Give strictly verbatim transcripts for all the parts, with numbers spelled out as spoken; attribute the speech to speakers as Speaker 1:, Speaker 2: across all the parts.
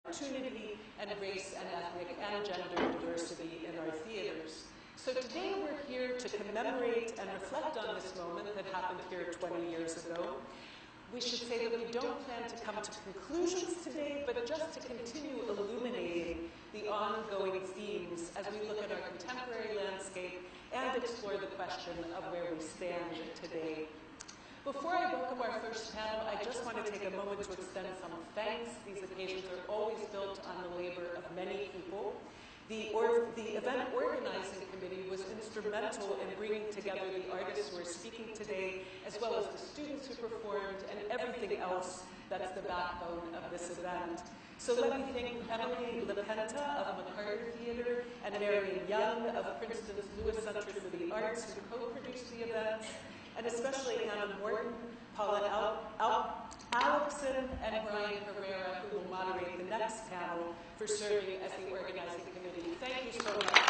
Speaker 1: opportunity and race and ethnic and gender diversity in our theaters. So today we're here to commemorate and reflect on this moment that happened here twenty years ago. We should say that we don't plan to come to conclusions today, but just to continue illuminating the ongoing themes as we look at our contemporary landscape and explore the question of where we stand today. Before I welcome our first panel, I just want to take a moment to extend some thanks. These occasions are always built on the labor of many people. The, or, the event organizing committee was instrumental in bringing together the artists who are speaking today, as well as the students who performed, and everything else that's the backbone of this event. So let me thank Emily LaPenta of McCarter Theatre and Marion Young of Princeton's Lewis Center for the Arts, who co-produced the events, and especially Hannah Morton, Paula Al Al Alexson, and Brian Herrera, who will moderate the next panel, for serving as the organizing committee. Thank you so much.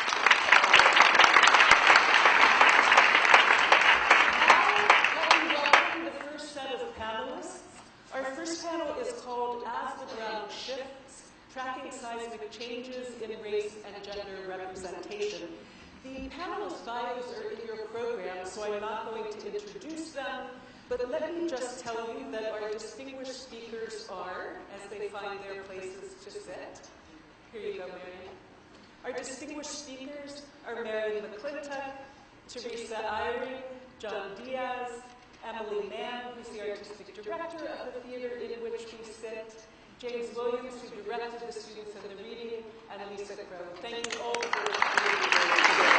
Speaker 1: Now, let me welcome the first set of panelists. Our first panel is called As the Ground Shifts, Tracking Seismic Changes in Race and Gender Representation. The panelists' bios are in your program, so I'm not going to introduce them, but let me just tell you that our distinguished speakers are, as they find their places to sit. Here you go, Marion. Our distinguished speakers are Marion McClintock, Teresa Eyring, John Diaz, Emily Mann, who's the artistic director of the theater in which we sit, James Williams, who directed the students in the reading, and Lisa Crow. Thank you all for being here today.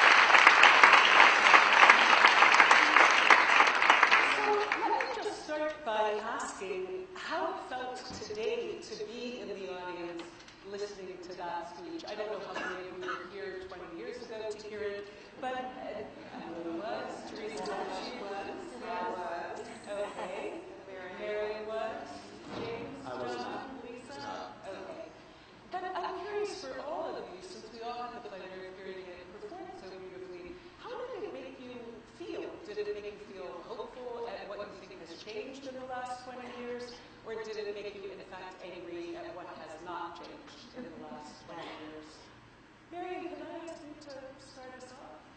Speaker 1: So let me just start by asking how it felt today to be in the audience listening to that speech. I don't know how many of you were here twenty years ago to hear it, but uh, Emily was, Teresa, she was, I was, okay, Mary was, James, John, Lisa, okay. But I'm curious for all of you, since we all had the pleasure of hearing it performed so beautifully, how did it make you feel? Did it make you feel hopeful at what you think has changed in the last twenty years? Or did it make you, in fact, angry at what has not changed in the last twenty years? Marion, can I ask you to start us off?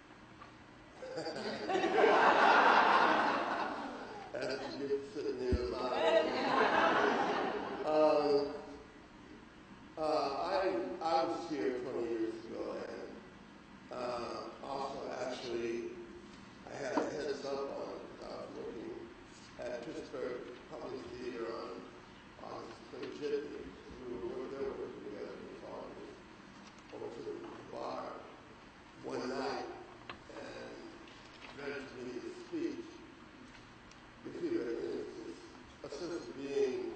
Speaker 2: As you get sitting there about um, uh, I, I was here twenty years ago, and uh, also actually I had a heads up on it because I was working at Pittsburgh Public Theater on August twenty-fifth. We were there working together with all of us over to the bar one night and read to me the speech. You feel that it's a sense of being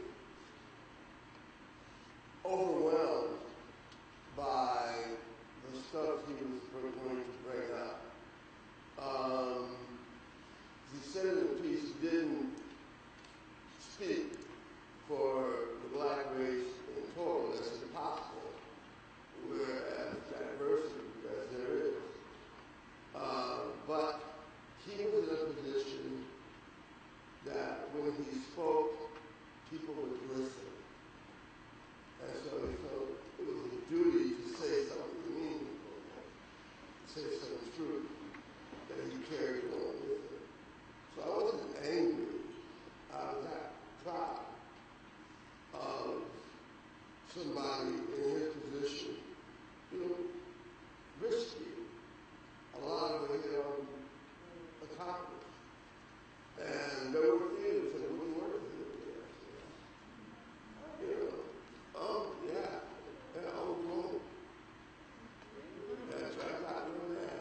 Speaker 2: overwhelmed by the stuff he was going to bring up. Um, he said in the piece he didn't speak for the black race in total. That's impossible. We're as diverse as there is. Uh, but he was in a position that when he spoke, people would listen. And so he felt it was a duty to say something meaningful, to say something true, that he carried on with it. So I wasn't angry. I was that proud of somebody in his position, you know, risky. A lot of it he um, accomplished. And there were theaters that wouldn't work with him. You know, oh, yeah, yeah, oh, no. That's right, I got doing that.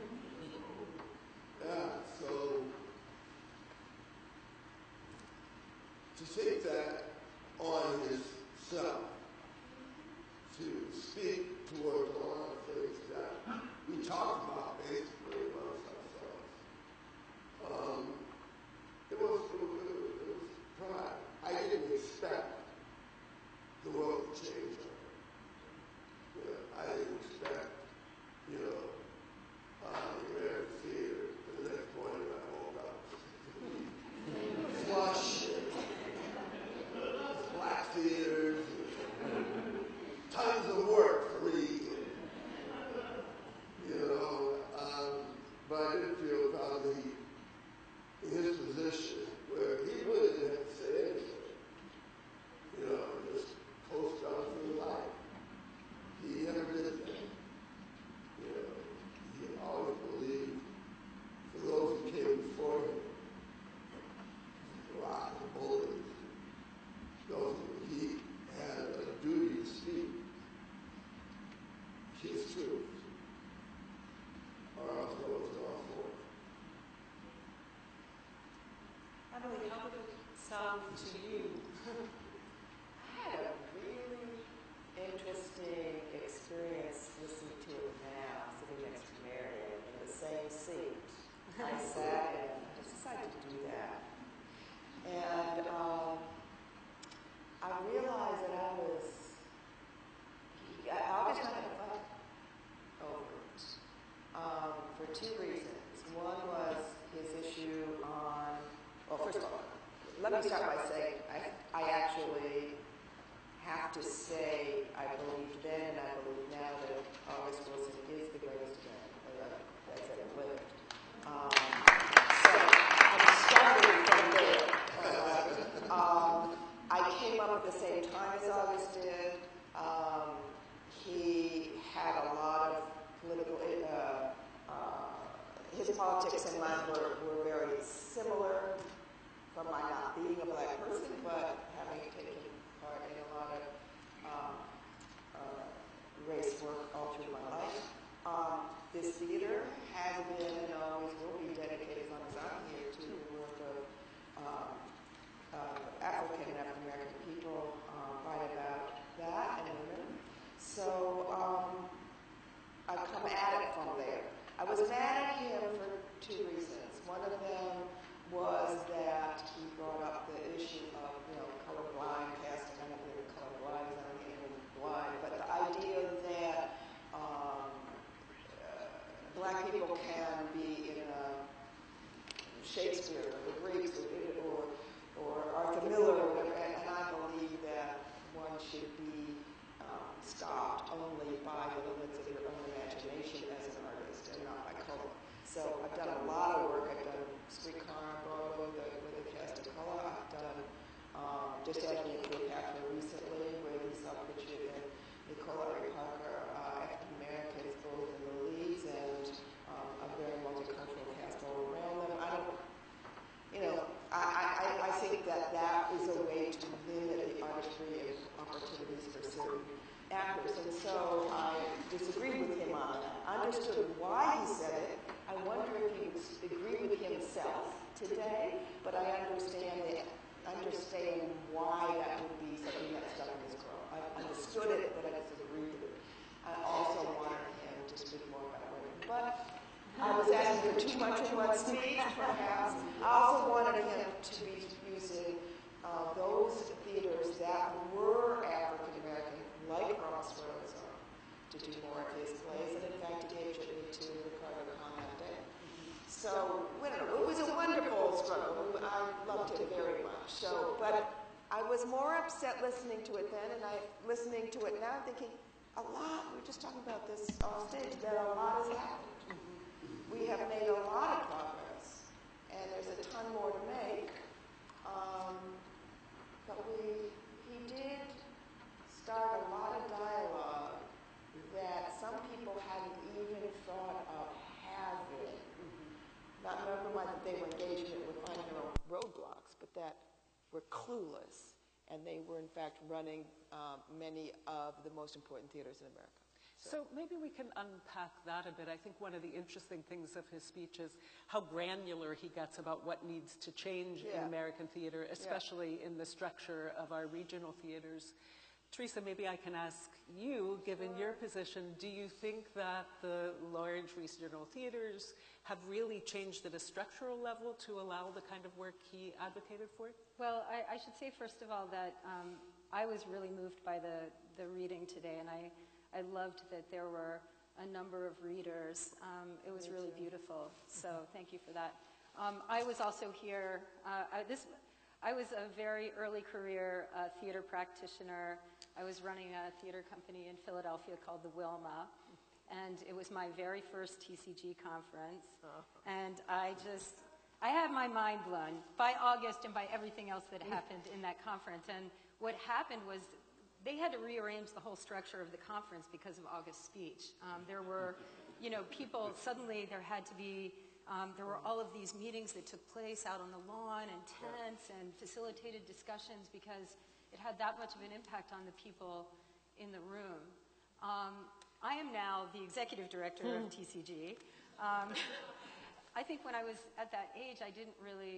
Speaker 2: Yeah, so to take that on himself, to speak towards a lot of things that we talk about basically amongst ourselves. Um, it was, it was, it was pride. I didn't expect the world to change. You know, I didn't expect, you know, uh, the American theater, the next morning I woke up, flush, black theaters,
Speaker 1: to you?
Speaker 3: I had a really interesting experience listening to it now, sitting next to Marion in the same seat. I sat and I decided to do that. And um, I realized that I was, August and I had fun over it um, for two reasons. One was his issue on, well, first of all, let me start by saying I, I actually have to say I believe then and I believe now that August Wilson is the greatest man that's ever lived. Um, so I'm starting from there. Um, I came up at the same time as August did. Um, he had a lot of political, uh, uh, his politics and mine were, were very similar from my not being a black person, but having taken part in a lot of um, uh, race work all through my life. Um, this theater has been and always will be dedicated as long as I'm here to the work of um, uh, African and African American people, um, write about that and women. So um, I come at it from there. I was mad at him for two reasons. One of them was that he brought up the issue of, you know, colorblind casting. I don't think colorblind is not even blind, but the idea that um, uh, black people can be in a Shakespeare or the Greeks or, or, or Arthur Miller or whatever, and I believe that one should be um, stopped only by the limits of your own imagination as an artist and not by color. So I've done a lot of work. I've done Streetcar on Broadway with a, with a cast of color. I've done um, just Anthony Cleopatra recently with Lisa Pritchett and Nicole Parker, uh, African Americans both in the leads and um, a very multicultural cast all around them. I don't, you know, I, I, I think that that is a way to limit the artistry of opportunities for certain actors. And so I disagreed with him on that. I understood why he said it. I wonder if he would agree with himself today, but I understand it, understand why that would be something that stuck in his craw. I understood it, but I disagreed with it. I also wanted him to speak more about women. But I was asking for too much in one speech, perhaps. I also wanted him to be using uh, those theaters that were African American, like Crossroads, to do more of his plays, and in fact, he gave it to Ricardo Khan that day. So, well, it was a wonderful struggle. I loved it very much. So, but I was more upset listening to it then, and I listening to it now, thinking a lot. We were just talking about this off stage. That a lot has happened. We have made a lot of progress, and there's a ton more to make. Um, but we, he did start a lot of dialogue that some people hadn't even thought of having. Not never mind that they were engaged in it with finding their own roadblocks, but that were clueless, and they were in fact running um, many of the most important theaters in America.
Speaker 1: So maybe we can unpack that a bit. I think one of the interesting things of his speech is how granular he gets about what needs to change
Speaker 3: Yeah.
Speaker 1: in American theater, especially yeah. in the structure of our regional theaters. Teresa, maybe I can ask you, given your position, do you think that the large regional theaters have really changed at a structural level to allow the kind of work he advocated for?
Speaker 4: Well, I, I should say, first of all, that um, I was really moved by the, the reading today, and I, I loved that there were a number of readers. Um, it was really beautiful, so thank you for that. Um, I was also here, uh, I, this, I was a very early career uh, theater practitioner. I was running a theater company in Philadelphia called the Wilma, and it was my very first T C G conference, and I just, I had my mind blown by August and by everything else that happened in that conference. And what happened was they had to rearrange the whole structure of the conference because of August's speech. Um, there were, you know, people, suddenly there had to be, um, there were all of these meetings that took place out on the lawn and tents and facilitated discussions because it had that much of an impact on the people in the room. Um, I am now the executive director hmm. of T C G. Um, I think when I was at that age, I didn't really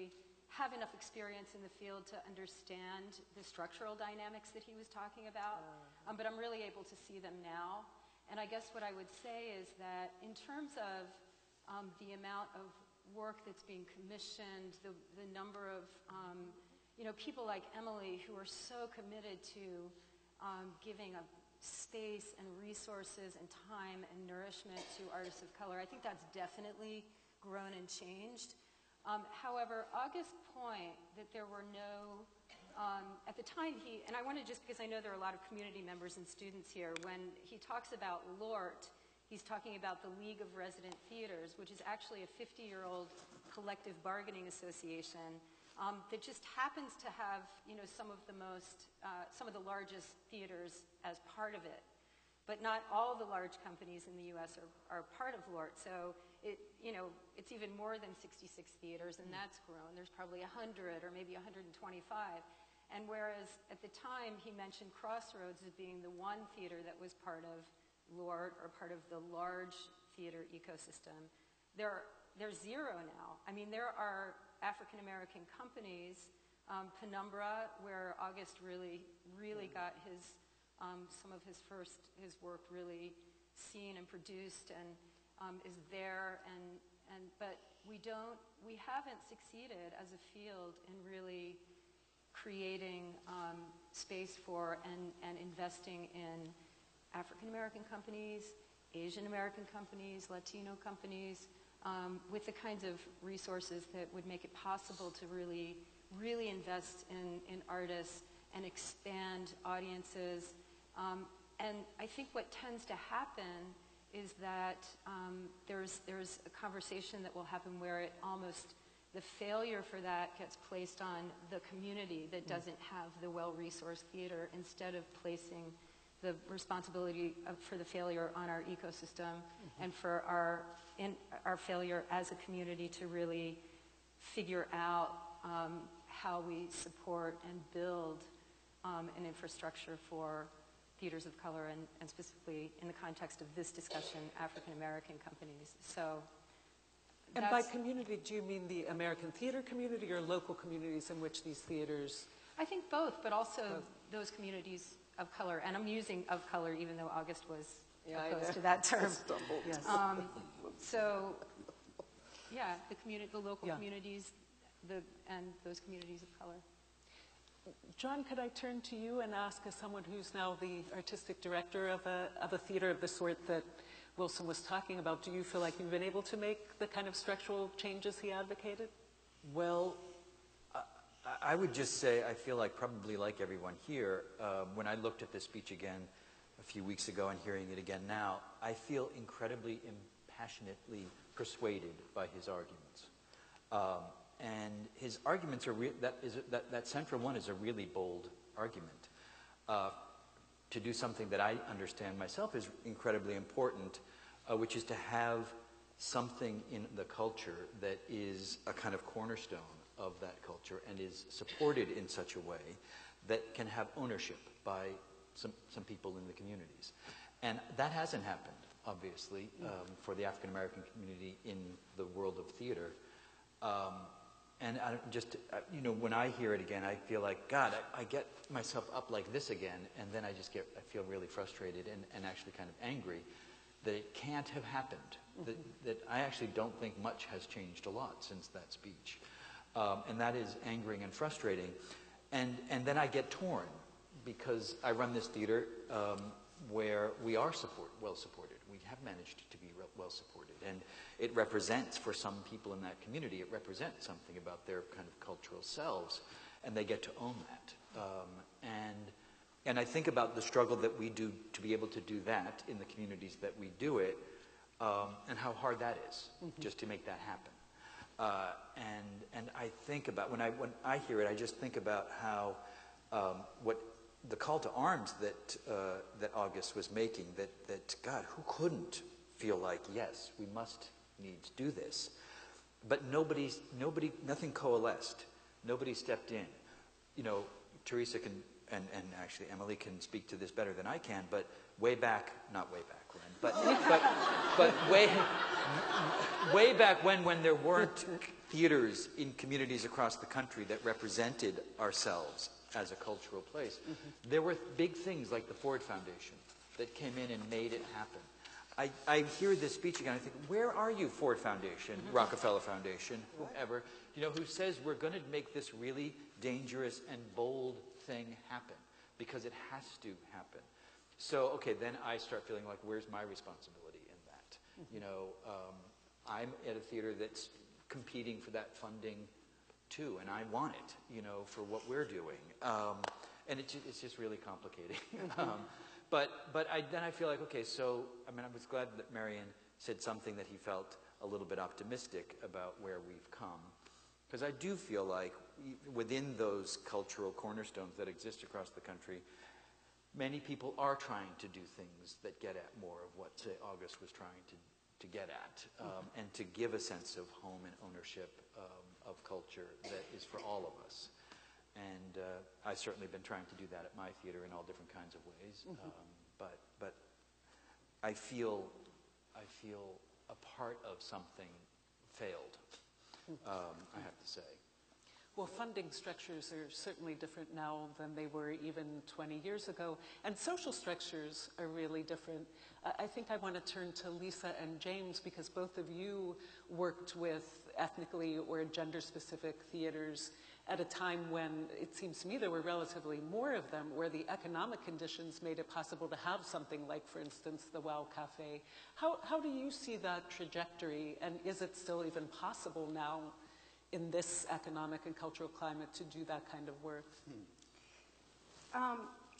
Speaker 4: have enough experience in the field to understand the structural dynamics that he was talking about, um, but I'm really able to see them now. And I guess what I would say is that in terms of um, the amount of work that's being commissioned, the, the number of um, you know, people like Emily who are so committed to um, giving a space and resources and time and nourishment to artists of color, I think that's definitely grown and changed. Um, however, August's point that there were no, um, at the time he, and I want to just, because I know there are a lot of community members and students here, when he talks about L O R T, he's talking about the League of Resident Theaters, which is actually a fifty-year-old collective bargaining association um, that just happens to have, you know, some of the most, uh, some of the largest theaters as part of it. But not all the large companies in the U S are, are part of L O R T. So it, you know, it's even more than sixty-six theaters, and that's grown. There's probably one hundred or maybe one hundred twenty-five. And whereas at the time he mentioned Crossroads as being the one theater that was part of L O R T or part of the large theater ecosystem, there, there's zero now. I mean, there are African-American companies, um, Penumbra, where August really, really got his, um, some of his first, his work really seen and produced, and um, is there, and, and, but we don't, we haven't succeeded as a field in really creating um, space for and, and investing in African-American companies, Asian-American companies, Latino companies, um, with the kinds of resources that would make it possible to really, really invest in, in artists and expand audiences. Um, and I think what tends to happen is that um, there's, there's a conversation that will happen where it almost, the failure for that gets placed on the community that doesn't have the well-resourced theater, instead of placing the responsibility of, for the failure on our ecosystem, mm-hmm. and for our, in, our failure as a community to really figure out um, how we support and build um, an infrastructure for theaters of color, and, and specifically in the context of this discussion, African-American companies. So,
Speaker 1: and by community, do you mean the American theater community or local communities in which these theaters?
Speaker 4: I think both, but also
Speaker 1: both.
Speaker 4: Those communities of color. And I'm using of color even though August was
Speaker 1: yeah,
Speaker 4: opposed to that term.
Speaker 1: Yes.
Speaker 4: Um, so, yeah, the community, the local
Speaker 1: yeah.
Speaker 4: communities, the, and those communities of color.
Speaker 1: John, could I turn to you and ask, as someone who's now the artistic director of a, of a theater of the sort that Wilson was talking about, do you feel like you've been able to make the kind of structural changes he advocated?
Speaker 5: Well, I, I would just say I feel like, probably like everyone here, uh, when I looked at this speech again a few weeks ago and hearing it again now, I feel incredibly impassionately persuaded by his arguments. Um, And his arguments are re that is that that central one is a really bold argument. Uh, to do something that I understand myself is incredibly important, uh, which is to have something in the culture that is a kind of cornerstone of that culture and is supported in such a way that can have ownership by some some people in the communities, and that hasn't happened, obviously, um, for the African American community in the world of theater. Um, And I just, you know, when I hear it again, I feel like, God, I, I get myself up like this again, and then I just get, I feel really frustrated and, and actually kind of angry that it can't have happened. Mm-hmm. that, that I actually don't think much has changed a lot since that speech. Um, and that is angering and frustrating. And, and then I get torn, because I run this theater um, where we are support, well supported. We have managed to be well supported. And it represents, for some people in that community, it represents something about their kind of cultural selves, and they get to own that. Um, and, and I think about the struggle that we do to be able to do that in the communities that we do it, um, and how hard that is, mm-hmm. just to make that happen. Uh, and, and I think about, when I, when I hear it, I just think about how, um, what the call to arms that, uh, that August was making, that, that, God, who couldn't feel like, yes, we must need to do this. But nobody's, nobody, nothing coalesced. Nobody stepped in. You know, Teresa can and, and actually Emily can speak to this better than I can, but way back, not way back when, but, but, but way, way back when, when there weren't theaters in communities across the country that represented ourselves as a cultural place, mm-hmm. there were big things like the Ford Foundation that came in and made it happen. I, I hear this speech again, I think, where are you, Ford Foundation, mm-hmm. Rockefeller Foundation, whoever, you know, who says we're going to make this really dangerous and bold thing happen, because it has to happen. So, okay, then I start feeling like, where's my responsibility in that? Mm-hmm. You know, um, I'm at a theater that's competing for that funding too, and I want it, you know, for what we're doing. Um, and it, it's just really complicated. um, But, but I, then I feel like, okay, so, I mean, I was glad that Marion said something that he felt a little bit optimistic about where we've come. Because I do feel like within those cultural cornerstones that exist across the country, many people are trying to do things that get at more of what, say, August was trying to, to get at, um, mm-hmm. and to give a sense of home and ownership um, of culture that is for all of us. And uh, I've certainly been trying to do that at my theater in all different kinds of ways. Mm-hmm. um, but but I feel I feel a part of something failed. Um, I have to say.
Speaker 1: Well, funding structures are certainly different now than they were even twenty years ago, and social structures are really different. Uh, I think I want to turn to Lisa and James, because both of you worked with ethnically or gender-specific theaters at a time when it seems to me there were relatively more of them, where the economic conditions made it possible to have something like, for instance, the WOW Cafe. How, how do you see that trajectory, and is it still even possible now in this economic and cultural climate to do that kind of work?
Speaker 6: Um,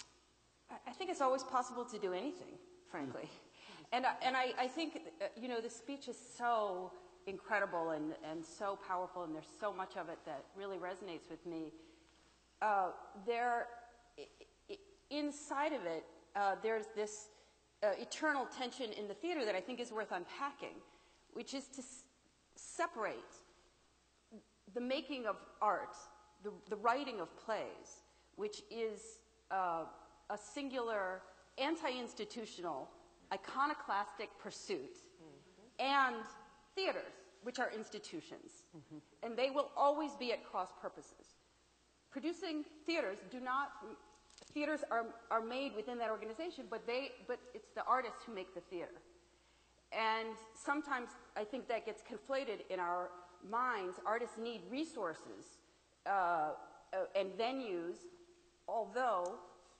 Speaker 6: I think it's always possible to do anything, frankly. And, and I, I think, you know, the speech is so incredible and, and so powerful, and there's so much of it that really resonates with me. Uh, there, I, I, inside of it, uh, there's this uh, eternal tension in the theater that I think is worth unpacking, which is to s separate the making of art, the, the writing of plays, which is uh, a singular, anti-institutional, iconoclastic pursuit, mm-hmm. and theaters, which are institutions. Mm-hmm. And they will always be at cross purposes. Producing theaters do not, theaters are, are made within that organization, but, they, but it's the artists who make the theater. And sometimes I think that gets conflated in our minds. Artists need resources uh, uh, and venues, although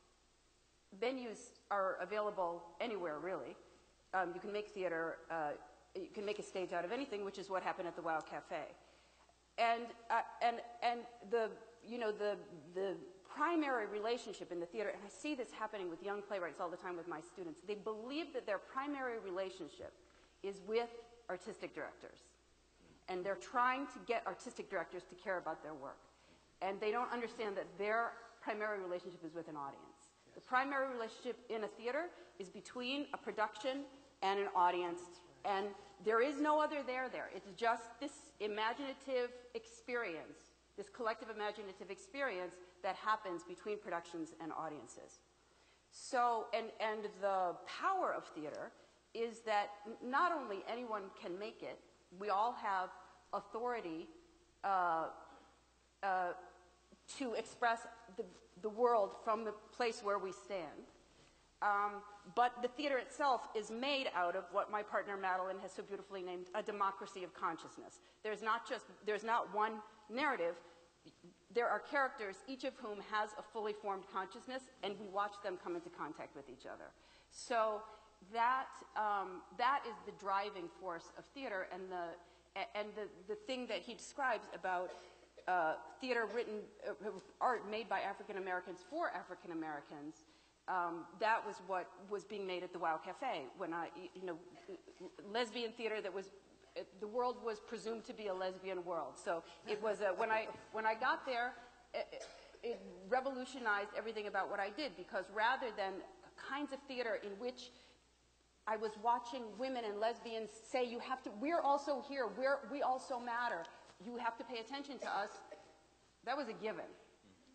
Speaker 6: venues are available anywhere, really. Um, you can make theater, uh, you can make a stage out of anything, which is what happened at the WOW Cafe. And, uh, and, and the, you know, the, the primary relationship in the theater, and I see this happening with young playwrights all the time with my students, they believe that their primary relationship is with artistic directors. And they're trying to get artistic directors to care about their work. And they don't understand that their primary relationship is with an audience. Yes. The primary relationship in a theater is between a production and an audience. And there is no other there there. It's just this imaginative experience, this collective imaginative experience that happens between productions and audiences. So, and, and the power of theater is that not only anyone can make it, we all have authority uh, uh, to express the, the world from the place where we stand. Um, but the theater itself is made out of what my partner Madeline has so beautifully named a democracy of consciousness. There's not just, there's not one narrative. There are characters, each of whom has a fully formed consciousness, and we watch them come into contact with each other. So that, um, that is the driving force of theater, and the, and the, the thing that he describes about uh, theater written, uh, art made by African Americans for African Americans, um, that was what was being made at the WOW Cafe. When I, you know, lesbian theater that was, the world was presumed to be a lesbian world. So it was, a, when, I, when I got there, it, it revolutionized everything about what I did, because rather than kinds of theater in which I was watching women and lesbians say, you have to, we're also here, we're, we also matter, you have to pay attention to us, that was a given.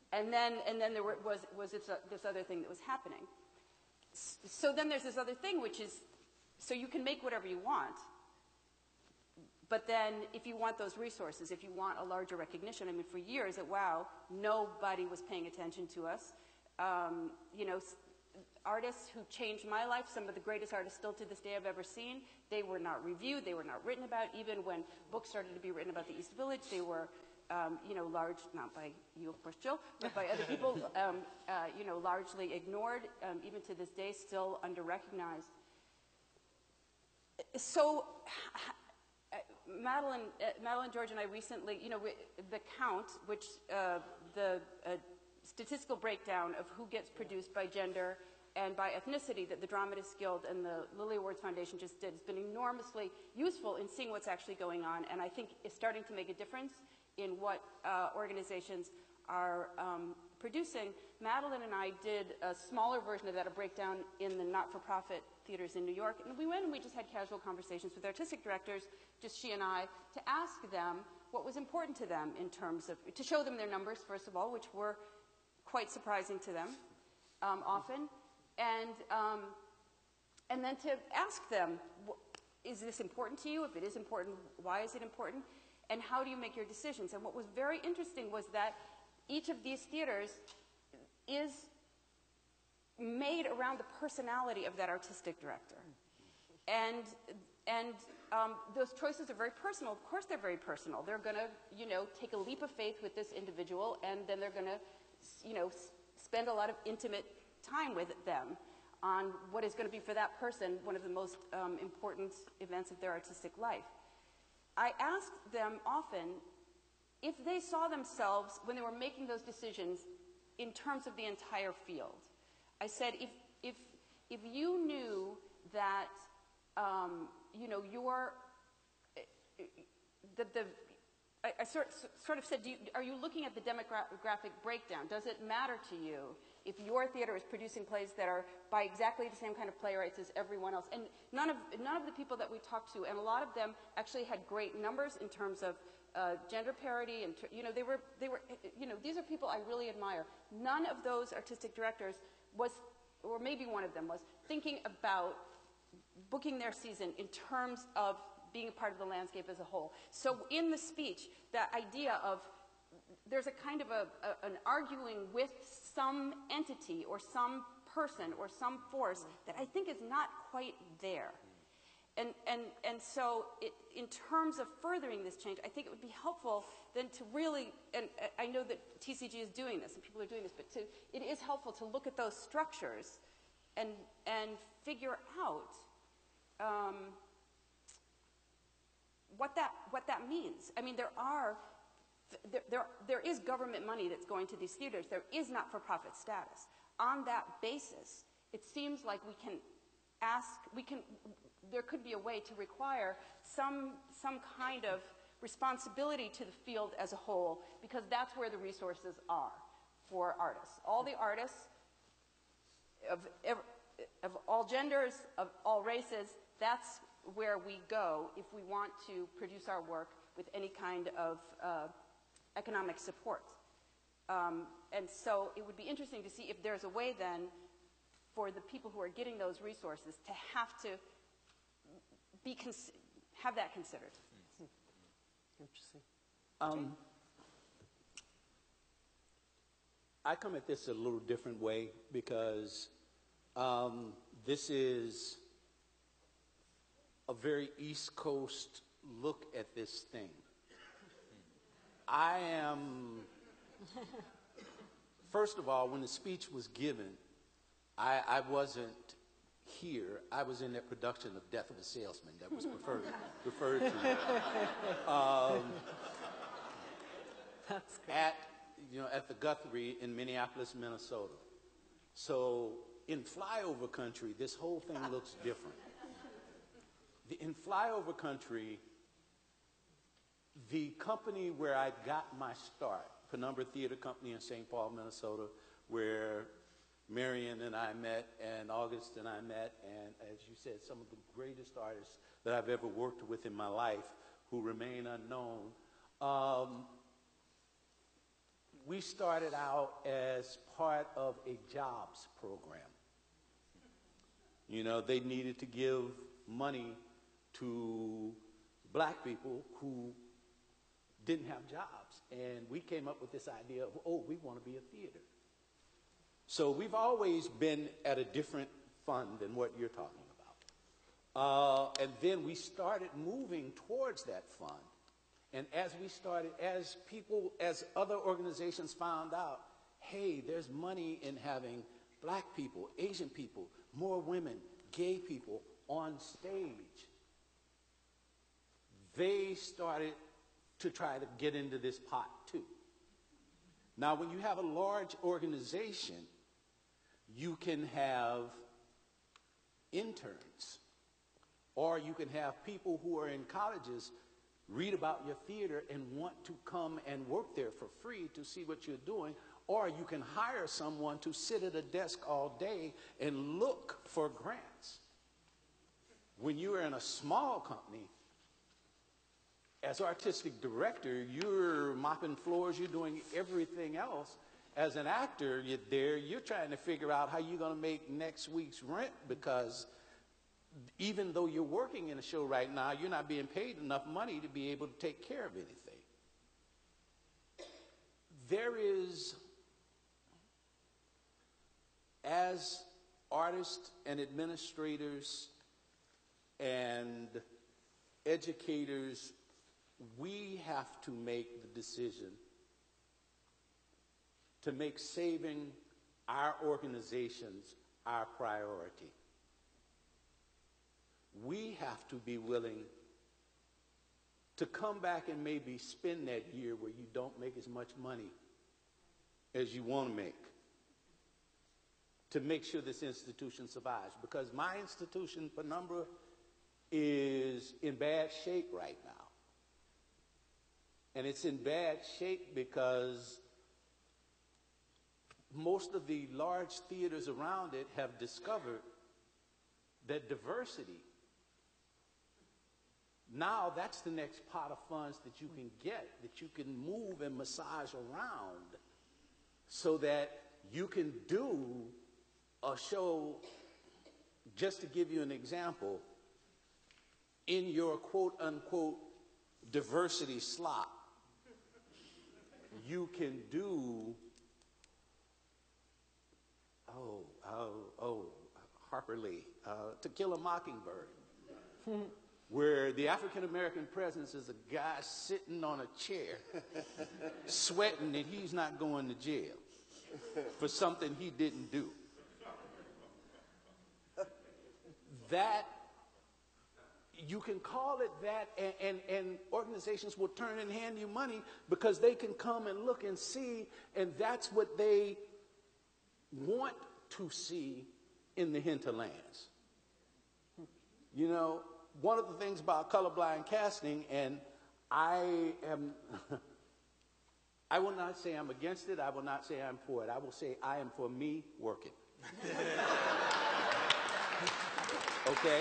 Speaker 6: And then, and then there were, was, was this, uh, this other thing that was happening. S so then there's this other thing, which is, so you can make whatever you want, but then if you want those resources, if you want a larger recognition, I mean, for years at WOW, nobody was paying attention to us. Um, you know, artists who changed my life, some of the greatest artists still to this day I've ever seen, they were not reviewed, they were not written about. Even when books started to be written about the East Village, they were, um, you know, large, not by you, of course, Jill, but by other people, um, uh, you know, largely ignored, um, even to this day, still under-recognized. So, uh, Madeline, uh, Madeline George and I recently, you know, we, the count, which uh, the uh, statistical breakdown of who gets produced by gender and by ethnicity that the Dramatists Guild and the Lilly Awards Foundation just did has been enormously useful in seeing what's actually going on, and I think is starting to make a difference in what uh, organizations are um, producing. Madeline and I did a smaller version of that, a breakdown in the not-for-profit theaters in New York, and we went and we just had casual conversations with artistic directors, just she and I, to ask them what was important to them in terms of, to show them their numbers, first of all, which were quite surprising to them um, often, and, um, and then to ask them, is this important to you? If it is important, why is it important? And how do you make your decisions? And what was very interesting was that each of these theaters is made around the personality of that artistic director. And, and um, those choices are very personal. Of course they're very personal. They're going to, you know, take a leap of faith with this individual, and then they're going to, you know, spend a lot of intimate time with them on what is going to be for that person one of the most um, important events of their artistic life. I asked them often if they saw themselves, when they were making those decisions, in terms of the entire field. I said, if, if, if you knew that, um, you know, your, that the, I, I sort, sort of said, do you, are you looking at the demographic breakdown? Does it matter to you if your theater is producing plays that are by exactly the same kind of playwrights as everyone else? And none of, none of the people that we talked to, and a lot of them actually had great numbers in terms of uh, gender parity, and, you know, they were, they were, you know, these are people I really admire. None of those artistic directors was, or maybe one of them was, thinking about booking their season in terms of being a part of the landscape as a whole. So in the speech, that idea of there's a kind of a, a, an arguing with some entity or some person or some force that I think is not quite there. And, and, and so it, in terms of furthering this change, I think it would be helpful then to really, and I know that T C G is doing this and people are doing this, but to, it is helpful to look at those structures and, and figure out um, what that, what that means. I mean, there are, there, there, there is government money that's going to these theaters. There is not-for-profit status. On that basis, it seems like we can ask, we can, there could be a way to require some, some kind of responsibility to the field as a whole, because that's where the resources are for artists. All the artists of, of all genders, of all races, that's where we go if we want to produce our work with any kind of uh, economic support. Um, and so it would be interesting to see if there's a way then for the people who are getting those resources to have to be cons have that considered.
Speaker 7: Interesting. Um, I come at this a little different way because um, this is a very East Coast look at this thing. I am, first of all, when the speech was given, I, I wasn't here. I was in that production of Death of a Salesman that was referred, referred to. Um,
Speaker 3: That's great.
Speaker 7: at, you know, at the Guthrie in Minneapolis, Minnesota. So in flyover country, this whole thing looks different. The, in flyover country, the company where I got my start, Penumbra Theater Company in Saint Paul, Minnesota, where Marion and I met, and August and I met, and as you said, some of the greatest artists that I've ever worked with in my life who remain unknown. Um, we started out as part of a jobs program. You know, they needed to give money to black people who didn't have jobs. And we came up with this idea of, oh, we want to be a theater. So we've always been at a different fund than what you're talking about. Uh, and then we started moving towards that fund. And as we started, as people, as other organizations found out, hey, there's money in having black people, Asian people, more women, gay people on stage, they started to try to get into this pot too. Now, when you have a large organization, you can have interns, or you can have people who are in colleges read about your theater and want to come and work there for free to see what you're doing, or you can hire someone to sit at a desk all day and look for grants. When you're in a small company, as artistic director, you're mopping floors, you're doing everything else. As an actor, you're there, you're trying to figure out how you're going to make next week's rent, because even though you're working in a show right now, you're not being paid enough money to be able to take care of anything. There is, as artists and administrators and educators, we have to make the decision to make saving our organizations our priority. We have to be willing to come back and maybe spend that year where you don't make as much money as you want to make, to make sure this institution survives. Because my institution, Penumbra, is in bad shape right now. And it's in bad shape because most of the large theaters around it have discovered that diversity, now that's the next pot of funds that you can get, that you can move and massage around so that you can do a show, just to give you an example, in your quote-unquote diversity slot, you can do, oh, oh, oh, Harper Lee, uh, To Kill a Mockingbird, where the African-American presence is a guy sitting on a chair, sweating that he's not going to jail for something he didn't do. That, you can call it that, and, and, and organizations will turn and hand you money because they can come and look and see, and that's what they want to see in the hinterlands. You know, one of the things about colorblind casting, and I am, I will not say I'm against it, I will not say I'm for it, I will say I am for me working. Okay?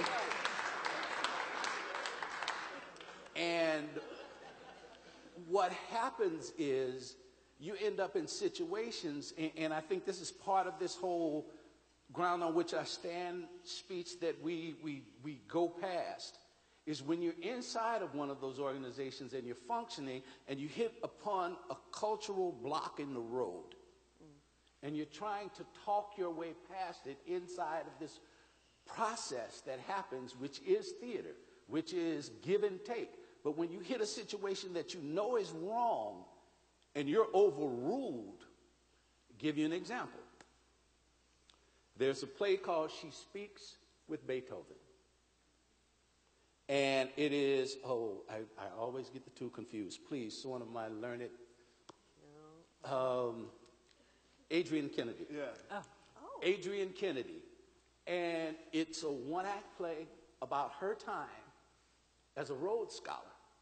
Speaker 7: And what happens is you end up in situations, and, and I think this is part of this whole ground on which I stand speech that we, we, we go past, is when you're inside of one of those organizations and you're functioning and you hit upon a cultural block in the road, mm. and you're trying to talk your way past it inside of this process that happens, which is theater, which is give and take. But when you hit a situation that you know is wrong and you're overruled, I'll give you an example. There's a play called She Speaks with Beethoven. And it is, oh, I, I always get the two confused. Please, one of my learned, um, Adrienne Kennedy.
Speaker 2: Yeah.
Speaker 3: Oh.
Speaker 7: Adrienne Kennedy. And it's a one-act play about her time as a Rhodes Scholar.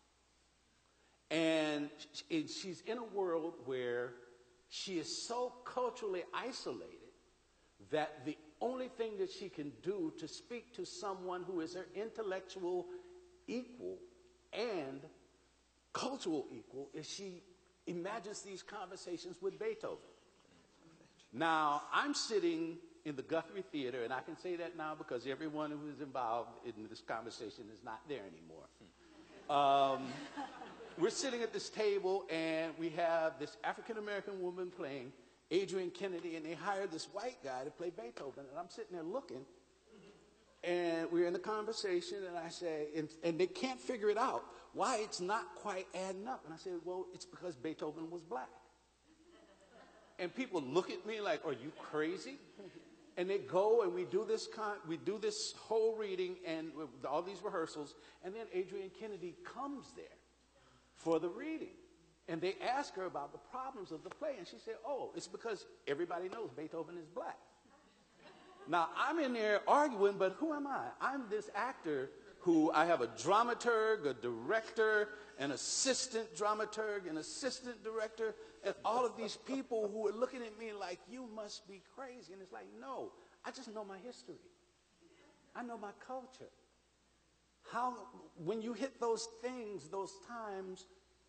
Speaker 7: And she's in a world where she is so culturally isolated that the only thing that she can do to speak to someone who is her intellectual equal and cultural equal is she imagines these conversations with Beethoven. Now, I'm sitting in the Guthrie Theater, and I can say that now because everyone who is involved in this conversation is not there anymore. Um, we're sitting at this table, and we have this African-American woman playing Adrian Kennedy, and they hired this white guy to play Beethoven, and I'm sitting there looking, and we're in the conversation, and I say, and, and they can't figure it out, why it's not quite adding up. And I said, well, it's because Beethoven was black. And people look at me like, are you crazy? And they go and we do this con we do this whole reading and all these rehearsals, and then Adrian Kennedy comes there for the reading. And they ask her about the problems of the play, and she said, oh, it's because everybody knows Beethoven is black. Now, I'm in there arguing, but who am I? I'm this actor who I have a dramaturg, a director, an assistant dramaturg, an assistant director, and all of these people who are looking at me like, you must be crazy. And it's like, no, I just know my history. I know my culture. How, when you hit those things, those times,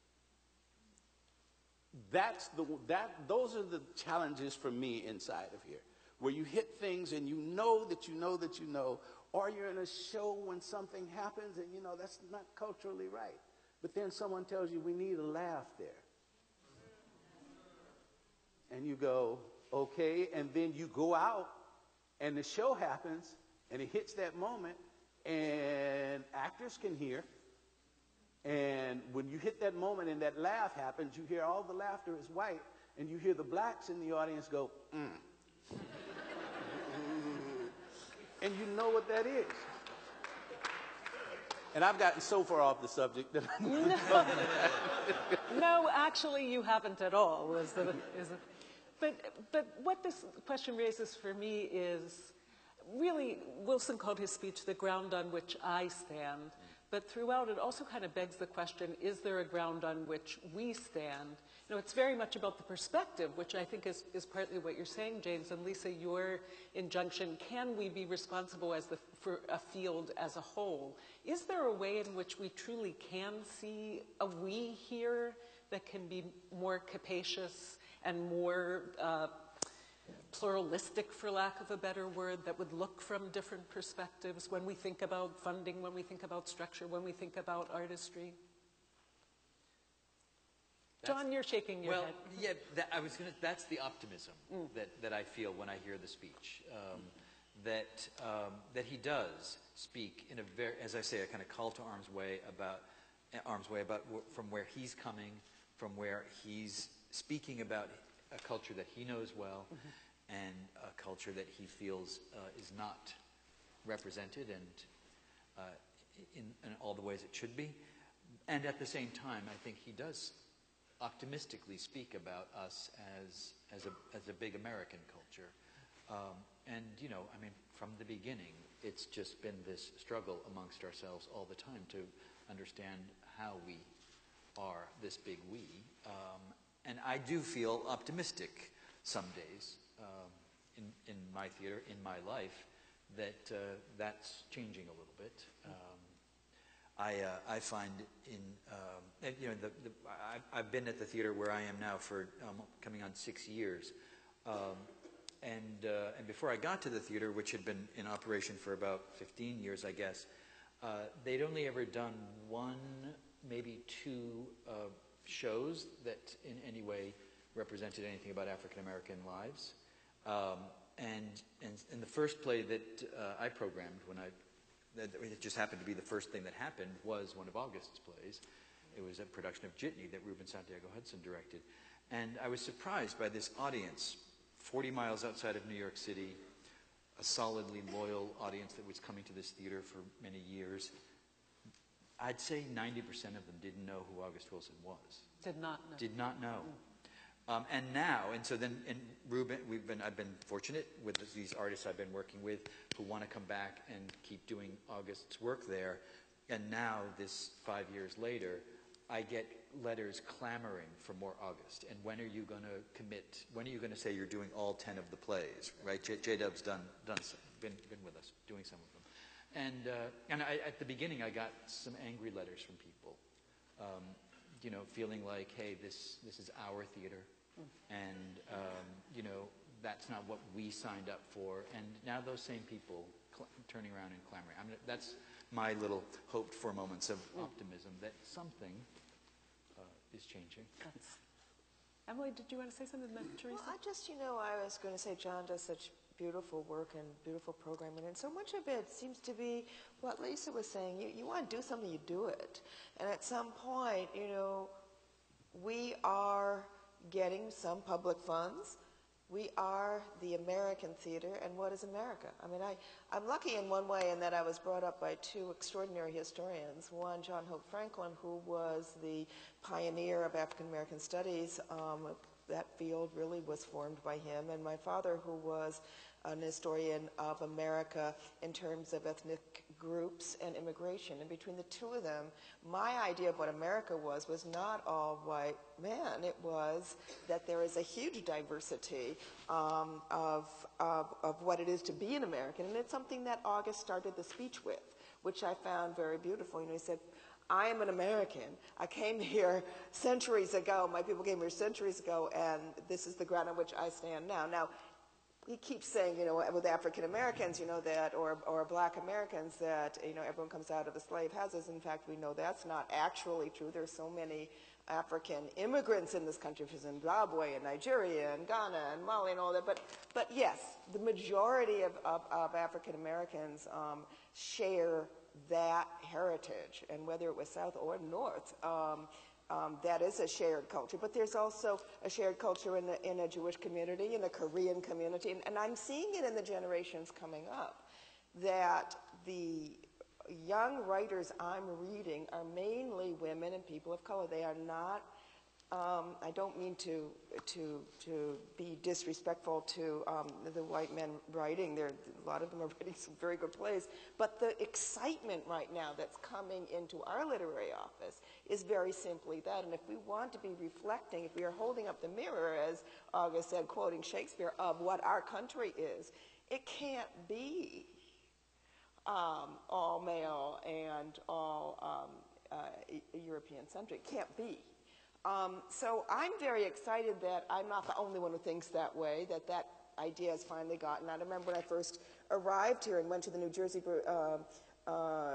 Speaker 7: that's the, that, those are the challenges for me inside of here, where you hit things and you know that you know that you know, or you're in a show when something happens and you know that's not culturally right. But then someone tells you we need a laugh there. And you go, okay, and then you go out and the show happens and it hits that moment and actors can hear. And when you hit that moment and that laugh happens, you hear all the laughter is white, and you hear the blacks in the audience go, mm. And you know what that is. And I've gotten so far off the subject that I'm
Speaker 1: no, no, actually you haven't at all. Is the, is the, but, but what this question raises for me is, really, Wilson called his speech the ground on which I stand. But throughout, it also kind of begs the question, is there a ground on which we stand? You know, it's very much about the perspective, which I think is, is partly what you're saying, James. And Lisa, your injunction, can we be responsible as the, for a field as a whole? Is there a way in which we truly can see a we here that can be more capacious and more uh, pluralistic, for lack of a better word, that would look from different perspectives when we think about funding, when we think about structure, when we think about artistry? That's, John, you're shaking your
Speaker 5: well,
Speaker 1: head.
Speaker 5: Well, yeah, that, I was gonna, that's the optimism mm. that, that I feel when I hear the speech. Um, that, um, that he does speak in a very, as I say, a kind of call to arms way about, arms way about wh from where he's coming, from where he's speaking about a culture that he knows well, mm-hmm. and a culture that he feels uh, is not represented and uh, in, in all the ways it should be. And at the same time, I think he does optimistically speak about us as, as, a, as a big American culture. Um, and, you know, I mean, from the beginning, it's just been this struggle amongst ourselves all the time to understand how we are this big we. Um, And I do feel optimistic some days um, in, in my theater, in my life, that uh, that's changing a little bit. Um, I, uh, I find in, um, and, you know, the, the, I, I've been at the theater where I am now for um, coming on six years. Um, and, uh, and before I got to the theater, which had been in operation for about fifteen years, I guess, uh, they'd only ever done one, maybe two uh, shows that in any way represented anything about African-American lives. Um, and, and, and the first play that uh, I programmed when I, that, it just happened to be the first thing that happened, was one of August's plays. It was a production of Jitney that Ruben Santiago Hudson directed. And I was surprised by this audience, forty miles outside of New York City, a solidly loyal audience that was coming to this theater for many years. I'd say ninety percent of them didn't know who August Wilson was.
Speaker 1: Did not know.
Speaker 5: Did not know. Mm. Um, and now, and so then, and Ruben, we've been, I've been fortunate with these artists I've been working with who want to come back and keep doing August's work there. And now, this five years later, I get letters clamoring for more August. And when are you going to commit? When are you going to say you're doing all ten of the plays? Right? J, J Dub's done, done some, been, been with us doing some of them. And, uh, and I, at the beginning, I got some angry letters from people. Um, you know, feeling like, hey, this, this is our theater, and, um, you know, that's not what we signed up for, and now those same people cl turning around and clamoring. I mean, that's my little hoped for moments of optimism that something uh, is changing.
Speaker 8: That's Emily, did you want to say something, Teresa?
Speaker 3: Well, I just, you know, I was going to say John does such beautiful work and beautiful programming, and so much of it seems to be what Lisa was saying. You, you want to do something, you do it. And at some point, you know, we are getting some public funds. We are the American theater, and what is America? I mean, I, I'm lucky in one way in that I was brought up by two extraordinary historians. One, John Hope Franklin, who was the pioneer of African American studies. Um, that field really was formed by him. And my father, who was an historian of America in terms of ethnic groups and immigration. And between the two of them, my idea of what America was was not all white men. It was that there is a huge diversity um, of, of, of what it is to be an American. And it's something that August started the speech with, which I found very beautiful. You know, he said, I am an American. I came here centuries ago. My people came here centuries ago, and this is the ground on which I stand now. Now, he keeps saying, you know, with African Americans, you know, that, or, or black Americans, that, you know, everyone comes out of the slave houses. In fact, we know that's not actually true. There's so many African immigrants in this country from Zimbabwe and Nigeria and Ghana and Mali and all that. But, but yes, the majority of, of, of African Americans um, share that heritage, and whether it was South or North, um, um, that is a shared culture. But there's also a shared culture in, the, in a Jewish community, in a Korean community, and, and I'm seeing it in the generations coming up, that the young writers I'm reading are mainly women and people of color. They are not, um, I don't mean to, to, to be disrespectful to um, the white men writing. There, a lot of them are writing some very good plays. But the excitement right now that's coming into our literary office is very simply that. And if we want to be reflecting, if we are holding up the mirror, as August said, quoting Shakespeare, of what our country is, it can't be um, all male and all um, uh, European-centric. It can't be. Um, so I'm very excited that I'm not the only one who thinks that way, that that idea has finally gotten out. I remember when I first arrived here and went to the New Jersey uh, uh,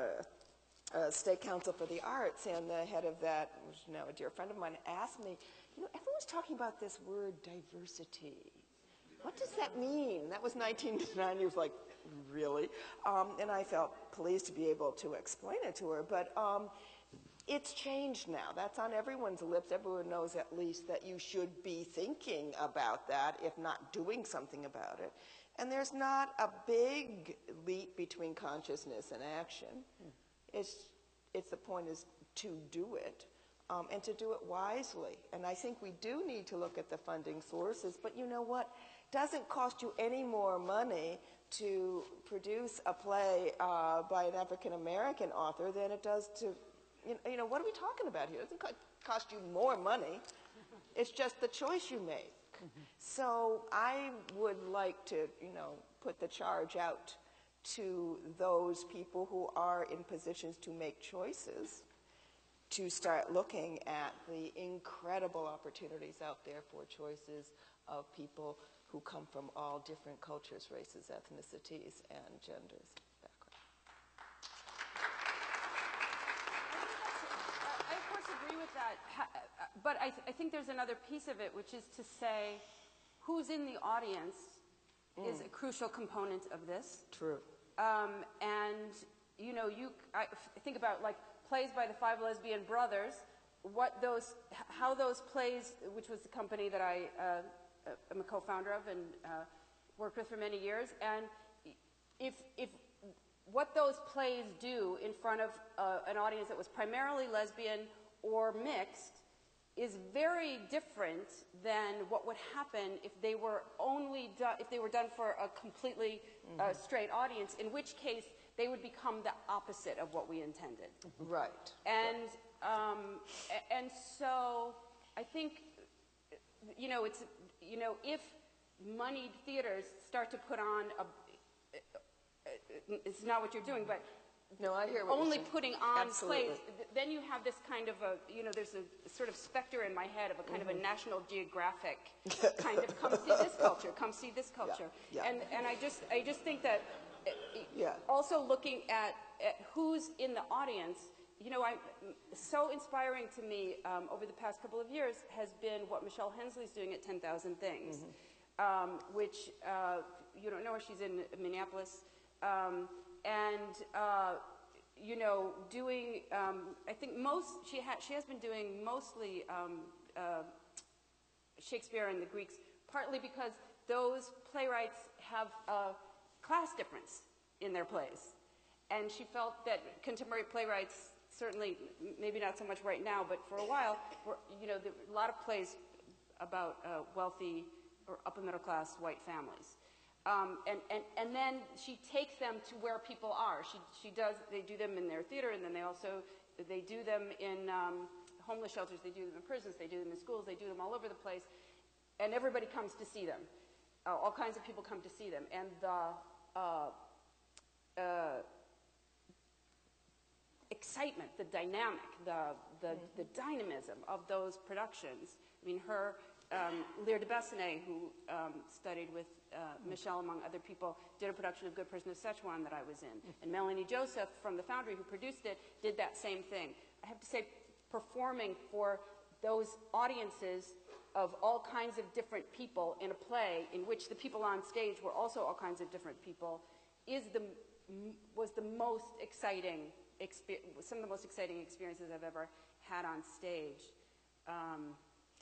Speaker 3: uh, State Council for the Arts, and the head of that, which is now a dear friend of mine, asked me, you know, everyone's talking about this word diversity. What does that mean? That was nineteen ninety. He was like, really? Um, and I felt pleased to be able to explain it to her. But um, it's changed now. That's on everyone's lips. Everyone knows at least that you should be thinking about that, if not doing something about it. And there's not a big leap between consciousness and action. It's, it's the point is to do it, um, and to do it wisely. And I think we do need to look at the funding sources. But you know what? It doesn't cost you any more money to produce a play uh, by an African-American author than it does to, you know, what are we talking about here? It doesn't cost you more money. It's just the choice you make. Mm-hmm. So I would like to, you know, put the charge out to those people who are in positions to make choices to start looking at the incredible opportunities out there for choices of people who come from all different cultures, races, ethnicities, and genders.
Speaker 6: With that, but I, th I think there's another piece of it, which is to say who's in the audience mm. is a crucial component of this.
Speaker 3: True.
Speaker 6: Um, and, you know, you I think about, like, plays by the Five Lesbian Brothers, what those, how those plays, which was the company that I uh, am a co-founder of and uh, worked with for many years, and if, if what those plays do in front of uh, an audience that was primarily lesbian or mixed is very different than what would happen if they were only done, if they were done for a completely mm-hmm. uh, straight audience, in which case they would become the opposite of what we intended.
Speaker 3: Right.
Speaker 6: And, um, and so I think, you know, it's, you know, if moneyed theaters start to put on a, it's not what you're doing, but
Speaker 3: No, I hear what you're
Speaker 6: only
Speaker 3: saying.
Speaker 6: putting on
Speaker 3: Absolutely.
Speaker 6: plays, th- then you have this kind of a, you know, there's a sort of specter in my head of a kind
Speaker 3: Mm-hmm.
Speaker 6: of a National Geographic kind of come see this culture, come see this culture.
Speaker 3: yeah.
Speaker 6: And and I just I just think that uh,
Speaker 3: Yeah.
Speaker 6: also looking at, at who's in the audience, you know, I'm so inspiring to me um, over the past couple of years has been what Michelle Hensley's doing at ten thousand Things,
Speaker 3: Mm-hmm.
Speaker 6: um, which uh, you don't know her, she's in Minneapolis. Um, and uh, you know, doing um, I think most she has she has been doing mostly um, uh, Shakespeare and the Greeks, partly because those playwrights have a class difference in their plays, and she felt that contemporary playwrights, certainly maybe not so much right now, but for a while, were, you know, there were a lot of plays about uh, wealthy or upper middle class white families. Um, and, and, and then she takes them to where people are. She, she does, they do them in their theater, and then they also, they do them in um, homeless shelters, they do them in prisons, they do them in schools, they do them all over the place, and everybody comes to see them. Uh, all kinds of people come to see them. And the uh, uh, excitement, the dynamic, the, the, mm-hmm. the dynamism of those productions. I mean, her, um, Lear de Bessenet, who um, studied with uh, mm-hmm. Michelle, among other people, did a production of Good Person of Szechuan that I was in. Mm-hmm. And Melanie Joseph from the Foundry, who produced it, did that same thing. I have to say, performing for those audiences of all kinds of different people in a play in which the people on stage were also all kinds of different people is the, was the most exciting some of the most exciting experiences I've ever had on stage. Um,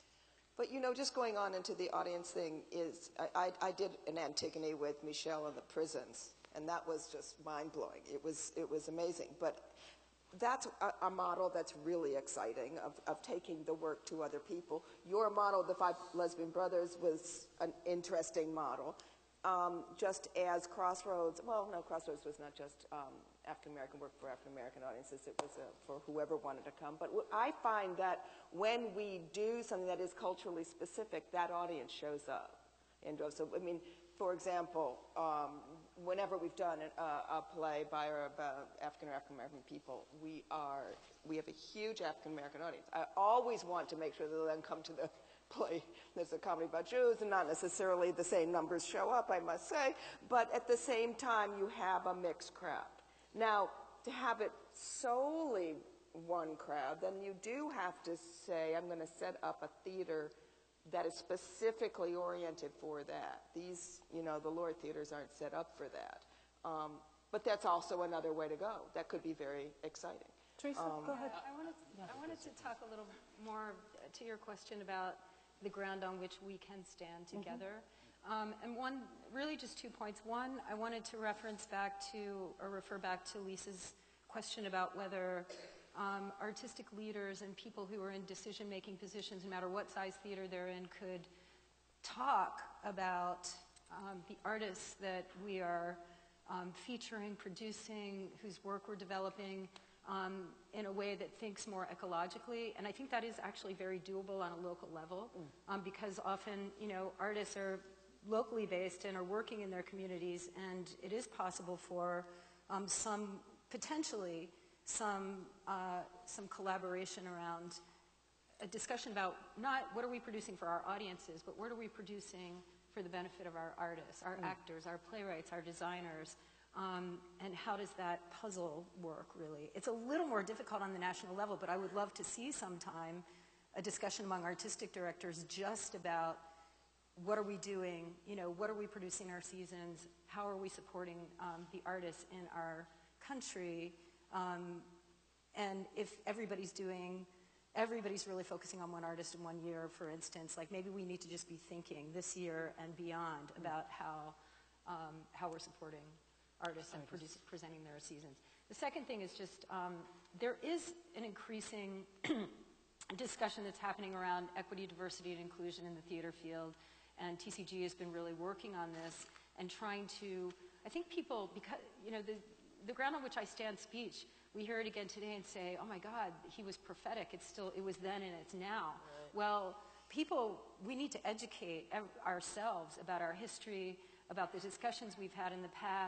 Speaker 3: But, you know, just going on into the audience thing is, I, I, I did an Antigone with Michelle in the prisons, and that was just mind-blowing. It was, it was amazing. But that's a, a model that's really exciting, of, of taking the work to other people. Your model, The Five Lesbian Brothers, was an interesting model. Um, just as Crossroads, well, no, Crossroads was not just um, African-American work for African-American audiences, it was uh, for whoever wanted to come. But I find that when we do something that is culturally specific, that audience shows up in droves. So, I mean, for example, um, whenever we've done a, a play by or about African or African-American people, we are, we have a huge African-American audience. I always want to make sure that they'll then come to the play. There's a comedy about Jews, and not necessarily the same numbers show up, I must say, but at the same time, you have a mixed crowd. Now, to have it solely one crowd, then you do have to say, I'm going to set up a theater that is specifically oriented for that. These, you know, the Lord theaters aren't set up for that. Um, but that's also another way to go. That could be very exciting.
Speaker 8: Teresa,
Speaker 3: Um,
Speaker 8: go ahead.
Speaker 4: I wanted, I wanted to talk a little more to your question about the ground on which we can stand together. Mm-hmm. um, and one, really just two points. One, I wanted to reference back to, or refer back to Lisa's question about whether um, artistic leaders and people who are in decision-making positions, no matter what size theater they're in, could talk about um, the artists that we are um, featuring, producing, whose work we're developing, Um, in a way that thinks more ecologically, and I think that is actually very doable on a local level, um, because often, you know, artists are locally based and are working in their communities, and it is possible for um, some, potentially, some, uh, some collaboration around a discussion about not what are we producing for our audiences, but what are we producing for the benefit of our artists, our mm. actors, our playwrights, our designers. Um, and how does that puzzle work, really? It's a little more difficult on the national level, but I would love to see sometime a discussion among artistic directors just about what are we doing, you know, what are we producing in our seasons, how are we supporting um, the artists in our country, um, and if everybody's doing, everybody's really focusing on one artist in one year, for instance, like maybe we need to just be thinking this year and beyond about how, um, how we're supporting artists and produce, presenting their seasons. The second thing is just, um, there is an increasing discussion that's happening around equity, diversity, and inclusion in the theater field, and T C G has been really working on this and trying to, I think people, because, you know, the, the ground on which I stand speech, we hear it again today and say, oh my God, he was prophetic, it's still, it was then and it's now. Right. Well, people, we need to educate ev- ourselves about our history, about the discussions we've had in the past,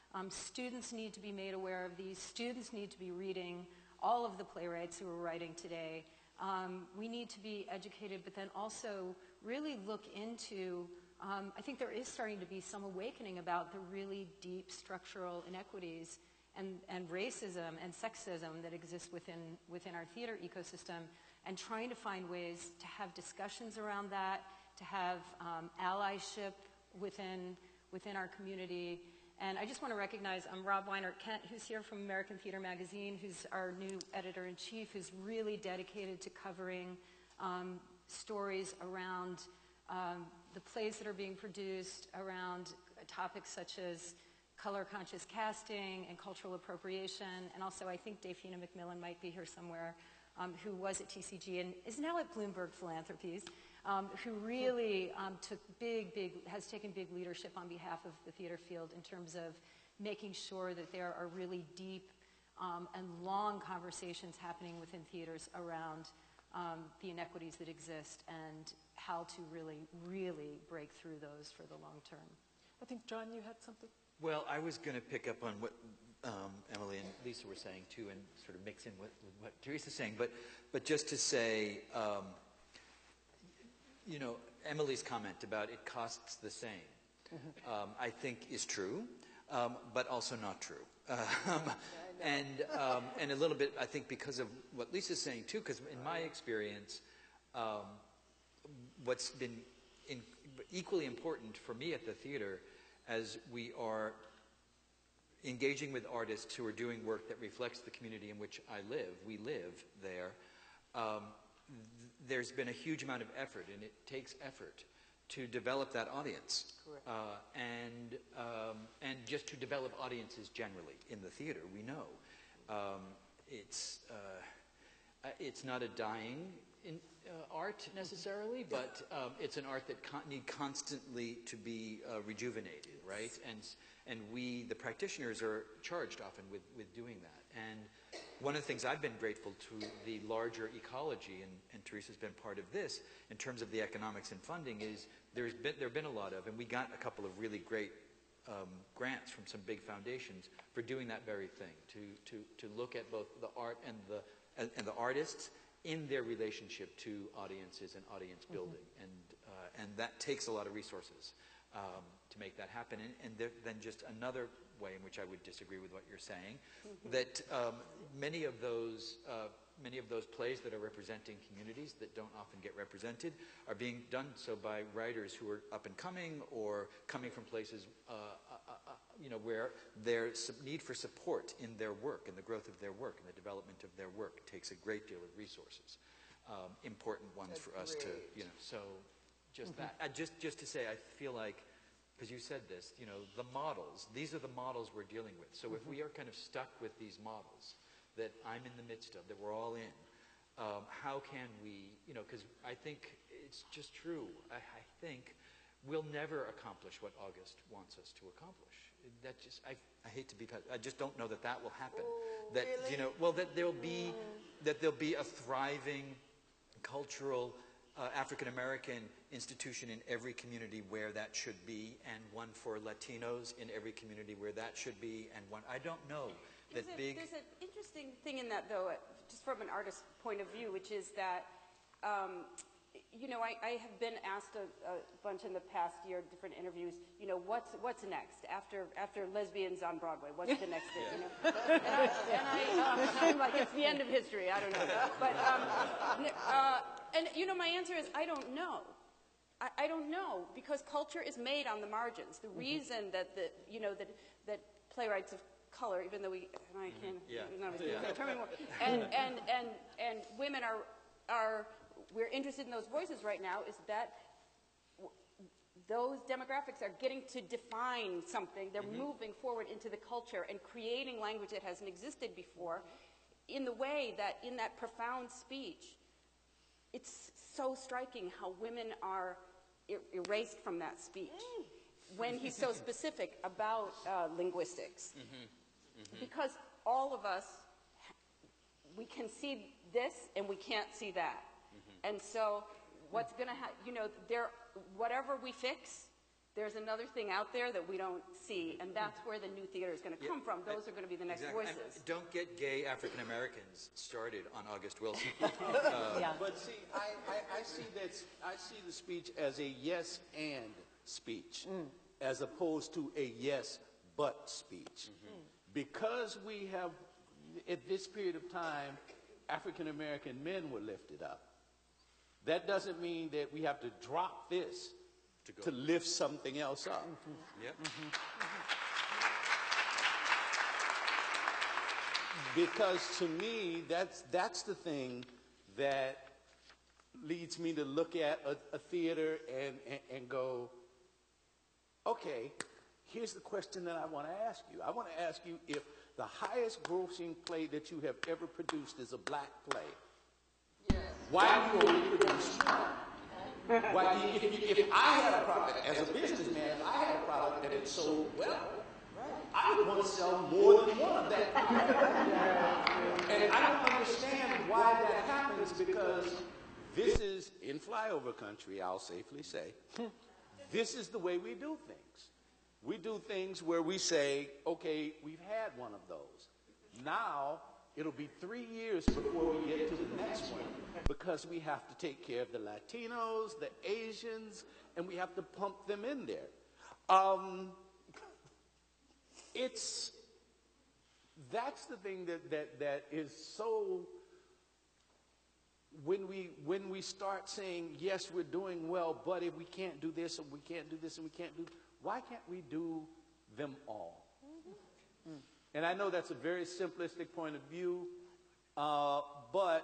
Speaker 4: Um, students need to be made aware of these. Students need to be reading all of the playwrights who are writing today. Um, we need to be educated, but then also really look into, um, I think there is starting to be some awakening about the really deep structural inequities and, and racism and sexism that exist within, within our theater ecosystem, and trying to find ways to have discussions around that, to have um, allyship within, within our community. And I just want to recognize um, Rob Weinert-Kent, who's here from American Theater Magazine, who's our new editor-in-chief, who's really dedicated to covering um, stories around um, the plays that are being produced, around topics such as color-conscious casting and cultural appropriation. And also, I think Dafina McMillan might be here somewhere, um, who was at T C G and is now at Bloomberg Philanthropies. Um, who really um, took big, big, has taken big leadership on behalf of the theater field in terms of making sure that there are really deep um, and long conversations happening within theaters around um, the inequities that exist and how to really, really break through those for the long term.
Speaker 8: I think, John, you had something?
Speaker 5: Well, I was going to pick up on what um, Emily and Lisa were saying, too, and sort of mix in with, with what Teresa's saying. But, but just to say, um, you know, Emily's comment about it costs the same, um, I think is true, um, but also not true. Um, and, um, and a little bit, I think, because of what Lisa's saying, too, because in my experience, um, what's been in, equally important for me at the theater as we are engaging with artists who are doing work that reflects the community in which I live, we live there, um, there's been a huge amount of effort, and it takes effort to develop that audience.
Speaker 3: Correct.
Speaker 5: Uh, and, um, and just to develop audiences generally in the theater, we know. Um, it's, uh, it's not a dying in, uh, art necessarily, but um, it's an art that con need constantly to be uh, rejuvenated, right? And, and we, the practitioners, are charged often with, with doing that. And one of the things I've been grateful to the larger ecology, and, and Teresa's been part of this, in terms of the economics and funding, is there's been, there have been a lot of, and we got a couple of really great um, grants from some big foundations for doing that very thing, to, to, to look at both the art and the, and, and the artists in their relationship to audiences and audience building. Mm-hmm. and, uh, and that takes a lot of resources um, to make that happen. And, and there, then just another way in which I would disagree with what you're saying, mm-hmm. that um, many of those uh, many of those plays that are representing communities that don't often get represented are being done so by writers who are up and coming or coming from places uh, uh, uh, you know, where their need for support in their work and the growth of their work and the development of their work takes a great deal of resources, um, important ones
Speaker 3: That's
Speaker 5: for us
Speaker 3: great.
Speaker 5: to, you know, so just
Speaker 3: Mm-hmm.
Speaker 5: that. I just, just to say, I feel like, because you said this, you know, the models, these are the models we're dealing with. So mm-hmm. if we are kind of stuck with these models that I'm in the midst of, that we're all in, um, how can we, you know, because I think it's just true. I, I think we'll never accomplish what August wants us to accomplish. That just, I, I hate to be, I just don't know that that will happen.
Speaker 3: Ooh,
Speaker 5: that,
Speaker 3: really?
Speaker 5: you know, well, that there'll be, mm. that there'll be a thriving cultural Uh, African-American institution in every community where that should be, and one for Latinos in every community where that should be, and one, I don't know that
Speaker 6: There's a,
Speaker 5: big...
Speaker 6: There's an interesting thing in that, though, just from an artist's point of view, which is that, um, you know, I, I have been asked a, a bunch in the past year, different interviews, you know, what's what's next after after lesbians on Broadway? What's the next thing? You know, and I, and I uh, I'm like, it's the end of history. I don't know, but um, uh, and you know, my answer is I don't know. I, I don't know, because culture is made on the margins. The mm-hmm. reason that the you know that that playwrights of color, even though we and I can't,
Speaker 5: yeah.
Speaker 6: not
Speaker 5: yeah.
Speaker 6: determine more, and and and and women are are. We're interested in those voices right now, is that w those demographics are getting to define something. They're mm-hmm. moving forward into the culture and creating language that hasn't existed before in the way that in that profound speech, it's so striking how women are er erased from that speech mm. when he's so specific about uh, linguistics. Mm-hmm. Mm-hmm. Because all of us, we can see this and we can't see that. And so what's going to happen, you know, there, whatever we fix, there's another thing out there that we don't see, and that's where the new theater is going to come
Speaker 5: Yeah,
Speaker 6: from. Those
Speaker 5: I,
Speaker 6: are going to be the next
Speaker 5: exactly.
Speaker 6: voices.
Speaker 5: And don't get gay African Americans started on August Wilson. uh,
Speaker 8: Yeah.
Speaker 7: But see, I, I, I see that I see the speech as a yes and speech, mm. as opposed to a yes but speech, mm-hmm. because we have at this period of time, African American men were lifted up. That doesn't mean that we have to drop this to, to lift something else up.
Speaker 5: Mm-hmm. Yep. Mm-hmm.
Speaker 7: Because to me, that's, that's the thing that leads me to look at a, a theater and, and, and go, okay, here's the question that I want to ask you. I want to ask you if the highest grossing play that you have ever produced is a black play. Yes. Why do you only produce one? Why, if, if, if I had a product, as a businessman, if I had a product that it sold well, I would want to sell more than one of that. And I don't understand why that happens, because this is, in flyover country, I'll safely say, this is the way we do things. We do things where we say, okay, we've had one of those. Now, it'll be three years before we get to the next one, because we have to take care of the Latinos, the Asians, and we have to pump them in there. Um, it's, that's the thing that, that, that is so, when we, when we start saying, yes, we're doing well, but if we can't do this, and we can't do this, and we can't do, why can't we do them all? Mm-hmm. Mm. And I know that's a very simplistic point of view, uh, but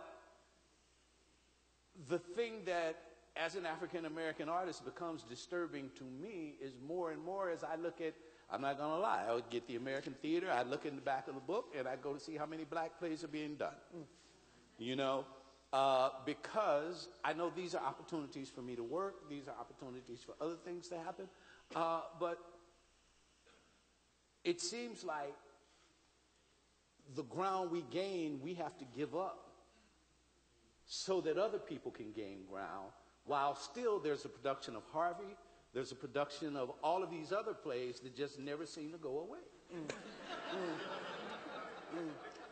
Speaker 7: the thing that, as an African-American artist, becomes disturbing to me is more and more as I look at, I'm not going to lie, I would get the American theater, I'd look in the back of the book, and I'd go to see how many black plays are being done. Mm. You know, uh, because I know these are opportunities for me to work, these are opportunities for other things to happen, uh, but it seems like the ground we gain, we have to give up so that other people can gain ground, while still there's a production of Harvey, there's a production of all of these other plays that just never seem to go away. Mm. Mm. Mm.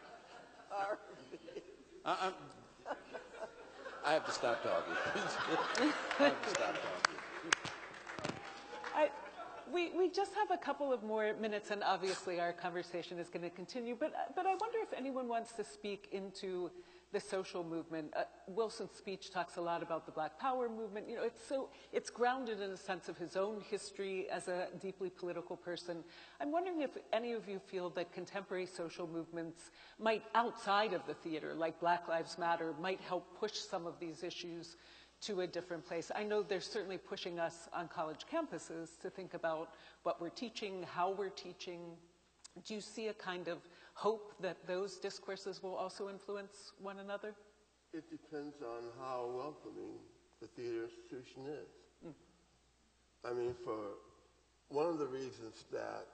Speaker 7: I, I'm, I have to stop talking. I have to stop talking.
Speaker 1: I, we, we just have a couple of more minutes, and obviously our conversation is going to continue, but, but I wonder if anyone wants to speak into the social movement. Uh, Wilson's speech talks a lot about the Black Power movement. You know, it's so, it's grounded in a sense of his own history as a deeply political person. I'm wondering if any of you feel that contemporary social movements might, outside of the theater, like Black Lives Matter, might help push some of these issues to a different place. I know they're certainly pushing us on college campuses to think about what we're teaching, how we're teaching. Do you see a kind of hope that those discourses will also influence one another?
Speaker 2: It depends on how welcoming the theater institution is. Mm. I mean, for one of the reasons that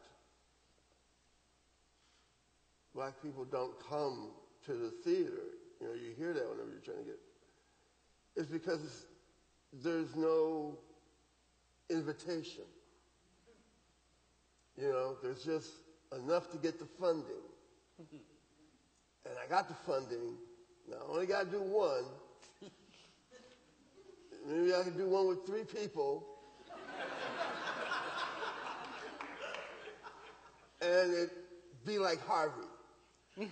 Speaker 2: black people don't come to the theater, you know, you hear that whenever you're trying to get, is because there's no invitation. You know, there's just enough to get the funding. And I got the funding. Now I only got to do one. Maybe I can do one with three people. And it be like Harvey.
Speaker 7: Can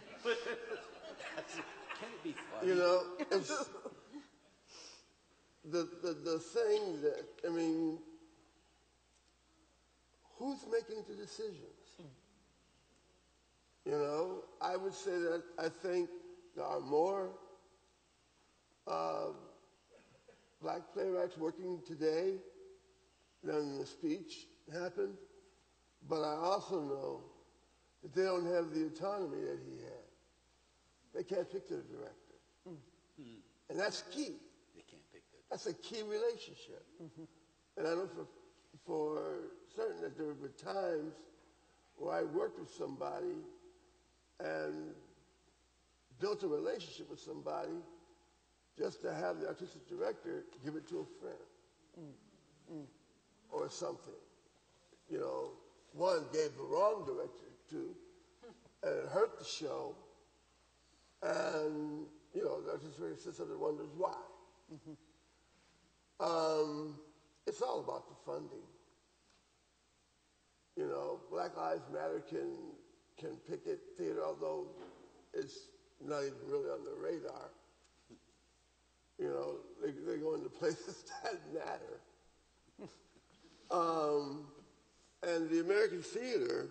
Speaker 7: it be funny?
Speaker 2: You know, it's the, the, the thing that, I mean, who's making the decisions? You know, I would say that I think there are more uh, black playwrights working today than the speech happened, but I also know that they don't have the autonomy that he had. They can't pick their director. Mm-hmm. And that's key.
Speaker 7: They can't pick their
Speaker 2: That's a key relationship. Mm-hmm. And I know for, for certain that there were times where I worked with somebody and built a relationship with somebody just to have the artistic director give it to a friend mm. Mm. or something. you know, one, gave the wrong direction to, and it hurt the show. And, you know, the artistic assistant wonders why. Mm-hmm. um, it's all about the funding. You know, Black Lives Matter can, can picket theater, although it's not even really on the radar. You know, they, they go into places that matter. um, and the American theater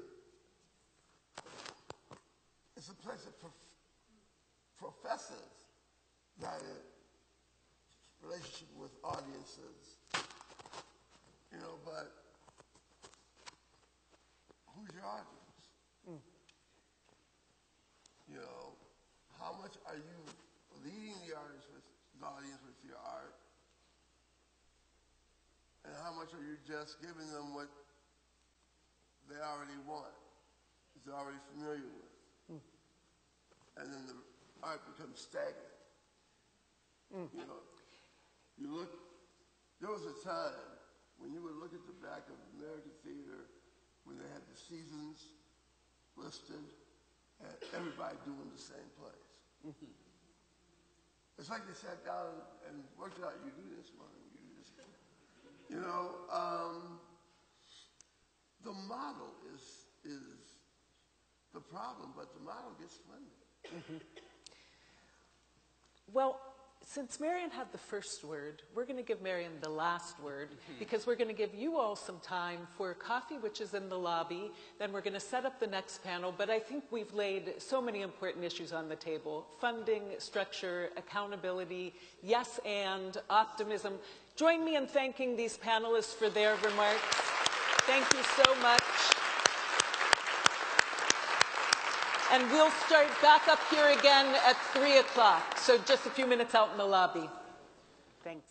Speaker 2: is a place that prof professes that relationship with audiences. You know, but who's your audience? Mm. You know, how much are you leading the artist with the audience with your art? And how much are you just giving them what they already want, that they're already familiar with? Mm. And then the art becomes stagnant. Mm. You know, you look, there was a time when you would look at the back of American Theater when they had the seasons listed and everybody doing the same plays. Mm-hmm. It's like they sat down and worked out, you do this one, you do this one. You know, um, the model is, is the problem, but the model gets funded.
Speaker 1: Mm-hmm. Well, since Marion had the first word, we're going to give Marion the last word, mm-hmm. because we're going to give you all some time for coffee, which is in the lobby. Then we're going to set up the next panel. But I think we've laid so many important issues on the table: funding, structure, accountability, yes and, optimism. Join me in thanking these panelists for their remarks. Thank you so much. And we'll start back up here again at three o'clock, so just a few minutes out in the lobby. Thanks.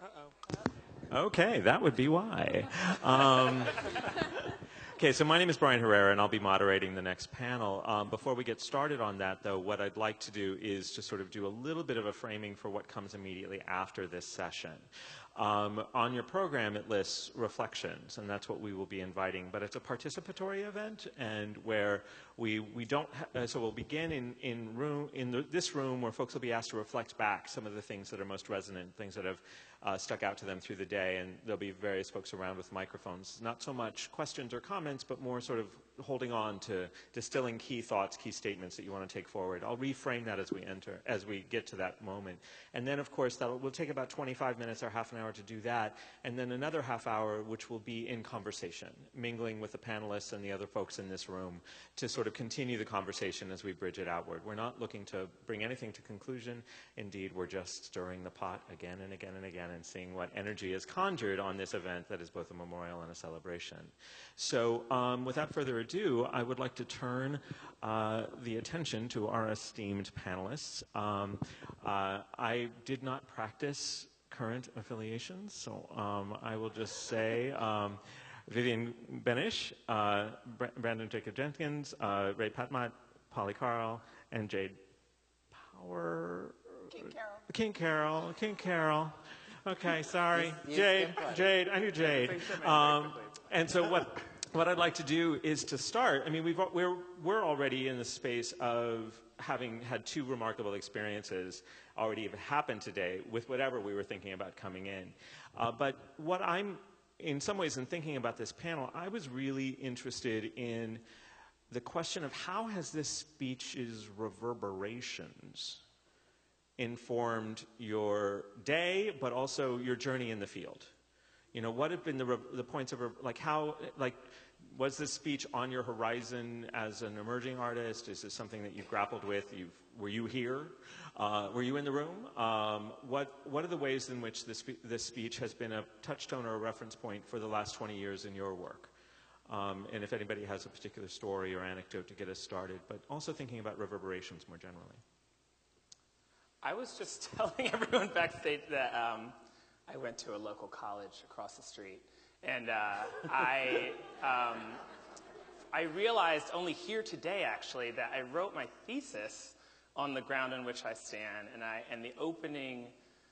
Speaker 9: Uh-oh. Okay, that would be why. Um, Okay, so my name is Brian Herrera, and I'll be moderating the next panel. Um, before we get started on that, though, what I'd like to do is to sort of do a little bit of a framing for what comes immediately after this session. Um, on your program, it lists reflections, and that's what we will be inviting. But it's a participatory event, and where we we don't. Ha uh, so we'll begin in in room in the, this room where folks will be asked to reflect back some of the things that are most resonant, things that have uh, stuck out to them through the day, and there'll be various folks around with microphones. Not so much questions or comments, but more sort of holding on to distilling key thoughts, key statements that you want to take forward. I'll reframe that as we enter, as we get to that moment. And then, of course, that will take about twenty-five minutes or half an hour to do that, and then another half hour which will be in conversation, mingling with the panelists and the other folks in this room to sort of continue the conversation as we bridge it outward. We're not looking to bring anything to conclusion. Indeed, we're just stirring the pot again and again and again and seeing what energy is conjured on this event that is both a memorial and a celebration. So um, without further ado, I would like to turn uh, the attention to our esteemed panelists. Um, uh, I did not practice current affiliations, so um, I will just say um, Vivian Benish, uh, Br Brandon Jacob Jenkins, uh, Ray Patmat, Polly Carl, and Jade Power.
Speaker 8: King Carol.
Speaker 9: King Carol. King Carol. Okay, sorry. Jade. Jade. I knew Jade. Um, and so what? What I'd like to do is to start. I mean, we've we're we're already in the space of having had two remarkable experiences already have happened today with whatever we were thinking about coming in. Uh, but what I'm, in some ways, in thinking about this panel, I was really interested in the question of how has this speech's reverberations informed your day, but also your journey in the field. You know, what have been the, the points of, like how, like, was this speech on your horizon as an emerging artist? Is this something that you've grappled with? You've, were you here? Uh, were you in the room? Um, what, what are the ways in which this, this speech has been a touchstone or a reference point for the last twenty years in your work? Um, and if anybody has a particular story or anecdote to get us started, but also thinking about reverberations more generally.
Speaker 10: I was just telling everyone backstage that um, I went to a local college across the street. And uh, I, um, I realized only here today, actually, that I wrote my thesis on the ground on which I stand. And, I, and the opening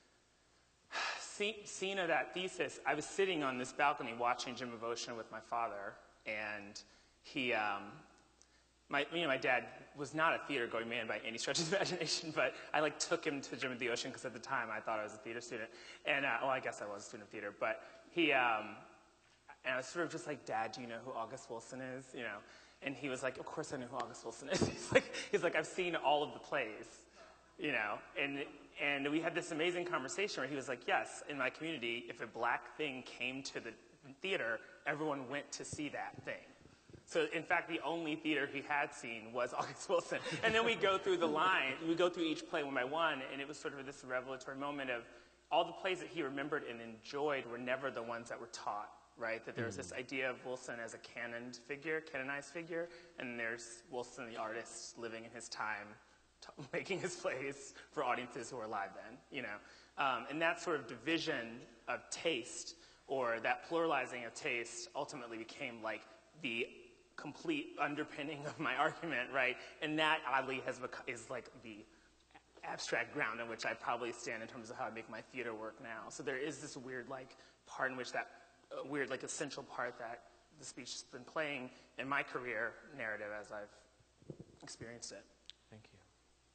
Speaker 10: scene of that thesis, I was sitting on this balcony watching Gym of Ocean with my father. And he, um, my, you know, my dad was not a theater-going man by any stretch of the imagination, but I like took him to Gym of the Ocean because at the time I thought I was a theater student. And, uh, well, I guess I was a student of theater. But he... Um, And I was sort of just like, Dad, do you know who August Wilson is? You know, and he was like, of course I know who August Wilson is. He's like, he's like, I've seen all of the plays, you know. And and we had this amazing conversation where he was like, yes, in my community, if a black thing came to the theater, everyone went to see that thing. So in fact, the only theater he had seen was August Wilson. And then we go through the line, we go through each play one by one, and it was sort of this revelatory moment of all the plays that he remembered and enjoyed were never the ones that were taught. Right, that there's this idea of Wilson as a canoned figure, canonized figure, and there's Wilson, the artist, living in his time, t making his plays for audiences who are alive then, you know. Um, and that sort of division of taste, or that pluralizing of taste, ultimately became like the complete underpinning of my argument, right? And that, oddly, has become, is like the abstract ground on which I probably stand in terms of how I make my theater work now. So there is this weird, like, part in which that a weird, like, essential part that the speech has been playing in my career narrative as I've experienced it.
Speaker 9: Thank you.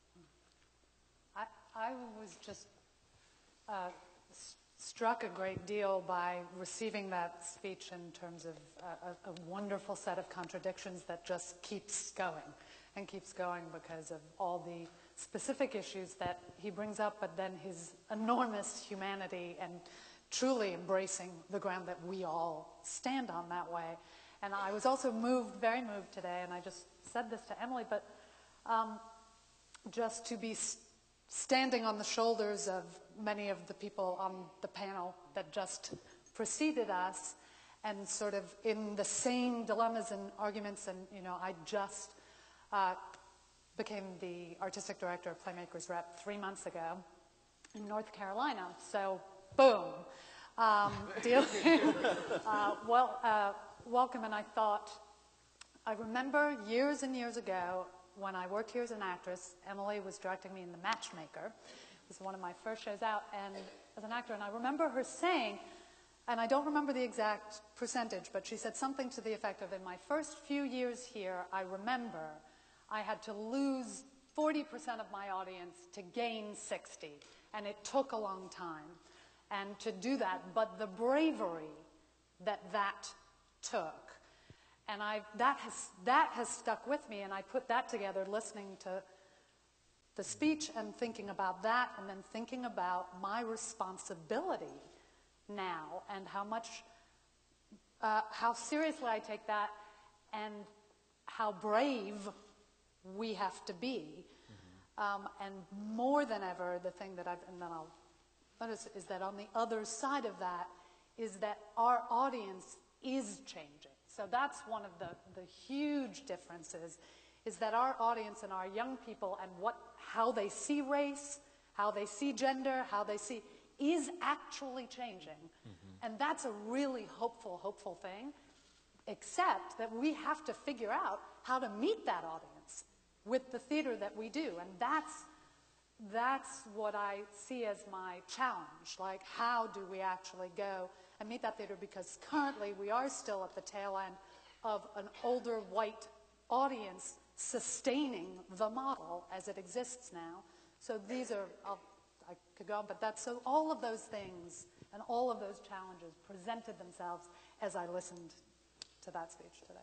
Speaker 8: I, I was just uh, struck a great deal by receiving that speech in terms of uh, a, a wonderful set of contradictions that just keeps going and keeps going because of all the specific issues that he brings up, but then his enormous humanity and truly embracing the ground that we all stand on that way. And I was also moved, very moved today, and I just said this to Emily, but um, just to be st standing on the shoulders of many of the people on the panel that just preceded us, and sort of in the same dilemmas and arguments, and, you know, I just uh, became the artistic director of Playmakers Rep three months ago in North Carolina. So boom, um, dealing, uh, well, uh, welcome. And I thought, I remember years and years ago when I worked here as an actress, Emily was directing me in The Matchmaker. It was one of my first shows out and as an actor. And I remember her saying, and I don't remember the exact percentage, but she said something to the effect of, in my first few years here, I remember I had to lose forty percent of my audience to gain sixty. And it took a long time. And to do that, but the bravery that that took. And I, that, has, that has stuck with me, and I put that together listening to the speech and thinking about that, and then thinking about my responsibility now and how much, uh, how seriously I take that and how brave we have to be. Mm-hmm. um, and more than ever, the thing that I've, and then I'll notice, is that on the other side of that is that our audience is changing. So that's one of the, the huge differences, is that our audience and our young people and what, how they see race, how they see gender, how they see, is actually changing. Mm-hmm. And that's a really hopeful, hopeful thing, except that we have to figure out how to meet that audience with the theater that we do. And that's, that's what I see as my challenge. Like, how do we actually go and meet that theater, because currently we are still at the tail end of an older white audience sustaining the model as it exists now. So these are, I'll, I could go on, but that's, so all of those things and all of those challenges presented themselves as I listened to that speech today.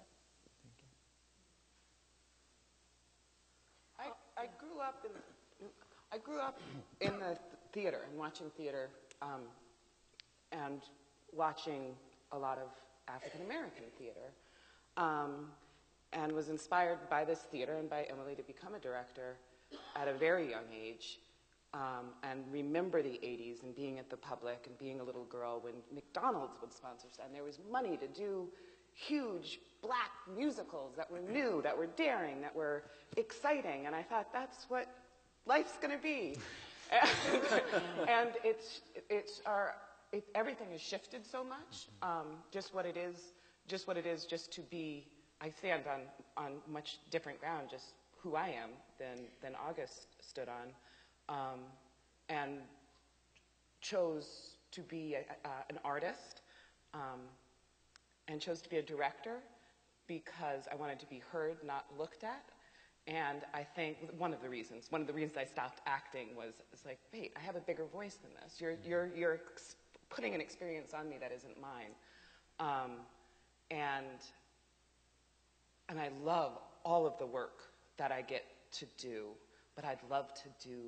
Speaker 3: I, I grew up in, I grew up in the theater and watching theater um, and watching a lot of African-American theater, um, and was inspired by this theater and by Emily to become a director at a very young age, um, and remember the eighties and being at the Public and being a little girl when McDonald's would sponsor stuff, and there was money to do huge black musicals that were new, that were daring, that were exciting, and I thought, that's what life's going to be. and, and it's, it's our... It, everything has shifted so much. Um, just what it is, just what it is, just to be. I stand on on much different ground, just who I am than than August stood on, um, and chose to be a, a, an artist, um, and chose to be a director because I wanted to be heard, not looked at. And I think one of the reasons, one of the reasons I stopped acting was, it's like, wait, I have a bigger voice than this. You're you're you're putting an experience on me that isn't mine. Um, and, and I love all of the work that I get to do, but I'd love to do,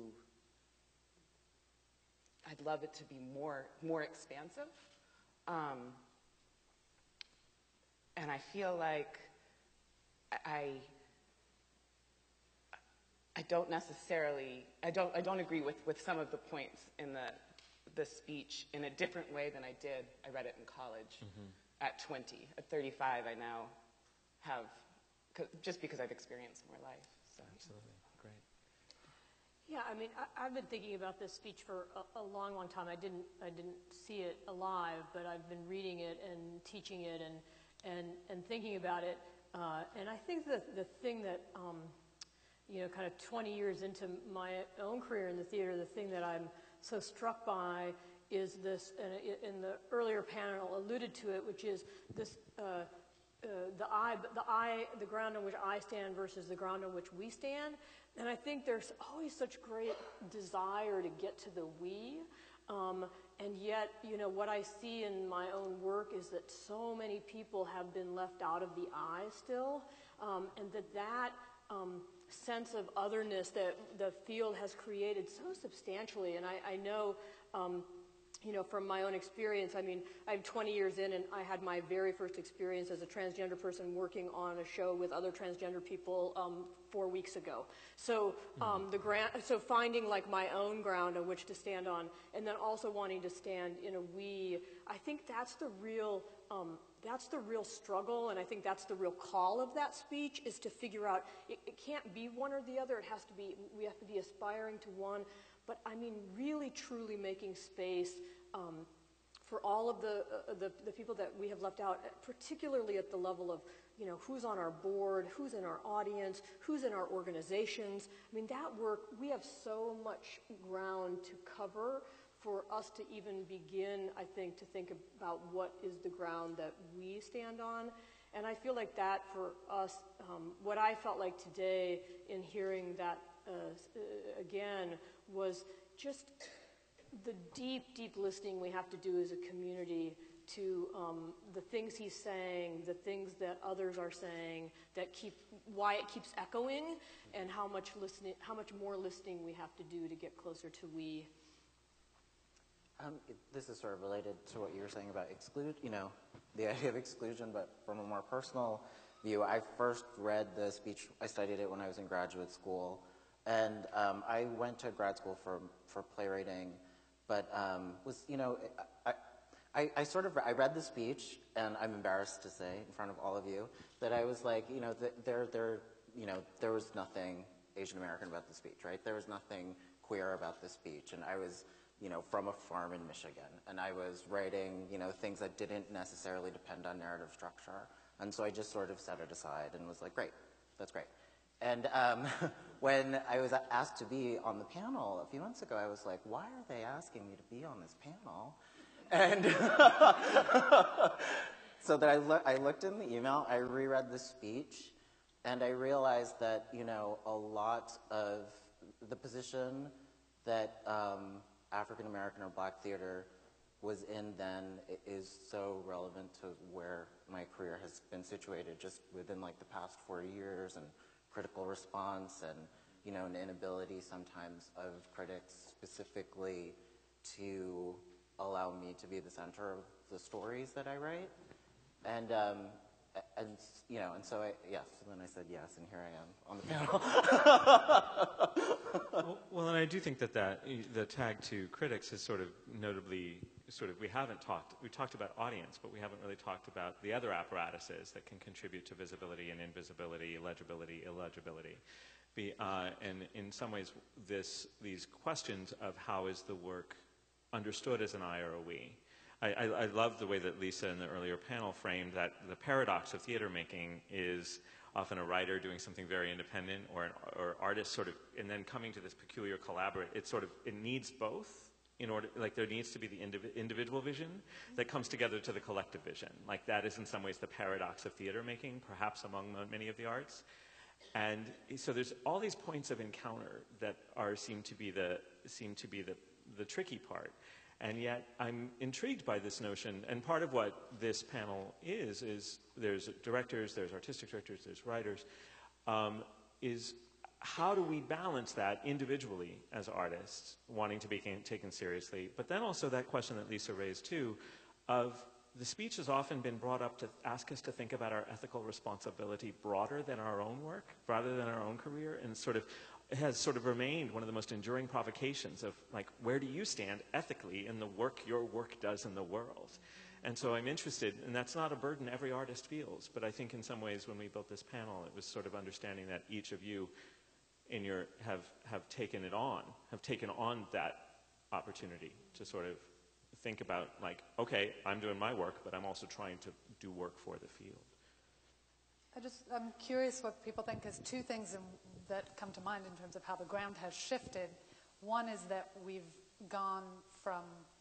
Speaker 3: I'd love it to be more, more expansive. Um, and I feel like I, I don't necessarily, I don't, I don't agree with, with some of the points in the, the speech in a different way than I did. I read it in college mm-hmm. at twenty. At thirty-five, I now have, just because I've experienced more life. So.
Speaker 5: Absolutely, great.
Speaker 11: Yeah, I mean, I, I've been thinking about this speech for a, a long, long time. I didn't, I didn't see it alive, but I've been reading it and teaching it and and and thinking about it. Uh, and I think that the thing that, um, you know, kind of twenty years into my own career in the theater, the thing that I'm so struck by is this, and in the earlier panel alluded to it, which is this, uh, uh, the I, the I, the ground on which I stand versus the ground on which we stand. And I think there's always such great desire to get to the we, um, and yet, you know, what I see in my own work is that so many people have been left out of the I still, um, and that that um, sense of otherness that the field has created so substantially. And I, I know, um, you know, from my own experience, I mean, I'm twenty years in and I had my very first experience as a transgender person working on a show with other transgender people um, four weeks ago. So um, the grant, so finding like my own ground on which to stand on, and then also wanting to stand in a we, I think that's the real, um, that's the real struggle, and I think that's the real call of that speech, is to figure out, it, it can't be one or the other, it has to be, we have to be aspiring to one, but I mean really truly making space um, for all of the, uh, the the people that we have left out, particularly at the level of, you know, who's on our board, who's in our audience, who's in our organizations. I mean, that work, we have so much ground to cover for us to even begin, I think, to think about what is the ground that we stand on. And I feel like that for us, um, what I felt like today in hearing that uh, again was just the deep, deep listening we have to do as a community to um, the things he's saying, the things that others are saying, that keep, why it keeps echoing, and how much listening, how much more listening we have to do to get closer to we.
Speaker 12: Um, it, this is sort of related to what you were saying about exclude, you know, the idea of exclusion, but from a more personal view, I first read the speech, I studied it when I was in graduate school, and um, I went to grad school for, for playwriting, but um, was, you know, I, I, I sort of, I read the speech, and I'm embarrassed to say in front of all of you, that I was like, you know, th there, there, you know, there was nothing Asian American about the speech, right? There was nothing queer about the speech, and I was, you know, from a farm in Michigan, and I was writing, you know, things that didn't necessarily depend on narrative structure, and so I just sort of set it aside and was like, great, that's great. And um, when I was asked to be on the panel a few months ago, I was like, why are they asking me to be on this panel? And so that I, lo I looked in the email, I reread the speech, and I realized that, you know, a lot of the position that um, African American or Black theater was in then is so relevant to where my career has been situated just within like the past four years, and critical response, and, you know, an inability sometimes of critics specifically to allow me to be the center of the stories that I write. And, um, and you know, and so I, yes, and then I said yes, and here I am on the panel.
Speaker 9: well, well, and I do think that, that the tag to critics is sort of notably, sort of, we haven't talked, we talked about audience, but we haven't really talked about the other apparatuses that can contribute to visibility and invisibility, legibility, illegibility. Be, uh, and in some ways, this, these questions of how is the work understood as an I or a we. I, I, I love the way that Lisa in the earlier panel framed that the paradox of theater making is often a writer doing something very independent, or an or artist sort of, and then coming to this peculiar collaborate. It sort of, it needs both in order, like there needs to be the indiv individual vision that comes together to the collective vision. Like that is in some ways the paradox of theater making, perhaps among many of the arts. And so there's all these points of encounter that are, seem to be the, seem to be the, the tricky part. And yet I'm intrigued by this notion, and part of what this panel is, is there's directors, there's artistic directors, there's writers, um, is how do we balance that individually as artists, wanting to be taken seriously, but then also that question that Lisa raised too, of the speech has often been brought up to ask us to think about our ethical responsibility broader than our own work, rather than our own career, and sort of it has sort of remained one of the most enduring provocations of, like, where do you stand ethically in the work your work does in the world? And so I'm interested, and that's not a burden every artist feels, but I think in some ways when we built this panel, it was sort of understanding that each of you in your, have, have taken it on, have taken on that opportunity to sort of think about, like, okay, I'm doing my work, but I'm also trying to do work for the field.
Speaker 8: I just, I'm curious what people think. There's two things in, that come to mind in terms of how the ground has shifted. One is that we've gone from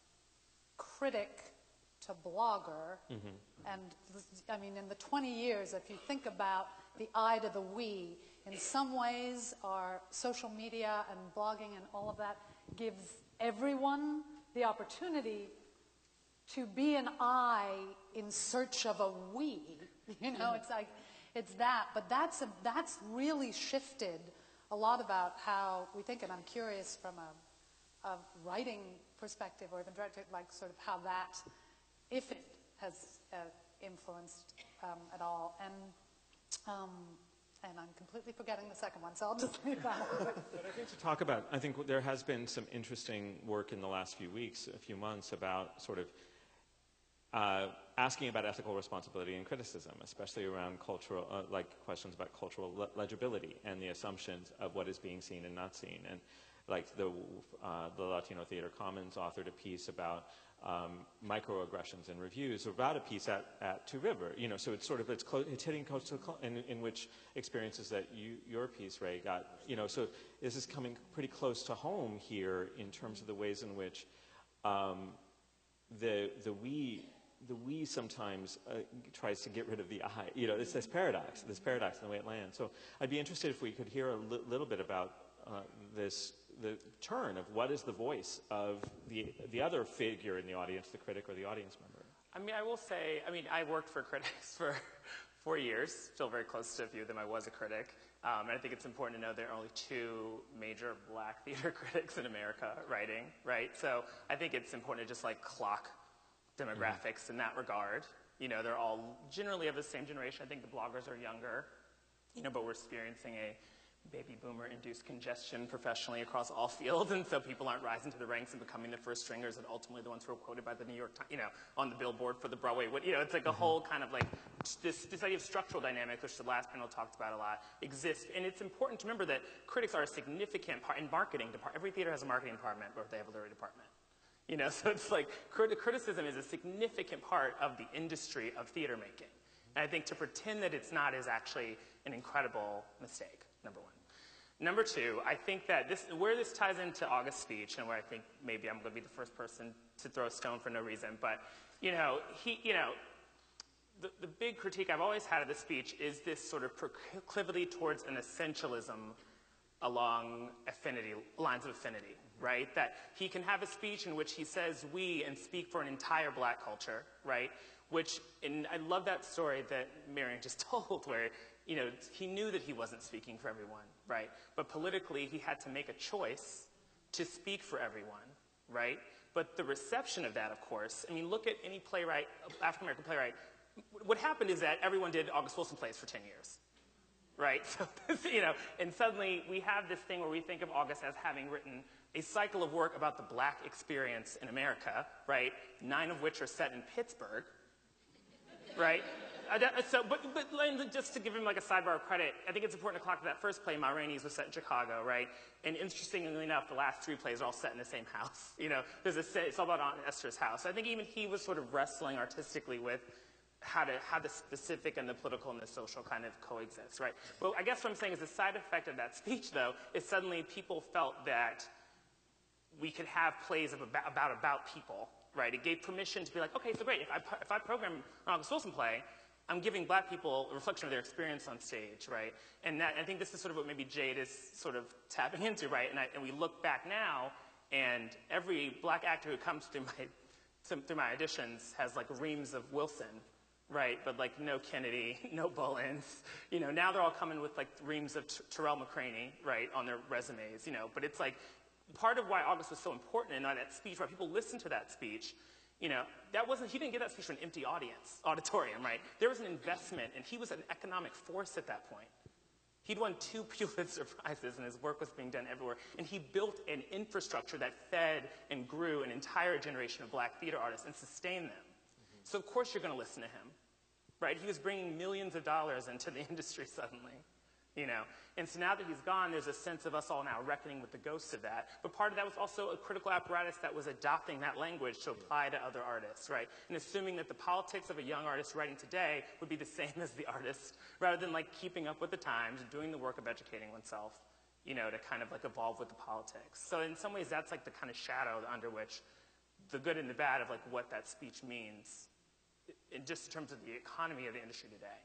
Speaker 8: critic to blogger. Mm-hmm. And I mean, in the twenty years, if you think about the I to the we, in some ways our social media and blogging and all of that gives everyone the opportunity to be an I in search of a we. You know, it's like, it's that, but that's, a, that's really shifted a lot about how we think, and I'm curious from a, a writing perspective or even director, like sort of how that, if it has uh, influenced um, at all. And, um, and I'm completely forgetting the second one, so I'll just leave that.
Speaker 9: But I think to talk about, I think there has been some interesting work in the last few weeks, a few months, about sort of Uh, asking about ethical responsibility and criticism, especially around cultural, uh, like questions about cultural le legibility and the assumptions of what is being seen and not seen. And like the, uh, the Latino Theater Commons authored a piece about um, microaggressions in reviews, about a piece at, at Two River. You know, so it's sort of, it's, close, it's hitting close to, clo in, in which experiences that you, your piece, Ray, got, you know, so this is coming pretty close to home here in terms of the ways in which um, the, the we, the we sometimes uh, tries to get rid of the I. You know, it's this paradox, this paradox in the way it lands. So I'd be interested if we could hear a li little bit about uh, this, the turn of what is the voice of the, the other figure in the audience, the critic or the audience member.
Speaker 10: I mean, I will say, I mean, I worked for critics for four years, still very close to a few of them. I was a critic. Um, and I think it's important to know there are only two major black theater critics in America writing, right? So I think it's important to just like clock demographics mm-hmm. in that regard. You know, they're all generally of the same generation. I think the bloggers are younger, you know, but we're experiencing a baby boomer-induced congestion professionally across all fields, and so people aren't rising to the ranks and becoming the first stringers and ultimately the ones who are quoted by the New York Times, you know, on the billboard for the Broadway. You know, it's like a mm-hmm. whole kind of like this, this idea of structural dynamics, which the last panel talked about a lot, exists. And it's important to remember that critics are a significant part in marketing department. Every theater has a marketing department, or they have a literary department. You know, so it's like crit criticism is a significant part of the industry of theater making. And I think to pretend that it's not is actually an incredible mistake, number one. Number two, I think that this, where this ties into August's speech, and where I think maybe I'm going to be the first person to throw a stone for no reason, but, you know, he, you know, the, the big critique I've always had of the speech is this sort of proclivity towards an essentialism along affinity, lines of affinity, right? That he can have a speech in which he says we and speak for an entire black culture, right? Which, and I love that story that Marion just told where, you know, he knew that he wasn't speaking for everyone, right? But politically, he had to make a choice to speak for everyone, right? But the reception of that, of course, I mean, look at any playwright, African-American playwright. What happened is that everyone did August Wilson plays for ten years, right? So, you know, and suddenly we have this thing where we think of August as having written a cycle of work about the black experience in America, right? Nine of which are set in Pittsburgh, right? So, but, but just to give him like a sidebar of credit, I think it's important to clock that first play, Ma Rainey's, was set in Chicago, right? And interestingly enough, the last three plays are all set in the same house. You know, there's a, it's all about Aunt Esther's house. So I think even he was sort of wrestling artistically with how to how the specific and the political and the social kind of coexist, right? But I guess what I'm saying is the side effect of that speech, though, is suddenly people felt that we could have plays of about about, about people, right? It gave permission to be like, okay, so great, if I if I program an August Wilson play, I'm giving black people a reflection of their experience on stage, right? And that, I think this is sort of what maybe Jade is sort of tapping into, right? And, I, and we look back now, and every black actor who comes through my, through my auditions has like reams of Wilson, right? But like no Kennedy, no Bullens. You know, now they're all coming with like reams of Terrell McCraney, right, on their resumes, you know. But it's like part of why August was so important in that speech, why people listen to that speech. You know, that wasn't, he didn't get that speech from an empty audience, auditorium, right? There was an investment, and he was an economic force at that point. He'd won two Pulitzer Prizes, and his work was being done everywhere. And he built an infrastructure that fed and grew an entire generation of black theater artists and sustained them. Mm-hmm. So of course you're going to listen to him, right? He was bringing millions of dollars into the industry suddenly. You know, and so now that he's gone, there's a sense of us all now reckoning with the ghosts of that. But part of that was also a critical apparatus that was adopting that language to apply to other artists, right? And assuming that the politics of a young artist writing today would be the same as the artist, rather than like keeping up with the times, doing the work of educating oneself, you know, to kind of like evolve with the politics. So in some ways, that's like the kind of shadow under which the good and the bad of like what that speech means, in just in terms of the economy of the industry today.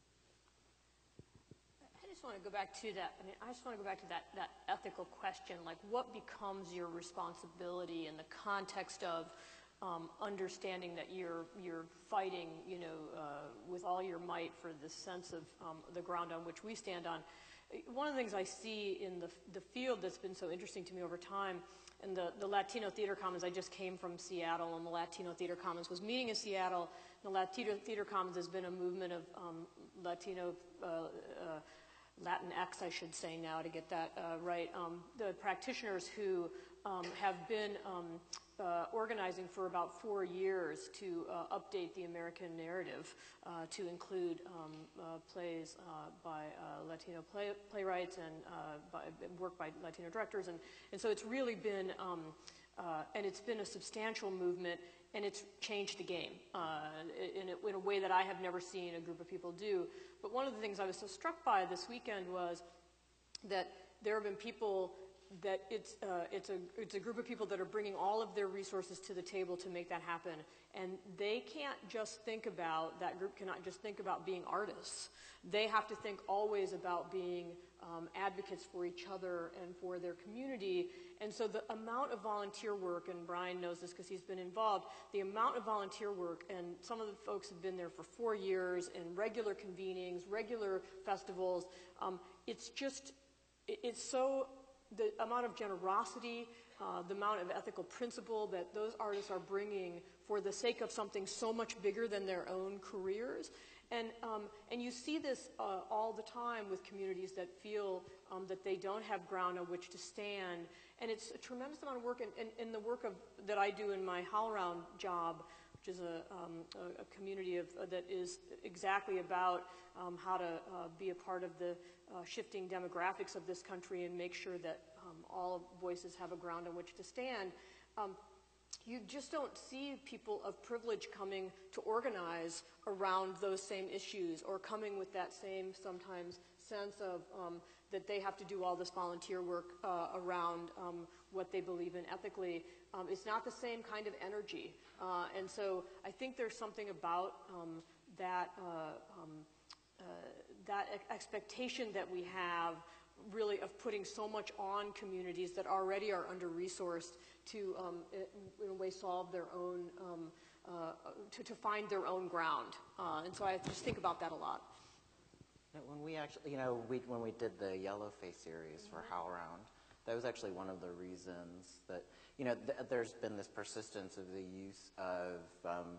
Speaker 11: I just want to go back to that. I mean, I just want to go back to that, that ethical question, like what becomes your responsibility in the context of um, understanding that you're, you're fighting, you know, uh, with all your might for this sense of um, the ground on which we stand on. One of the things I see in the, the field that's been so interesting to me over time, and the, the Latino Theater Commons, I just came from Seattle, and the Latino Theater Commons was meeting in Seattle. The Latino Theater Commons has been a movement of um, Latino uh, uh, Latinx, I should say now, to get that uh, right. Um, the practitioners who um, have been um, uh, organizing for about four years to uh, update the American narrative uh, to include um, uh, plays uh, by uh, Latino play, playwrights and uh, by, work by Latino directors. And, and so it's really been, um, uh, and it's been a substantial movement, and it's changed the game uh, in, a, in a way that I have never seen a group of people do. But one of the things I was so struck by this weekend was that there have been people that it's, uh, it's, a, it's a group of people that are bringing all of their resources to the table to make that happen. And they can't just think about, that group cannot just think about being artists. They have to think always about being um, advocates for each other and for their community. And so the amount of volunteer work, and Brian knows this because he's been involved, the amount of volunteer work, and some of the folks have been there for four years in regular convenings, regular festivals, um, it's just, it, it's so, the amount of generosity, uh, the amount of ethical principle that those artists are bringing for the sake of something so much bigger than their own careers. And, um, and you see this uh, all the time with communities that feel um, that they don't have ground on which to stand. And it's a tremendous amount of work, and, and, and the work of, that I do in my HowlRound job, which is a, um, a, a community of, uh, that is exactly about um, how to uh, be a part of the uh, shifting demographics of this country and make sure that um, all voices have a ground on which to stand. Um, you just don't see people of privilege coming to organize around those same issues, or coming with that same sometimes sense of um, that they have to do all this volunteer work uh, around um, what they believe in ethically. Um, it's not the same kind of energy. Uh, and so I think there's something about um, that, uh, um, uh, that e- expectation that we have really of putting so much on communities that already are under-resourced to, um, in a way, solve their own, um, uh, to, to find their own ground. Uh, and so I just think about that a lot.
Speaker 12: When we actually, you know, we, when we did the Yellow Face series for HowlRound, that was actually one of the reasons that, you know, th there's been this persistence of the use of um,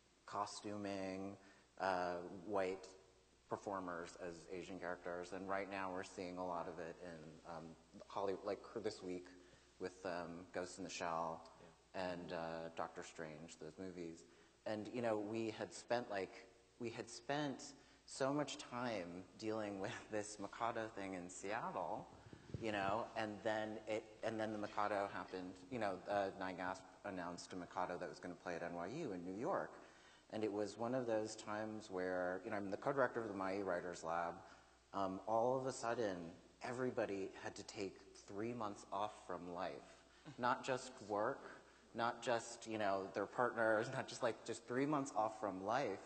Speaker 12: costuming uh, white performers as Asian characters, and right now we're seeing a lot of it in um, Hollywood, like this week with um, Ghost in the Shell yeah. and uh, Doctor Strange, those movies. And, you know, we had spent like, we had spent so much time dealing with this McCarter thing in Seattle, you know, and then it, and then the McCarter happened, you know, uh, NIGASP announced a McCarter that was going to play at N Y U in New York. And it was one of those times where, you know, I'm the co-director of the M I E Writers Lab. Um, all of a sudden, everybody had to take three months off from life. Not just work, not just, you know, their partners, not just like, just three months off from life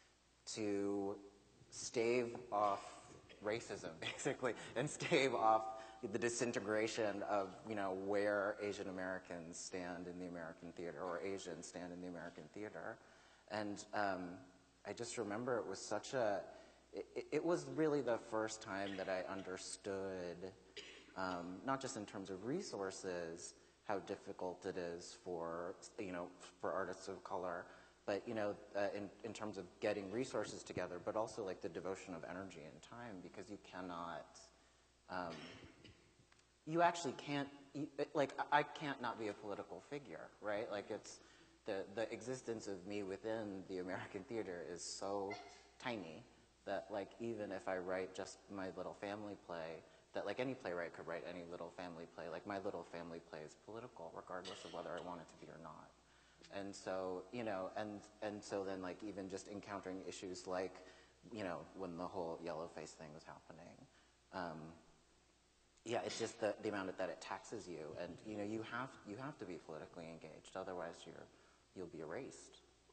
Speaker 12: to stave off racism, basically, and stave off the disintegration of, you know, where Asian Americans stand in the American theater, or Asians stand in the American theater. And um, I just remember it was such a, it, it was really the first time that I understood, um, not just in terms of resources, how difficult it is for, you know, for artists of color, but, you know, uh, in, in terms of getting resources together, but also like the devotion of energy and time, because you cannot, um, you actually can't, you, like, I can't not be a political figure, right? Like, it's, the, the existence of me within the American theater is so tiny that, like, even if I write just my little family play, that, like, any playwright could write any little family play. Like, my little family play is political, regardless of whether I want it to be or not. And so, you know, and, and so then, like, even just encountering issues like, you know, when the whole yellow face thing was happening, um, yeah, it's just the, the amount of, that it taxes you. And, you know, you have, you have to be politically engaged, otherwise you're, you'll be erased.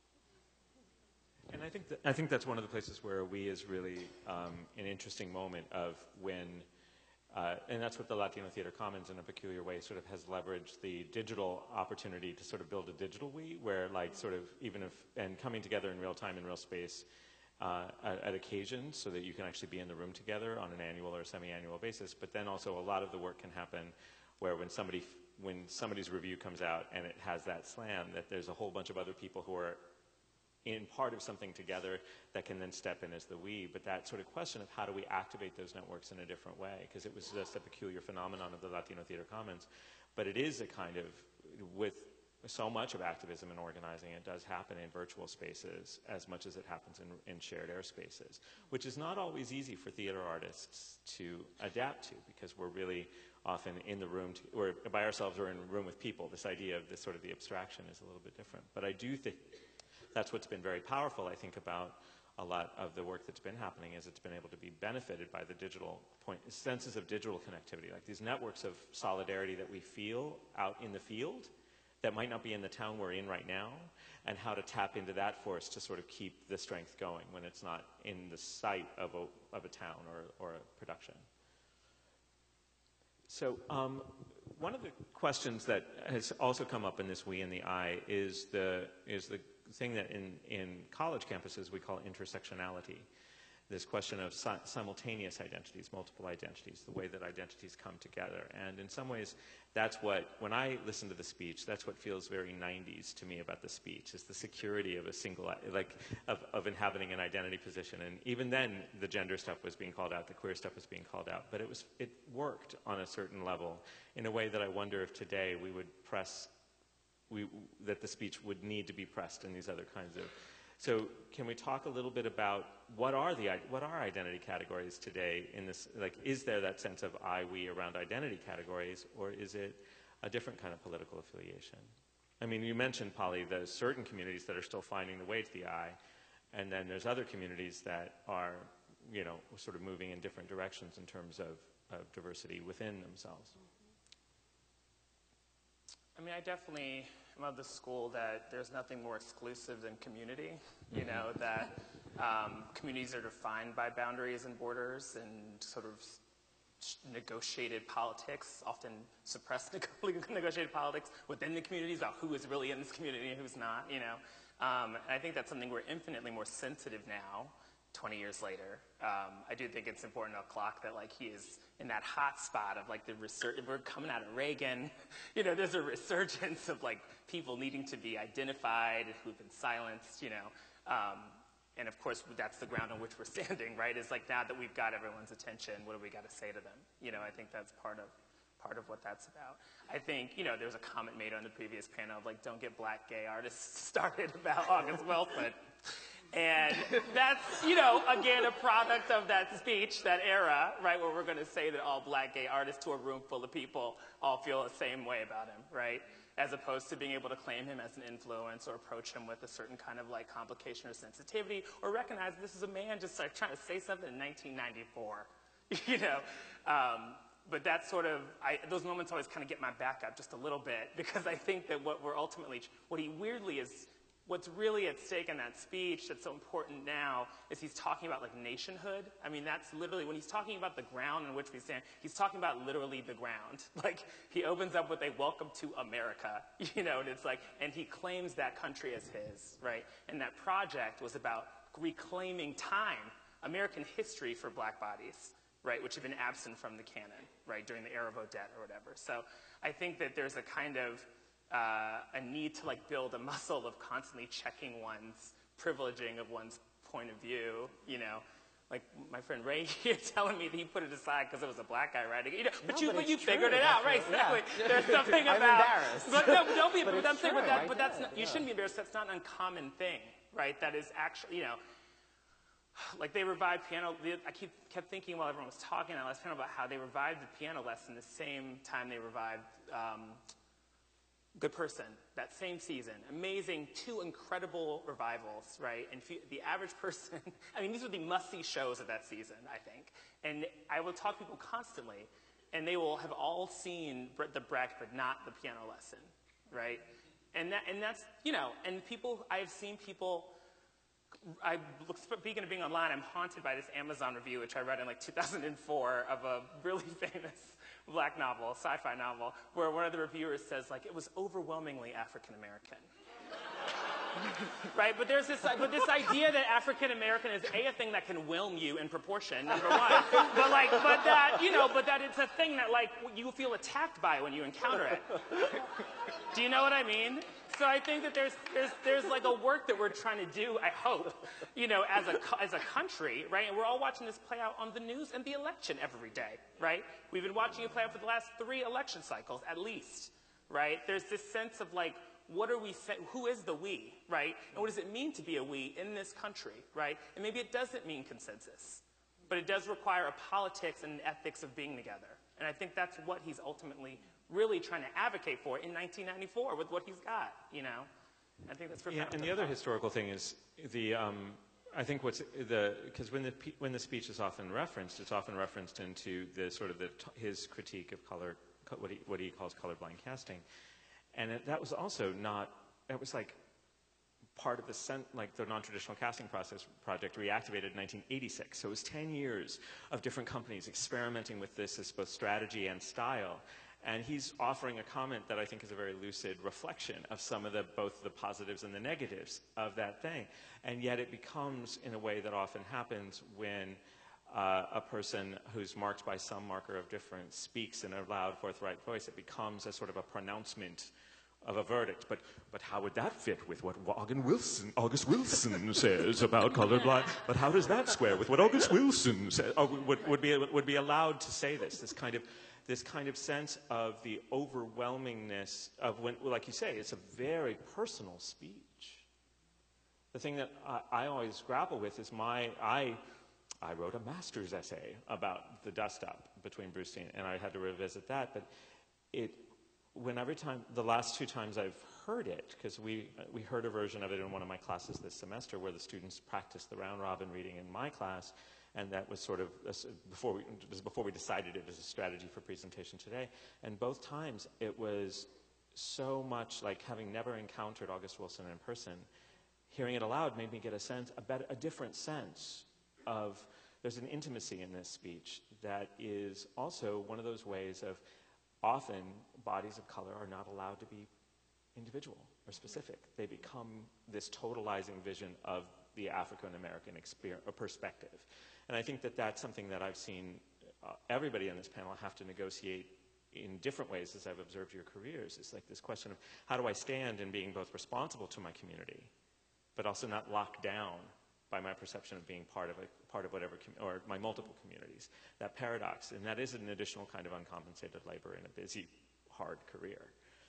Speaker 9: And I think, that, I think that's one of the places where we is really um, an interesting moment of when, Uh, and that's what the Latino Theater Commons in a peculiar way sort of has leveraged the digital opportunity to sort of build a digital we, where like sort of even if, and coming together in real time, in real space uh, at, at occasions so that you can actually be in the room together on an annual or semi-annual basis. But then also a lot of the work can happen where when somebody, when somebody's review comes out and it has that slam, that there's a whole bunch of other people who are in part of something together that can then step in as the we, but that sort of question of how do we activate those networks in a different way, because it was just a peculiar phenomenon of the Latino Theater Commons. But it is a kind of, with so much of activism and organizing, it does happen in virtual spaces as much as it happens in, in shared airspaces, which is not always easy for theater artists to adapt to, because we're really often in the room, to, or by ourselves or in a room with people. This idea of this sort of the abstraction is a little bit different. But I do think that's what's been very powerful, I think, about a lot of the work that's been happening, is it's been able to be benefited by the digital point, senses of digital connectivity, like these networks of solidarity that we feel out in the field that might not be in the town we're in right now, and how to tap into that force to sort of keep the strength going when it's not in the site of a, of a town or, or a production. So um, one of the questions that has also come up in this We and the I is the, is the thing that in, in college campuses we call intersectionality. This question of si simultaneous identities, multiple identities, the way that identities come together. And in some ways, that's what, when I listen to the speech, that's what feels very nineties to me about the speech, is the security of a single, like, of, of inhabiting an identity position. And even then, the gender stuff was being called out, the queer stuff was being called out, but it was, it worked on a certain level in a way that I wonder if today we would press, we, that the speech would need to be pressed in these other kinds of. So can we talk a little bit about what are the what are identity categories today in this, like, is there that sense of I, we around identity categories, or is it a different kind of political affiliation? I mean, you mentioned, Polly, there's certain communities that are still finding the way to the I, and then there's other communities that are, you know, sort of moving in different directions in terms of, of diversity within themselves.
Speaker 10: I mean, I definitely am of the school that there's nothing more exclusive than community. You know, that um, communities are defined by boundaries and borders and sort of negotiated politics, often suppressed negotiated politics within the communities about who is really in this community and who's not, you know. Um, and I think that's something we're infinitely more sensitive now, twenty years later. Um, I do think it's important to clock that, like, he is in that hot spot of, like, the resurgence. We're coming out of Reagan. You know, there's a resurgence of, like, people needing to be identified, who've been silenced, you know. Um, and, of course, that's the ground on which we're standing, right? Is like, now that we've got everyone's attention, what do we got to say to them? You know, I think that's part of part of what that's about. I think, you know, there was a comment made on the previous panel of, like, don't get black gay artists started about August Wilson. And that's, you know, again, a product of that speech, that era, right, where we're going to say that all black gay artists to a room full of people all feel the same way about him, right? As opposed to being able to claim him as an influence or approach him with a certain kind of, like, complication or sensitivity, or recognize this is a man just, like, trying to say something in nineteen ninety-four, you know? Um, but that sort of, I, those moments always kind of get my back up just a little bit, because I think that what we're ultimately, what he weirdly is, what's really at stake in that speech that's so important now is he's talking about, like, nationhood. I mean, that's literally, when he's talking about the ground on which we stand, he's talking about literally the ground. Like, he opens up with a welcome to America, you know, and it's like, and he claims that country as his, right? And that project was about reclaiming time, American history for black bodies, right, which have been absent from the canon, right, during the era of Odette or whatever. So I think that there's a kind of, Uh, a need to, like, build a muscle of constantly checking one's privileging of one's point of view, you know. Like my friend Ray here telling me that he put it aside because it was a black guy writing it. You know,
Speaker 12: no,
Speaker 10: but you,
Speaker 12: but
Speaker 10: but you
Speaker 12: true.
Speaker 10: figured it out, right? Exactly.
Speaker 12: Yeah.
Speaker 10: There's something
Speaker 12: I'm
Speaker 10: about.
Speaker 12: embarrassed.
Speaker 10: But no, don't be.
Speaker 12: but
Speaker 10: but I'm saying,
Speaker 12: true.
Speaker 10: but, that,
Speaker 12: I
Speaker 10: but that's
Speaker 12: did,
Speaker 10: not, you
Speaker 12: yeah.
Speaker 10: shouldn't be embarrassed. That's not an uncommon thing, right? That is actually, you know, like they revived piano. I keep kept thinking while everyone was talking on that last panel about how they revived the piano lesson the same time they revived Um, Good Person, that same season. Amazing, two incredible revivals, right? And the average person, I mean, these were the must-see shows of that season, I think. And I will talk to people constantly, and they will have all seen the Brecht, but not the piano lesson, right? And that, and that's, you know, and people, I've seen people, I, speaking of being online, I'm haunted by this Amazon review, which I read in like two thousand four of a really famous black novel, sci-fi novel, where one of the reviewers says, like, it was overwhelmingly African-American. Right? But there's this, but this idea that African-American is A, a thing that can whelm you in proportion, number one. But like, but that, you know, but that it's a thing that, like, you feel attacked by when you encounter it. Do you know what I mean? So I think that there's, there's, there's like a work that we're trying to do, I hope, you know, as a, as a country, right? And we're all watching this play out on the news and the election every day, right? We've been watching it play out for the last three election cycles, at least, right? There's this sense of like, what are we, who is the we, right? And what does it mean to be a we in this country, right? And maybe it doesn't mean consensus, but it does require a politics and an ethics of being together. And I think that's what he's ultimately really trying to advocate for in nineteen ninety-four with what he's got, you know? I think that's profound.
Speaker 9: Yeah, and the other historical thing is the, um, I think what's the, because when the, when the speech is often referenced, it's often referenced into the sort of the, his critique of color, what he, what he calls colorblind casting. And it, that was also not, that was like part of the, cent, like the non-traditional casting process project reactivated in nineteen eighty-six. So it was ten years of different companies experimenting with this as both strategy and style. And he's offering a comment that I think is a very lucid reflection of some of the, both the positives and the negatives of that thing. And yet it becomes, in a way that often happens when uh, a person who's marked by some marker of difference speaks in a loud, forthright voice, it becomes a sort of a pronouncement of a verdict. But, but how would that fit with what August Wilson, August Wilson says about colorblind? But how does that square with what August Wilson says? Or would, would, be, would be allowed to say this, this kind of this kind of sense of the overwhelmingness of when, well, like you say, it's a very personal speech. The thing that I, I always grapple with is my, I, I wrote a master's essay about the dust-up between Brustein, and I had to revisit that, but it, when every time, the last two times I've heard it, because we, we heard a version of it in one of my classes this semester where the students practiced the round-robin reading in my class, and that was sort of, before we, it was before we decided it as a strategy for presentation today. And both times it was so much like having never encountered August Wilson in person, hearing it aloud made me get a sense, a, better, a different sense of, there's an intimacy in this speech that is also one of those ways of often bodies of color are not allowed to be individual or specific. They become this totalizing vision of the African-American experience or perspective. And I think that that's something that I've seen uh, everybody on this panel have to negotiate in different ways as I've observed your careers. It's like this question of how do I stand in being both responsible to my community, but also not locked down by my perception of being part of a part of whatever, or my multiple communities. That paradox, and that is an additional kind of uncompensated labor in a busy, hard career.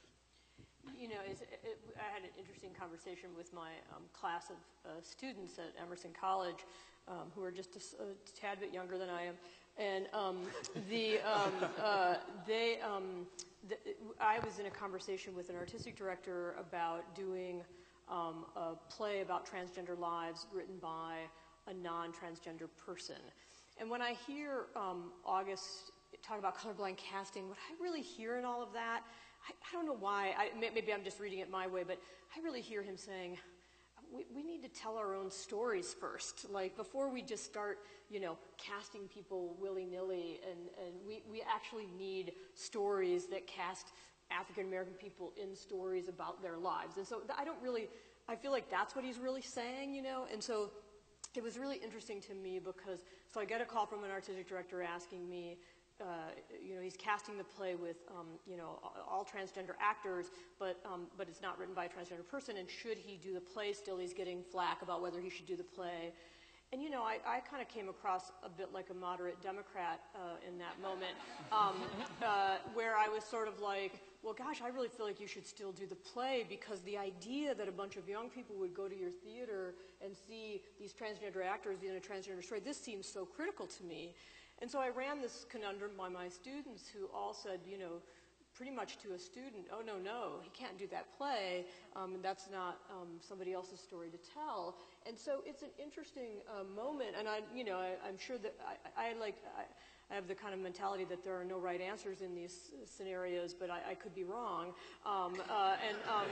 Speaker 11: You know, it's, it, I had an interesting conversation with my um, class of uh, students at Emerson College, um, who are just a, a tad bit younger than I am, and um, the um, uh, they um, the, I was in a conversation with an artistic director about doing um, a play about transgender lives written by a non-transgender person, and when I hear um, August talk about colorblind casting, what I really hear in all of that, I, I don't know why, I, maybe I'm just reading it my way, but I really hear him saying, we, we need to tell our own stories first. Like, before we just start, you know, casting people willy-nilly, and, and we, we actually need stories that cast African-American people in stories about their lives. And so I don't really, I feel like that's what he's really saying, you know, and so it was really interesting to me because, so I get a call from an artistic director asking me, Uh, you know, he's casting the play with, um, you know, all transgender actors, but um, but it's not written by a transgender person, and should he do the play still? He's getting flack about whether he should do the play. And, you know, I, I kind of came across a bit like a moderate Democrat uh, in that moment, um, uh, where I was sort of like, well, gosh, I really feel like you should still do the play, because the idea that a bunch of young people would go to your theater and see these transgender actors in a transgender story, this seems so critical to me. And so I ran this conundrum by my students, who all said, you know, pretty much to a student, oh, no, no, he can't do that play, um, and that's not um, somebody else's story to tell. And so it's an interesting uh, moment, and I, you know, I, I'm sure that I, I like, I, I have the kind of mentality that there are no right answers in these scenarios, but I, I could be wrong, um, uh, and um,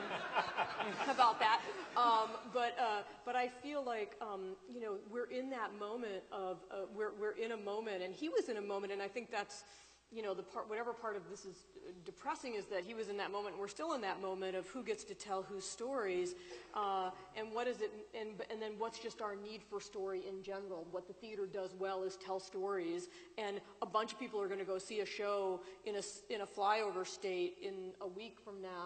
Speaker 11: about that. Um, but uh, but I feel like um, you know, we're in that moment of uh, we're we're in a moment, and he was in a moment, and I think that's, you know, the part, whatever part of this is depressing, is that he was in that moment, and we're still in that moment of who gets to tell whose stories, uh, and what is it, and, and then what's just our need for story in general. What the theater does well is tell stories, and a bunch of people are going to go see a show in a, in a flyover state in a week from now,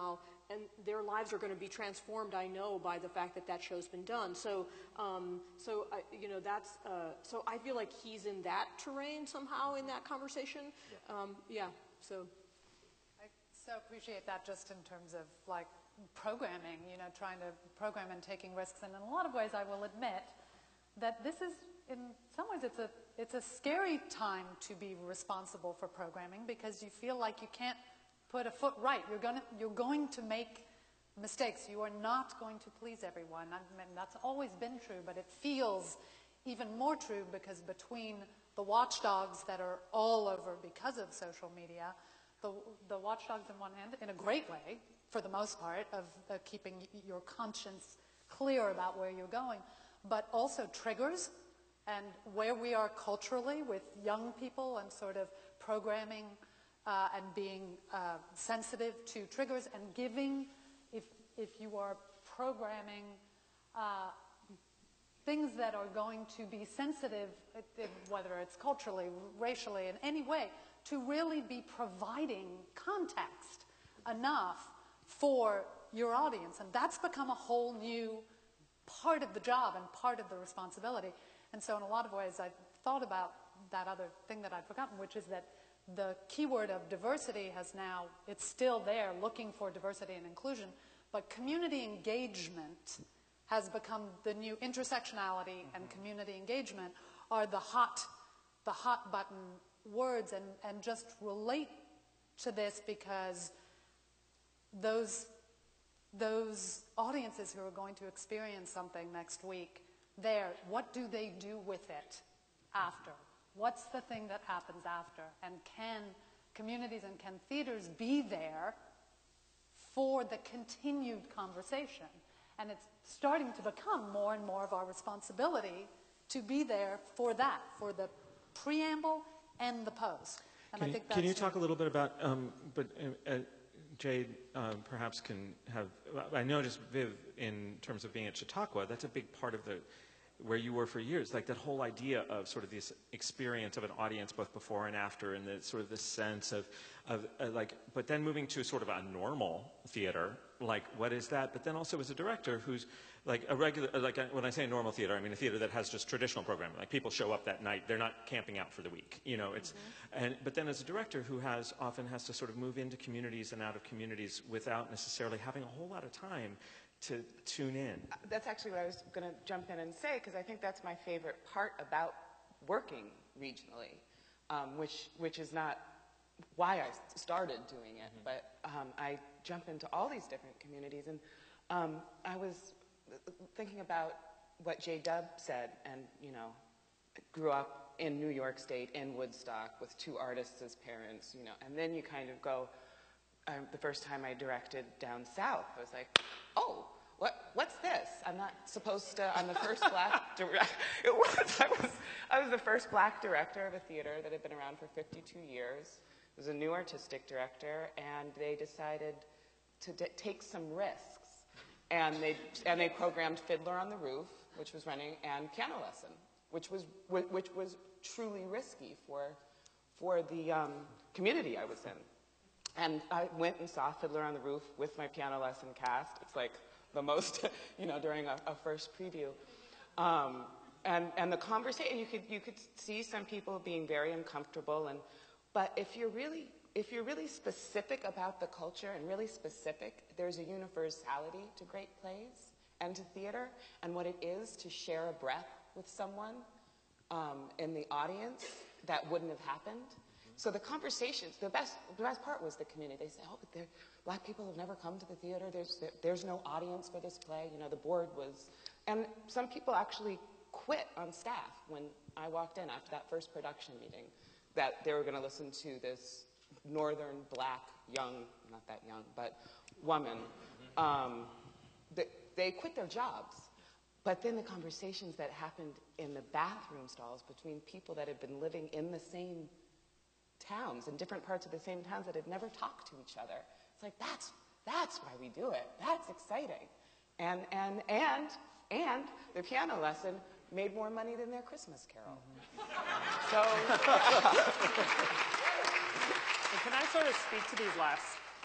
Speaker 11: and their lives are going to be transformed, I know, by the fact that that show's been done. So, um, so I, you know, that's, uh, so I feel like he's in that terrain somehow in that conversation. Yeah, um, yeah so.
Speaker 8: I so appreciate that just in terms of, like, programming, you know, trying to program and taking risks. And in a lot of ways, I will admit that this is, in some ways, it's a, it's a scary time to be responsible for programming because you feel like you can't put a foot right. You're, gonna, you're going to make mistakes. You are not going to please everyone. I mean, that's always been true, but it feels even more true because between the watchdogs that are all over because of social media, the, the watchdogs on one hand, in a great way, for the most part, of uh, keeping your conscience clear about where you're going, but also triggers and where we are culturally with young people and sort of programming uh, and being uh, sensitive to triggers and giving, if, if you are programming uh, things that are going to be sensitive, whether it's culturally, racially, in any way, to really be providing context enough for your audience. And that's become a whole new part of the job and part of the responsibility. And so in a lot of ways, I've thought about that other thing that I'd forgotten, which is that the keyword of diversity has now, it's still there, looking for diversity and inclusion, but community engagement has become the new intersectionality mm-hmm. and community engagement are the hot, the hot button words, and, and just relate to this because those, those audiences who are going to experience something next week, there, what do they do with it after? What's the thing that happens after? And can communities and can theaters be there for the continued conversation? And it's starting to become more and more of our responsibility to be there for that, for the preamble and the post. And
Speaker 9: can,
Speaker 8: I think
Speaker 9: you,
Speaker 8: that's
Speaker 9: can you talk a little bit about, um, but uh, uh, Jade um, perhaps can have, I noticed Viv, in terms of being at Chautauqua, that's a big part of the, where you were for years, like that whole idea of sort of this experience of an audience both before and after, and the sort of this sense of, of uh, like, but then moving to sort of a normal theater, like what is that? But then also as a director who's like a regular, like a, when I say a normal theater, I mean a theater that has just traditional programming, like people show up that night, they're not camping out for the week, you know, it's, mm-hmm. and, but then as a director who has, often has to sort of move into communities and out of communities without necessarily having a whole lot of time to tune in.
Speaker 13: That's actually what I was going to jump in and say, because I think that's my favorite part about working regionally, um, which, which is not why I started doing it, mm-hmm. but um, I jump into all these different communities, and um, I was thinking about what J Dub said, and, you know, grew up in New York State, in Woodstock, with two artists as parents, you know, and then you kind of go, Um, the first time I directed down south, I was like, oh, what, what's this? I'm not supposed to, I'm the first black director. It was, I was, I was the first black director of a theater that had been around for fifty-two years. It was a new artistic director, and they decided to d take some risks. And they, and they programmed Fiddler on the Roof, which was running, and Piano Lesson, which was, which was truly risky for, for the um, community I was in. And I went and saw Fiddler on the Roof with my Piano Lesson cast. It's like the most, you know, during a, a first preview. Um, and, and the conversation, you could, you could see some people being very uncomfortable. And, but if you're really, if you're really specific about the culture and really specific, there's a universality to great plays and to theater and what it is to share a breath with someone um, in the audience that wouldn't have happened. So the conversations, the best, the best part was the community. They said, oh, but black people have never come to the theater. There's, there, there's no audience for this play. You know, the board was, and some people actually quit on staff when I walked in after that first production meeting, that they were going to listen to this northern black young, not that young, but woman. Um, they, they quit their jobs. But then the conversations that happened in the bathroom stalls between people that had been living in the same towns, in different parts of the same towns that had never talked to each other. It's like, that's, that's why we do it. That's exciting. And, and, and, and the Piano Lesson made more money than their Christmas Carol. Mm-hmm. So,
Speaker 10: can I sort of speak to these last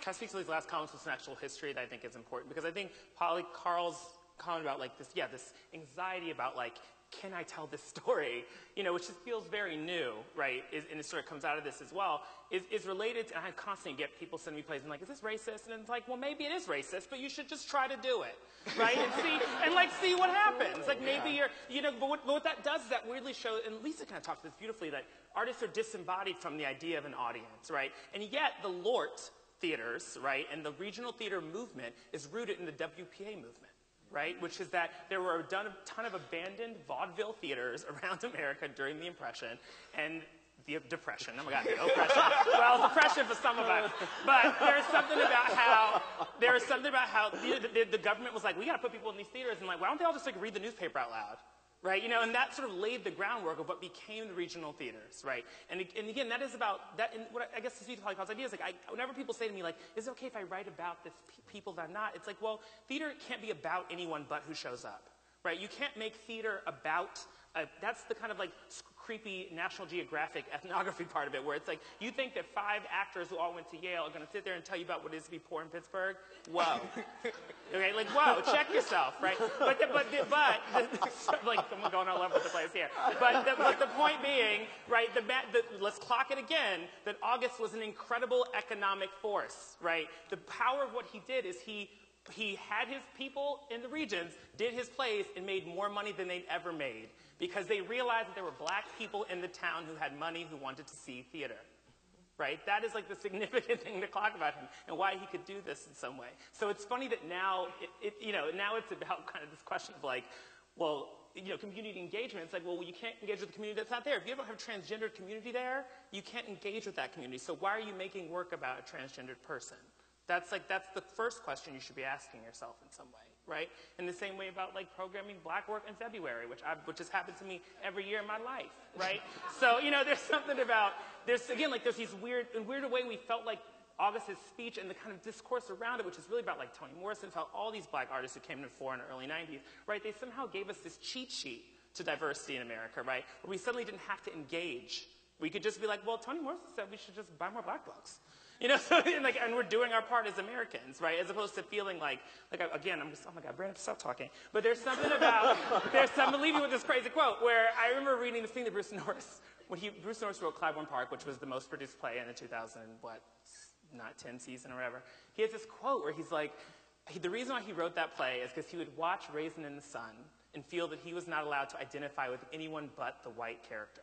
Speaker 10: can I speak to these last comments with some actual history that I think is important? Because I think Polly Carl's comment about like this, yeah, this anxiety about like, can I tell this story? You know, which just feels very new, right? Is, and it sort of comes out of this as well, is, is related to, and I constantly get people sending me plays and like, is this racist? And it's like, well, maybe it is racist, but you should just try to do it, right? And see, and like see what happens. Like maybe you're, you know, but what, but what that does is that weirdly shows, and Lisa kind of talked this beautifully, that artists are disembodied from the idea of an audience, right? And yet the LORT theaters, right, and the regional theater movement is rooted in the W P A movement. Right, which is that there were a ton of abandoned vaudeville theaters around America during the Impression and the Depression. Oh my God, the oppression. Well, depression for some of us. But there's something about how there is something about how the, the, the government was like, we got to put people in these theaters, and like, why don't they all just like read the newspaper out loud? Right, you know, and that sort of laid the groundwork of what became the regional theaters, right? And, and again, that is about that. And what I guess to speak to Polly Carl's idea is like, I, whenever people say to me like, "Is it okay if I write about this pe people that I'm not?" It's like, well, theater can't be about anyone but who shows up, right? You can't make theater about. Uh, that's the kind of like creepy National Geographic ethnography part of it, where it's like you think that five actors who all went to Yale are going to sit there and tell you about what it is to be poor in Pittsburgh. Whoa, okay, like whoa, check yourself, right? But the, but the, but the, like I'm going all over the place here. But the, but the point being, right? The, the let's clock it again. That August was an incredible economic force, right? The power of what he did is he. He had his people in the regions, did his plays, and made more money than they'd ever made because they realized that there were black people in the town who had money who wanted to see theater, right? That is like the significant thing to talk about him and why he could do this in some way. So it's funny that now, it, it, you know, now it's about kind of this question of like, well, you know, community engagement. It's like, well, you can't engage with the community that's not there. If you don't have a transgendered community there, you can't engage with that community. So why are you making work about a transgendered person? That's like, that's the first question you should be asking yourself in some way, right? In the same way about like programming black work in February, which, I, which has happened to me every year in my life, right? So, you know, there's something about, there's, again, like there's these weird, in weird way we felt like August's speech and the kind of discourse around it, which is really about like Toni Morrison, felt all these black artists who came to the fore in the early nineties, right? They somehow gave us this cheat sheet to diversity in America, right? Where we suddenly didn't have to engage. We could just be like, well, Toni Morrison said we should just buy more black books. You know, so, and, like, and we're doing our part as Americans, right? As opposed to feeling like, like again, I'm just, oh my God, Brandon, stop talking. But there's something about, there's something, leave you with this crazy quote, where I remember reading this thing that Bruce Norris, when he, Bruce Norris wrote Clybourne Park, which was the most produced play in the two thousand, what, not ten season or whatever. He has this quote where he's like, he, the reason why he wrote that play is because he would watch Raisin in the Sun and feel that he was not allowed to identify with anyone but the white character.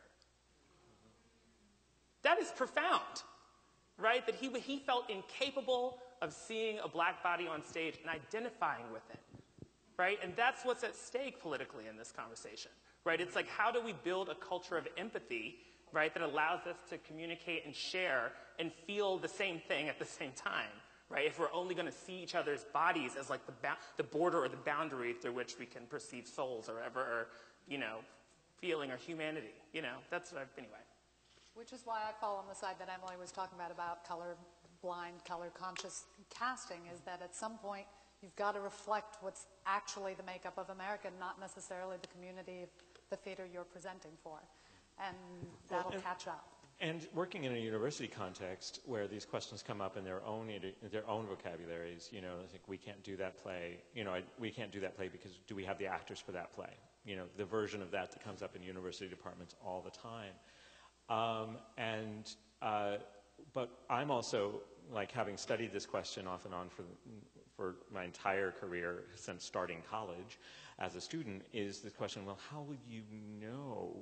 Speaker 10: That is profound. Right? That he, he felt incapable of seeing a black body on stage and identifying with it. Right? And that's what's at stake politically in this conversation. Right? It's like, how do we build a culture of empathy, right, that allows us to communicate and share and feel the same thing at the same time? Right? If we're only going to see each other's bodies as like the, the border or the boundary through which we can perceive souls or ever, or, you know, feeling or humanity. You know, that's what I've, anyway.
Speaker 8: Which is why I fall on the side that Emily was talking about, about color-blind, color-conscious casting, is that at some point you've got to reflect what's actually the makeup of America, not necessarily the community of the theater you're presenting for. And that'll
Speaker 9: well, and,
Speaker 8: catch up.
Speaker 9: And working in a university context where these questions come up in their own, in their own vocabularies, you know, I think we can't do that play, you know, I, we can't do that play because do we have the actors for that play? You know, the version of that that comes up in university departments all the time. Um, and, uh, but I'm also, like, having studied this question off and on for, for my entire career since starting college as a student, is the question, well, how would you know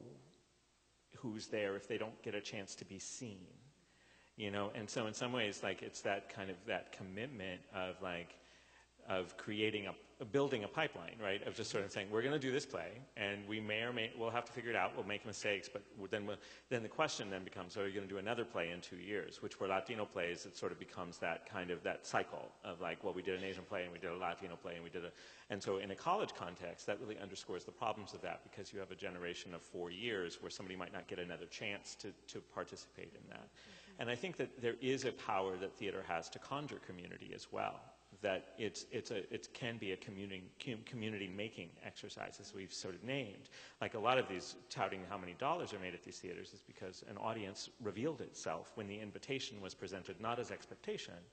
Speaker 9: who's there if they don't get a chance to be seen? You know, and so in some ways, like, it's that kind of, that commitment of, like, of creating a, building a pipeline, right? Of just sort of saying, we're going to do this play, and we may or may, we'll have to figure it out, we'll make mistakes, but then we'll, then the question then becomes, so are you going to do another play in two years? Which for Latino plays, it sort of becomes that kind of, that cycle of like, well, we did an Asian play, and we did a Latino play, and we did a, and so in a college context, that really underscores the problems of that, because you have a generation of four years where somebody might not get another chance to, to participate in that. Mm-hmm. And I think that there is a power that theater has to conjure community as well. That it's, it's a, it can be a community, community-making exercise, as we've sort of named. Like a lot of these touting how many dollars are made at these theaters is because an audience revealed itself when the invitation was presented not as expectation,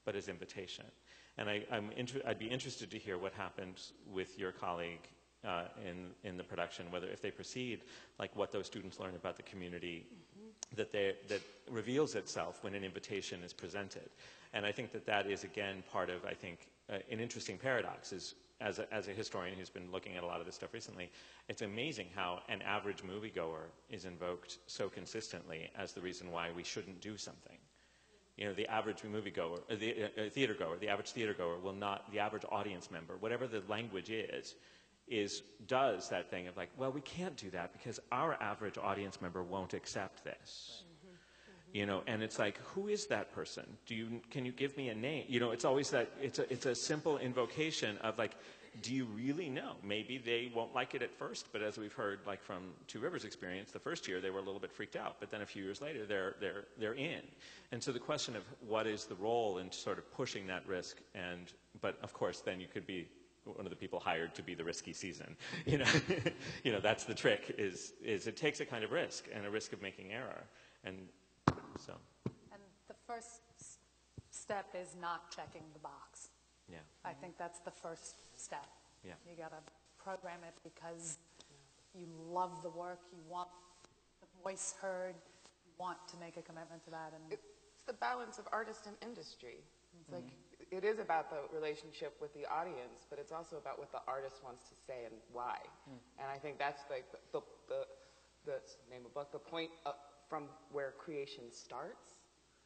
Speaker 9: but as invitation. And I, I'm inter I'd be interested to hear what happened with your colleague uh, in, in the production, whether if they proceed, like what those students learn about the community mm-hmm. that, they, that reveals itself when an invitation is presented. And I think that that is, again, part of, I think, uh, an interesting paradox is, as a, as a historian who's been looking at a lot of this stuff recently, it's amazing how an average moviegoer is invoked so consistently as the reason why we shouldn't do something. You know, the average moviegoer, uh, the uh, theatergoer, the average theatergoer will not, the average audience member, whatever the language is, is, does that thing of like, well, we can't do that because our average audience member won't accept this. Right. Mm-hmm. You know, and it's like, who is that person? Do you, can you give me a name? You know, it's always that, it's a, it's a simple invocation of like, do you really know? Maybe they won't like it at first, but as we've heard, like from Two Rivers' experience, the first year they were a little bit freaked out, but then a few years later they're they're they're in. And so the question of what is the role in sort of pushing that risk, and but of course then you could be one of the people hired to be the risky season. You know, you know that's the trick. Is is it takes a kind of risk and a risk of making error, and so.
Speaker 8: And the first step is not checking the box.
Speaker 9: Yeah.
Speaker 8: I think that's the first step.
Speaker 9: Yeah.
Speaker 8: You got to program it because you love the work, you want the voice heard, you want to make a commitment to that. And
Speaker 13: it's the balance of artist and industry. It's mm-hmm. like it is about the relationship with the audience, but it's also about what the artist wants to say and why. Mm. And I think that's like the the, the, the name of the book. The point of, from where creation starts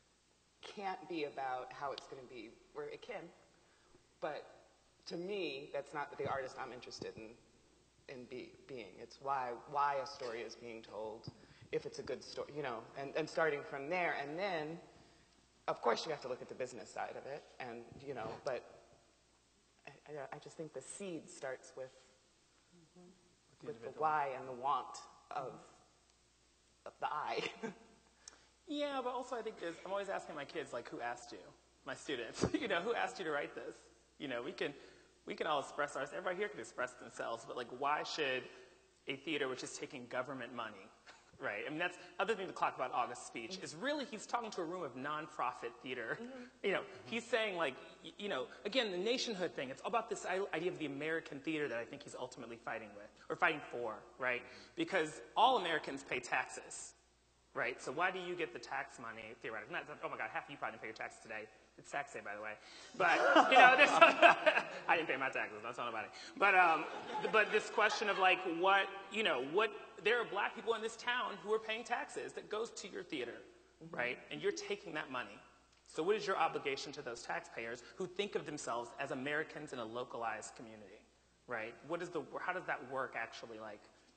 Speaker 13: can't be about how it's going to be. Where it can. But to me, that's not the artist I'm interested in in be, being. It's why why a story is being told, if it's a good story, you know, and, and starting from there. And then, of course, you have to look at the business side of it, and, you know, but I, I just think the seed starts with, mm-hmm. with the why and the want of, mm-hmm. of the I.
Speaker 10: Yeah, but also I think there's, I'm always asking my kids, like, who asked you? My students, you know, who asked you to write this? You know, we can, we can all express ourselves. Everybody here can express themselves, but like, why should a theater which is taking government money, right? I mean, that's other thing to talk about August's speech mm-hmm. is really he's talking to a room of nonprofit theater. Mm-hmm. You know, mm-hmm. he's saying like, you know, again, the nationhood thing. It's all about this idea of the American theater that I think he's ultimately fighting with or fighting for, right? Because all Americans pay taxes, right? So why do you get the tax money theoretically? Not, oh my God, half of you probably didn't pay your taxes today. It's tax day, by the way. But, you know, this, I didn't pay my taxes. That's not about it. But, um, but this question of, like, what, you know, what, there are black people in this town who are paying taxes that goes to your theater, mm-hmm. right? And you're taking that money. So what is your obligation to those taxpayers who think of themselves as Americans in a localized community, right? What is the, how does that work actually, like,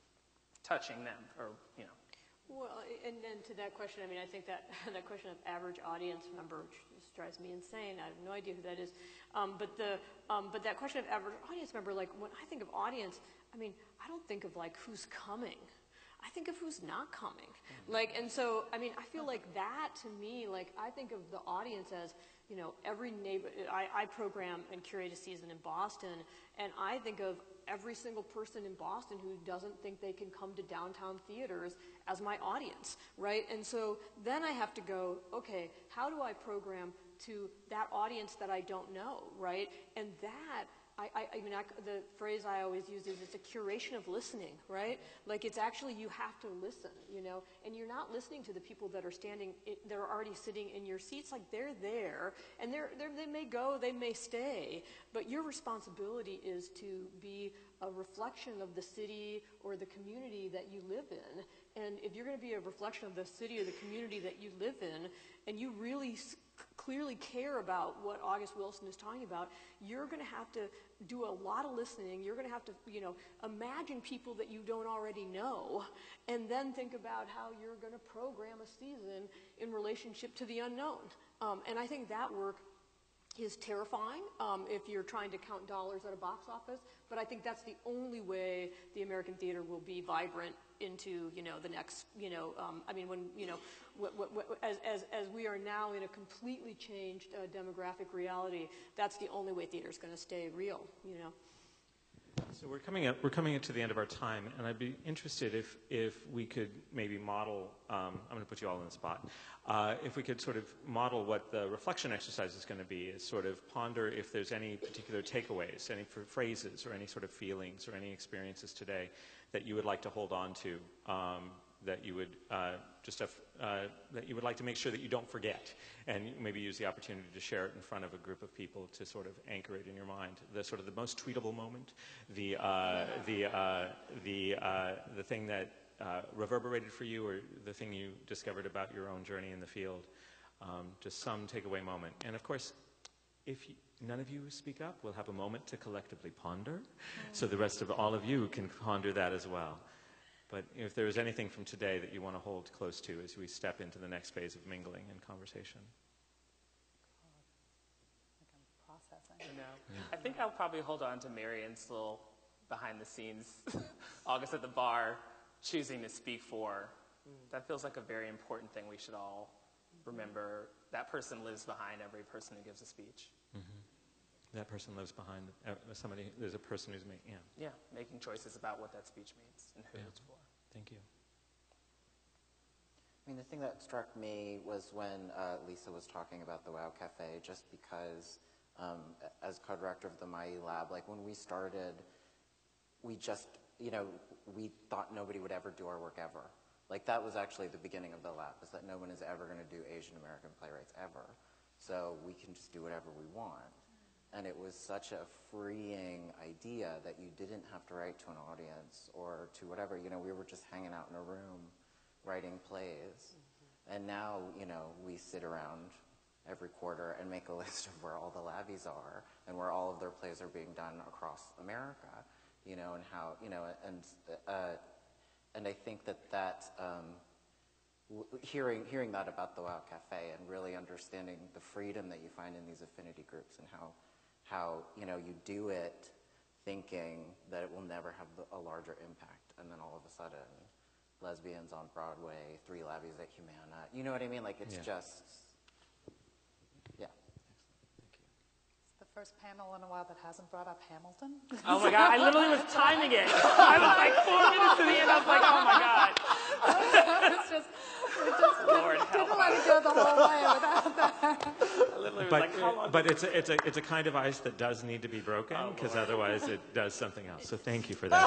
Speaker 10: touching them or, you know?
Speaker 11: Well, and then to that question, I mean, I think that that question of average audience member, which just drives me insane. I have no idea who that is. Um, but the um, but that question of average audience member, like when I think of audience, I mean, I don't think of like who's coming. I think of who's not coming. Like, and so, I mean, I feel like that to me, like I think of the audience as, you know, every neighbor. I, I program and curate a season in Boston, and I think of every single person in Boston who doesn't think they can come to downtown theaters as my audience, right? And so then I have to go, okay, how do I program to that audience that I don't know, right? And that, I, I, I mean, I, the phrase I always use is it's a curation of listening, right? Like it's actually, you have to listen, you know, and you're not listening to the people that are standing, they're already sitting in your seats, like they're there, and they're, they're, they may go, they may stay, but your responsibility is to be a reflection of the city or the community that you live in. And if you're going to be a reflection of the city or the community that you live in, and you really clearly care about what August Wilson is talking about, you're going to have to do a lot of listening. You're going to have to, you know, imagine people that you don't already know, and then think about how you're going to program a season in relationship to the unknown. Um, and I think that work is terrifying um, if you're trying to count dollars at a box office, but I think that's the only way the American theater will be vibrant into, you know, the next, you know, um, I mean, when, you know, what, what, what, as, as, as we are now in a completely changed uh, demographic reality, that's the only way theater is going to stay real, you know.
Speaker 9: So we're coming up. We're coming up to the end of our time, and I'd be interested if if we could maybe model. Um, I'm going to put you all in the spot. Uh, if we could sort of model what the reflection exercise is going to be, is sort of ponder if there's any particular takeaways, any phrases, or any sort of feelings, or any experiences today that you would like to hold on to. Um, that you would uh, just have, uh, that you would like to make sure that you don't forget, and maybe use the opportunity to share it in front of a group of people to sort of anchor it in your mind. The sort of the most tweetable moment, the uh, the uh, the uh, the thing that uh, reverberated for you, or the thing you discovered about your own journey in the field. Um, just some takeaway moment. And of course, if you, none of you speak up, we'll have a moment to collectively ponder, so the rest of all of you can ponder that as well. But if there is anything from today that you want to hold close to as we step into the next phase of mingling and conversation.
Speaker 10: I know. Yeah. I think I'll probably hold on to Marion's little behind-the-scenes August at the bar, choosing to speak for. That feels like a very important thing we should all remember. That person lives behind every person who gives a speech.
Speaker 9: Mm-hmm. That person lives behind uh, somebody. There's a person who's making, yeah.
Speaker 10: Yeah, making choices about what that speech means and who yeah. it's for.
Speaker 9: Thank you.
Speaker 12: I mean, the thing that struck me was when uh, Lisa was talking about the WOW Cafe, just because um, as co-director of the M I E lab, like when we started, we just, you know, we thought nobody would ever do our work ever. Like that was actually the beginning of the lab, is that no one is ever going to do Asian American playwrights ever. So we can just do whatever we want. And it was such a freeing idea that you didn't have to write to an audience or to whatever. You know, we were just hanging out in a room writing plays. Mm-hmm. And now, you know, we sit around every quarter and make a list of where all the labbies are and where all of their plays are being done across America, you know, and how, you know, and uh, and I think that that, um, w hearing, hearing that about the WOW Cafe and really understanding the freedom that you find in these affinity groups and how how, you know, you do it thinking that it will never have the, a larger impact, and then all of a sudden, lesbians on Broadway, three labbies at Humana, you know what I mean? Like, it's yeah. just, yeah.
Speaker 9: Excellent, thank you.
Speaker 8: It's the first panel in a while that hasn't brought up Hamilton.
Speaker 10: Oh my God, I literally was timing it. I was like four minutes to the end, I was like, oh my God.
Speaker 8: It's just, it just
Speaker 10: Lord
Speaker 8: didn't,
Speaker 10: help
Speaker 8: didn't let it go the whole way without that.
Speaker 10: But,
Speaker 9: like, uh, but it's a, it's a it's a kind of ice that does need to be broken, because oh, otherwise it does something else. So thank you for that.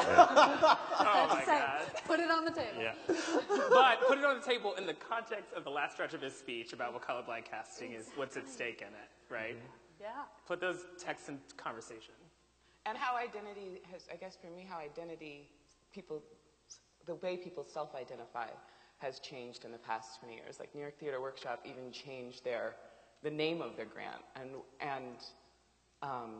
Speaker 10: Oh my God!
Speaker 8: Put it on the table.
Speaker 10: Yeah. But put it on the table in the context of the last stretch of his speech about what colorblind casting is, what's at stake in it, right?
Speaker 8: Mm-hmm. Yeah.
Speaker 10: Put those texts in conversation.
Speaker 13: And how identity has, I guess for me, how identity, people, the way people self-identify has changed in the past twenty years. Like New York Theater Workshop even changed their the name of their grant, and and um,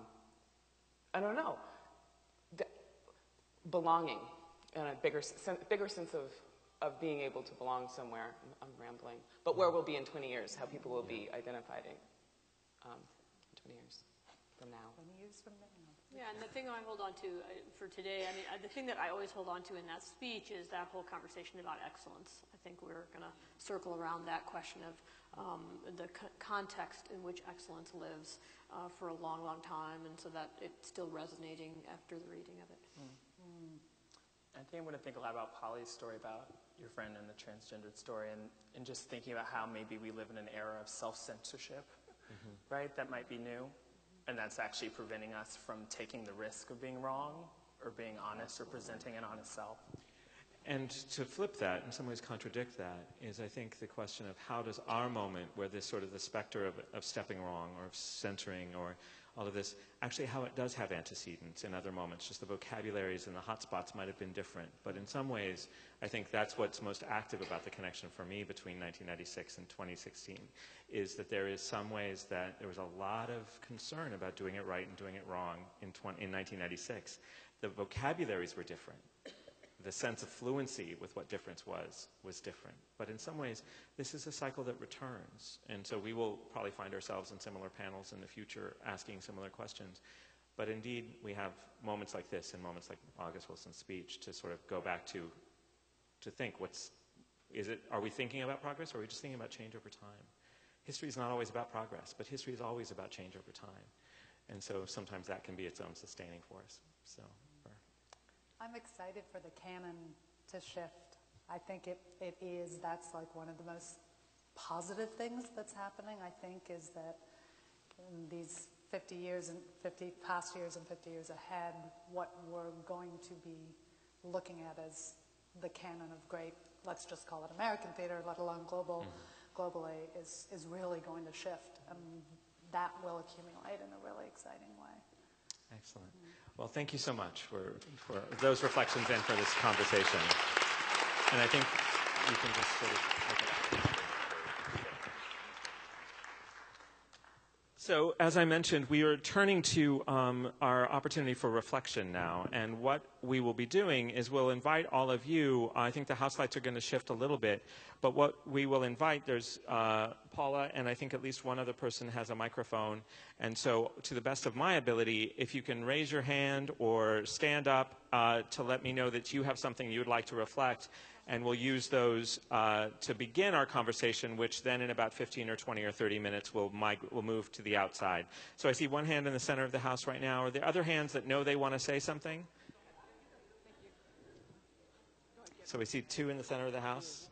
Speaker 13: I don't know, the, belonging, and a bigger sen bigger sense of of being able to belong somewhere. I'm, I'm rambling, but where we'll be in twenty years, how people will be identified um, in twenty years from now.
Speaker 8: twenty years from now.
Speaker 11: Yeah, and the thing I hold on to uh, for today, I mean, uh, the thing that I always hold on to in that speech is that whole conversation about excellence. I think we're going to circle around that question of um, the co context in which excellence lives uh, for a long, long time, and so that it's still resonating after the reading of it.
Speaker 10: Mm. Mm. I think I'm going to think a lot about Polly's story about your friend and the transgendered story, and, and just thinking about how maybe we live in an era of self-censorship, mm-hmm. right? That might be new. And that's actually preventing us from taking the risk of being wrong or being honest or presenting an honest self.
Speaker 9: And to flip that, in some ways contradict that, is I think the question of how does our moment, where this sort of the specter of, of stepping wrong or of censoring or all of this, actually how it does have antecedents in other moments. Just the vocabularies and the hotspots might have been different. But in some ways, I think that's what's most active about the connection for me between nineteen ninety-six and twenty sixteen, is that there is some ways that there was a lot of concern about doing it right and doing it wrong in, in nineteen ninety-six. The vocabularies were different. The sense of fluency with what difference was, was different. But in some ways, this is a cycle that returns. And so we will probably find ourselves in similar panels in the future asking similar questions. But indeed, we have moments like this and moments like August Wilson's speech to sort of go back to, to think what's, is it, are we thinking about progress or are we just thinking about change over time? History is not always about progress, but history is always about change over time. And so sometimes that can be its own sustaining force. So, for
Speaker 8: I'm excited for the canon to shift. I think it, it is, that's like one of the most positive things that's happening, I think, is that in these fifty years and fifty past years and fifty years ahead, what we're going to be looking at as the canon of great, let's just call it American theater, let alone global, mm-hmm. globally, is, is really going to shift. And that will accumulate in a really exciting way.
Speaker 9: Excellent. Well, thank you so much for, for those reflections and for this conversation. And I think you can just sort of... Okay. So, as I mentioned, we are turning to um, our opportunity for reflection now. And what we will be doing is we'll invite all of you. I think the house lights are going to shift a little bit. But what we will invite, there's uh, Paula, and I think at least one other person has a microphone. And so, to the best of my ability, if you can raise your hand or stand up uh, to let me know that you have something you would like to reflect. And we'll use those uh, to begin our conversation, which then in about fifteen or twenty or thirty minutes will will move to the outside. So I see one hand in the center of the house right now. Are there other hands that know they want to say something? So we see two in the center of the house.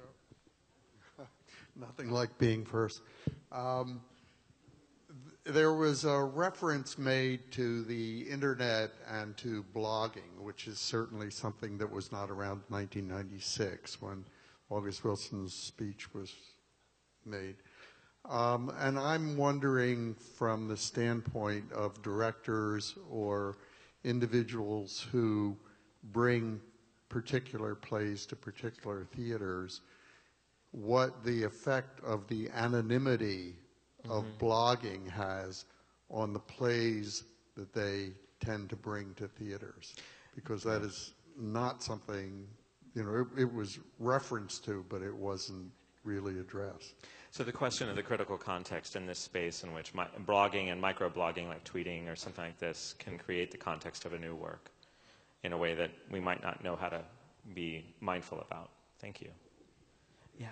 Speaker 14: Nothing like being first. Um, th there was a reference made to the internet and to blogging, which is certainly something that was not around nineteen ninety-six when August Wilson's speech was made. Um, and I'm wondering from the standpoint of directors or individuals who bring particular plays to particular theaters, what the effect of the anonymity of mm-hmm. blogging has on the plays that they tend to bring to theaters. Because that is not something, you know, it, it was referenced to, but it wasn't really addressed.
Speaker 9: So the question of the critical context in this space in which my, blogging and microblogging, like tweeting or something like this, can create the context of a new work in a way that we might not know how to be mindful about. Thank you. Yeah.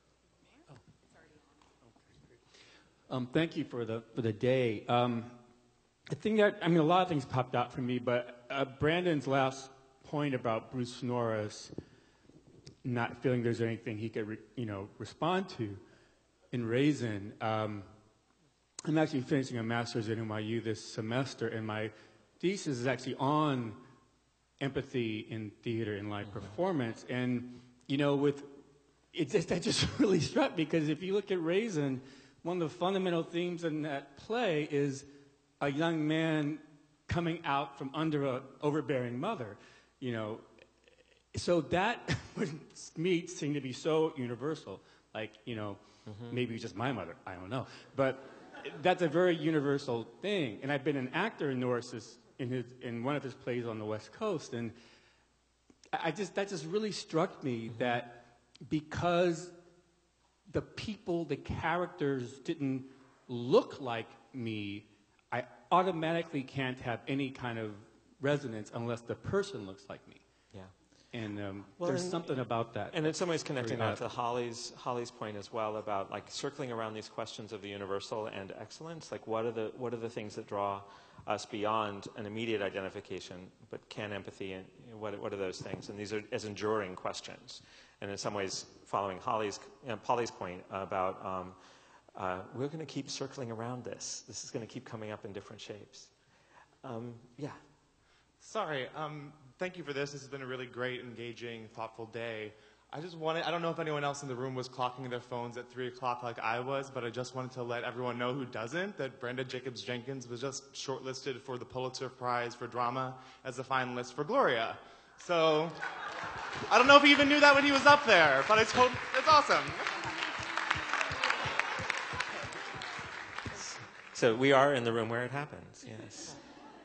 Speaker 15: Um, thank you for the for the day. Um, I think that I mean a lot of things popped out for me, but uh, Brandon's last point about Bruce Norris not feeling there's anything he could re, you know respond to in Raisin. Um, I'm actually finishing a master's at N Y U this semester, and my thesis is actually on empathy in theater and live mm-hmm. performance. And you know, with it just that just really struck me because if you look at Raisin, one of the fundamental themes in that play is a young man coming out from under an overbearing mother, you know. So that, to me, seemed to be so universal. Like, you know, mm-hmm. maybe just my mother, I don't know. But that's a very universal thing. And I've been an actor in Norris's, in, his, in one of his plays on the West Coast. And I just, that just really struck me mm-hmm. that because the people, the characters didn't look like me, I automatically can't have any kind of resonance unless the person looks like me.
Speaker 9: Yeah.
Speaker 15: And um,
Speaker 9: well,
Speaker 15: there's
Speaker 9: and,
Speaker 15: something about that.
Speaker 9: And in some ways connecting that to Holly's, Holly's point as well about like circling around these questions of the universal and excellence. Like what are the, what are the things that draw us beyond an immediate identification, but can empathy, and you know, what, what are those things? And these are as enduring questions. And in some ways, following Holly's, you know, Polly's point about um, uh, we're going to keep circling around this. This is going to keep coming up in different shapes. Um, yeah.
Speaker 16: Sorry. Um, thank you for this. This has been a really great, engaging, thoughtful day. I just wanted, I don't know if anyone else in the room was clocking their phones at three o'clock like I was, but I just wanted to let everyone know who doesn't, that Brenda Jacobs Jenkins was just shortlisted for the Pulitzer Prize for Drama as a finalist for Gloria. So I don't know if he even knew that when he was up there, but it's, it's awesome.
Speaker 9: So we are in the room where it happens, yes.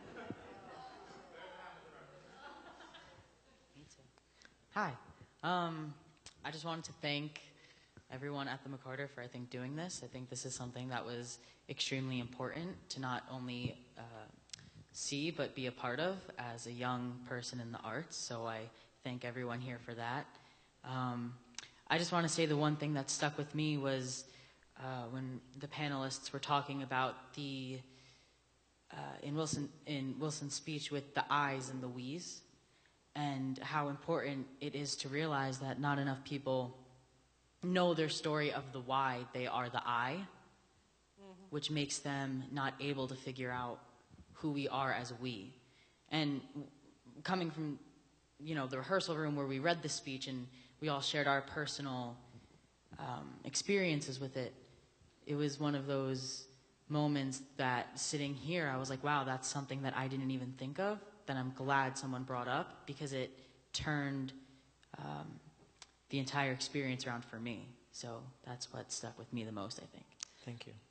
Speaker 17: Hi. Um, I just wanted to thank everyone at the McCarter for, I think, doing this. I think this is something that was extremely important to not only uh, see but be a part of as a young person in the arts. So I thank everyone here for that. Um, I just want to say the one thing that stuck with me was uh, when the panelists were talking about the uh, in Wilson in Wilson's speech with the I's and the we's. and how important it is to realize that not enough people know their story of the why they are the I, mm-hmm. which makes them not able to figure out who we are as we. And coming from, you know, the rehearsal room where we read the speech and we all shared our personal um, experiences with it, it was one of those moments that sitting here, I was like, wow, that's something that I didn't even think of, that I'm glad someone brought up, because it turned um, the entire experience around for me. So that's what stuck with me the most, I think.
Speaker 9: Thank you.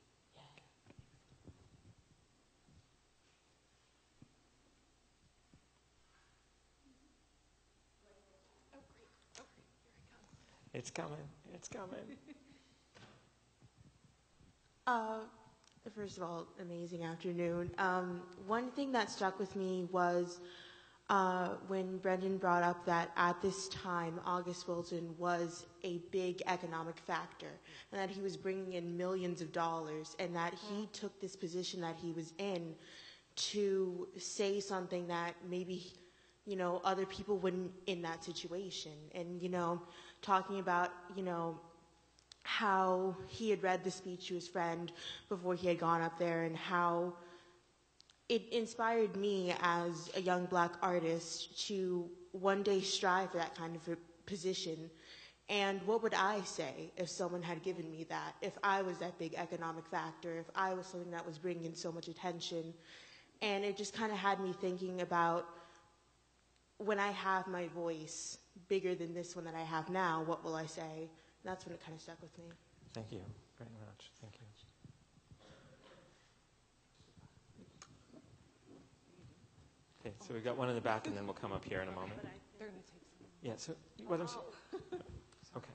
Speaker 9: It's coming. It's coming.
Speaker 18: Uh, first of all, amazing afternoon. Um, one thing that struck with me was uh, when Brendan brought up that at this time, August Wilson was a big economic factor, and that he was bringing in millions of dollars, and that he took this position that he was in to say something that maybe, you know, other people wouldn't in that situation. And, you know, talking about, you know, how he had read the speech to his friend before he had gone up there, and how it inspired me as a young black artist to one day strive for that kind of a position. And what would I say if someone had given me that, if I was that big economic factor, if I was something that was bringing in so much attention? And it just kind of had me thinking about, when I have my voice bigger than this one that I have now, what will I say? And that's when it kind of stuck with me.
Speaker 9: Thank you very much. Thank you. Okay, so we've got one in the back, and then we'll come up here in a moment.
Speaker 11: They're going to take some.
Speaker 9: Yeah, so what I'm saying. Okay.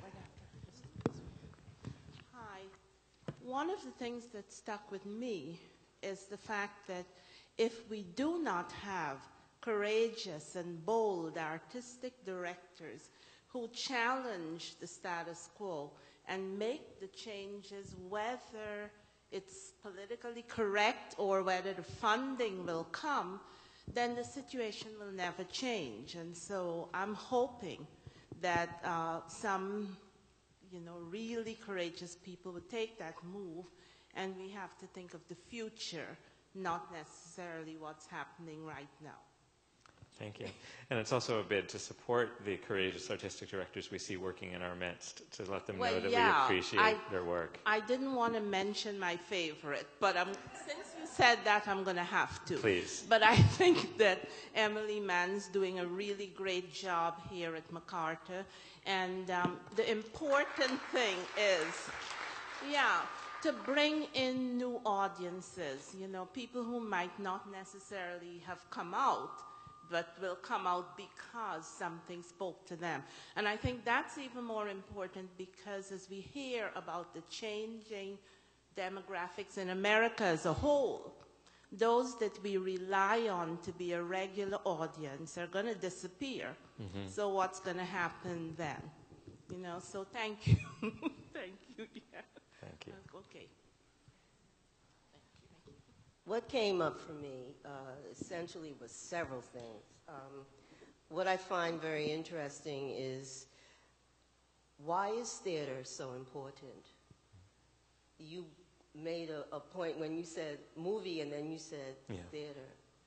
Speaker 19: Hi. One of the things that stuck with me is the fact that if we do not have courageous and bold artistic directors who challenge the status quo and make the changes, whether it's politically correct or whether the funding will come, then the situation will never change. And so I'm hoping that uh, some, you know, really courageous people would take that move, and we have to think of the future, not necessarily what's happening right now.
Speaker 9: Thank you. And it's also a bid to support the courageous artistic directors we see working in our midst, to let them
Speaker 19: well,
Speaker 9: know that
Speaker 19: yeah,
Speaker 9: we appreciate
Speaker 19: I,
Speaker 9: their work.
Speaker 19: I didn't want to mention my favorite, but um, since you said that, I'm going to have to.
Speaker 9: Please.
Speaker 19: But I think that Emily Mann's doing a really great job here at McCarter. And um, the important thing is, yeah, to bring in new audiences, you know, people who might not necessarily have come out, but will come out because something spoke to them. And I think that's even more important, because as we hear about the changing demographics in America as a whole, those that we rely on to be a regular audience are going to disappear. Mm-hmm. So what's going to happen then? You know, so thank you. Thank you. Yeah.
Speaker 9: Thank you.
Speaker 19: Okay.
Speaker 20: What came up for me uh, essentially was several things. Um, what I find very interesting is, why is theater so important? You made a, a point when you said movie and then you said yeah. theater.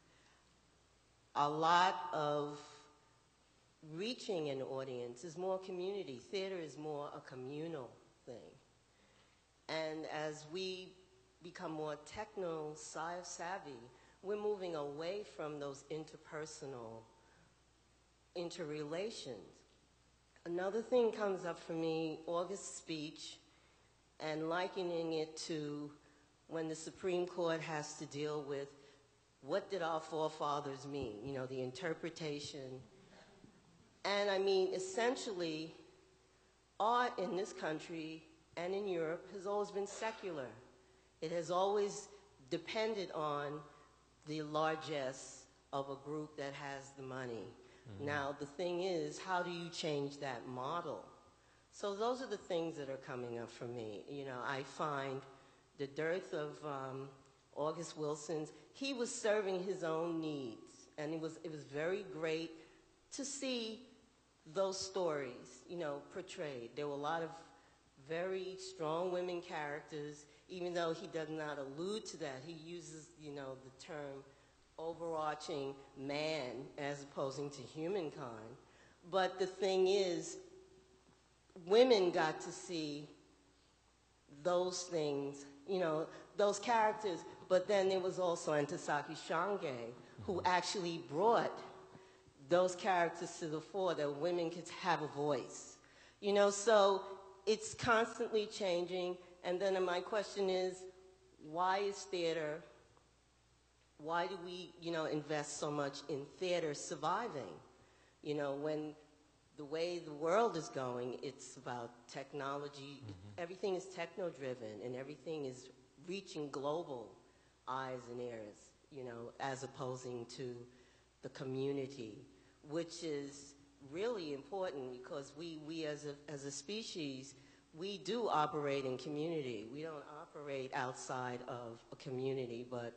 Speaker 20: A lot of reaching an audience is more community. Theater is more a communal thing. And as we become more techno-savvy, we're moving away from those interpersonal interrelations. Another thing comes up for me, August's speech, and likening it to when the Supreme Court has to deal with what did our forefathers mean, you know, the interpretation. And I mean, essentially, art in this country and in Europe has always been secular. It has always depended on the largesse of a group that has the money. Mm-hmm. Now, the thing is, how do you change that model? So those are the things that are coming up for me. You know, I find the dearth of um, August Wilson's, he was serving his own needs. And it was, it was very great to see those stories, you know, portrayed. There were a lot of very strong women characters, even though he does not allude to that. He uses, you know, the term overarching man as opposing to humankind. But the thing is, women got to see those things, you know, those characters, but then there was also Antasaki Shange, who actually brought those characters to the fore, that women could have a voice. You know, so it's constantly changing. And then my question is, why is theater, why do we, you know, invest so much in theater surviving? You know, when the way the world is going, it's about technology. Mm-hmm. Everything is techno-driven, and everything is reaching global eyes and ears, you know, as opposing to the community, which is really important because we, we as a, as a species, we do operate in community. We don't operate outside of a community, but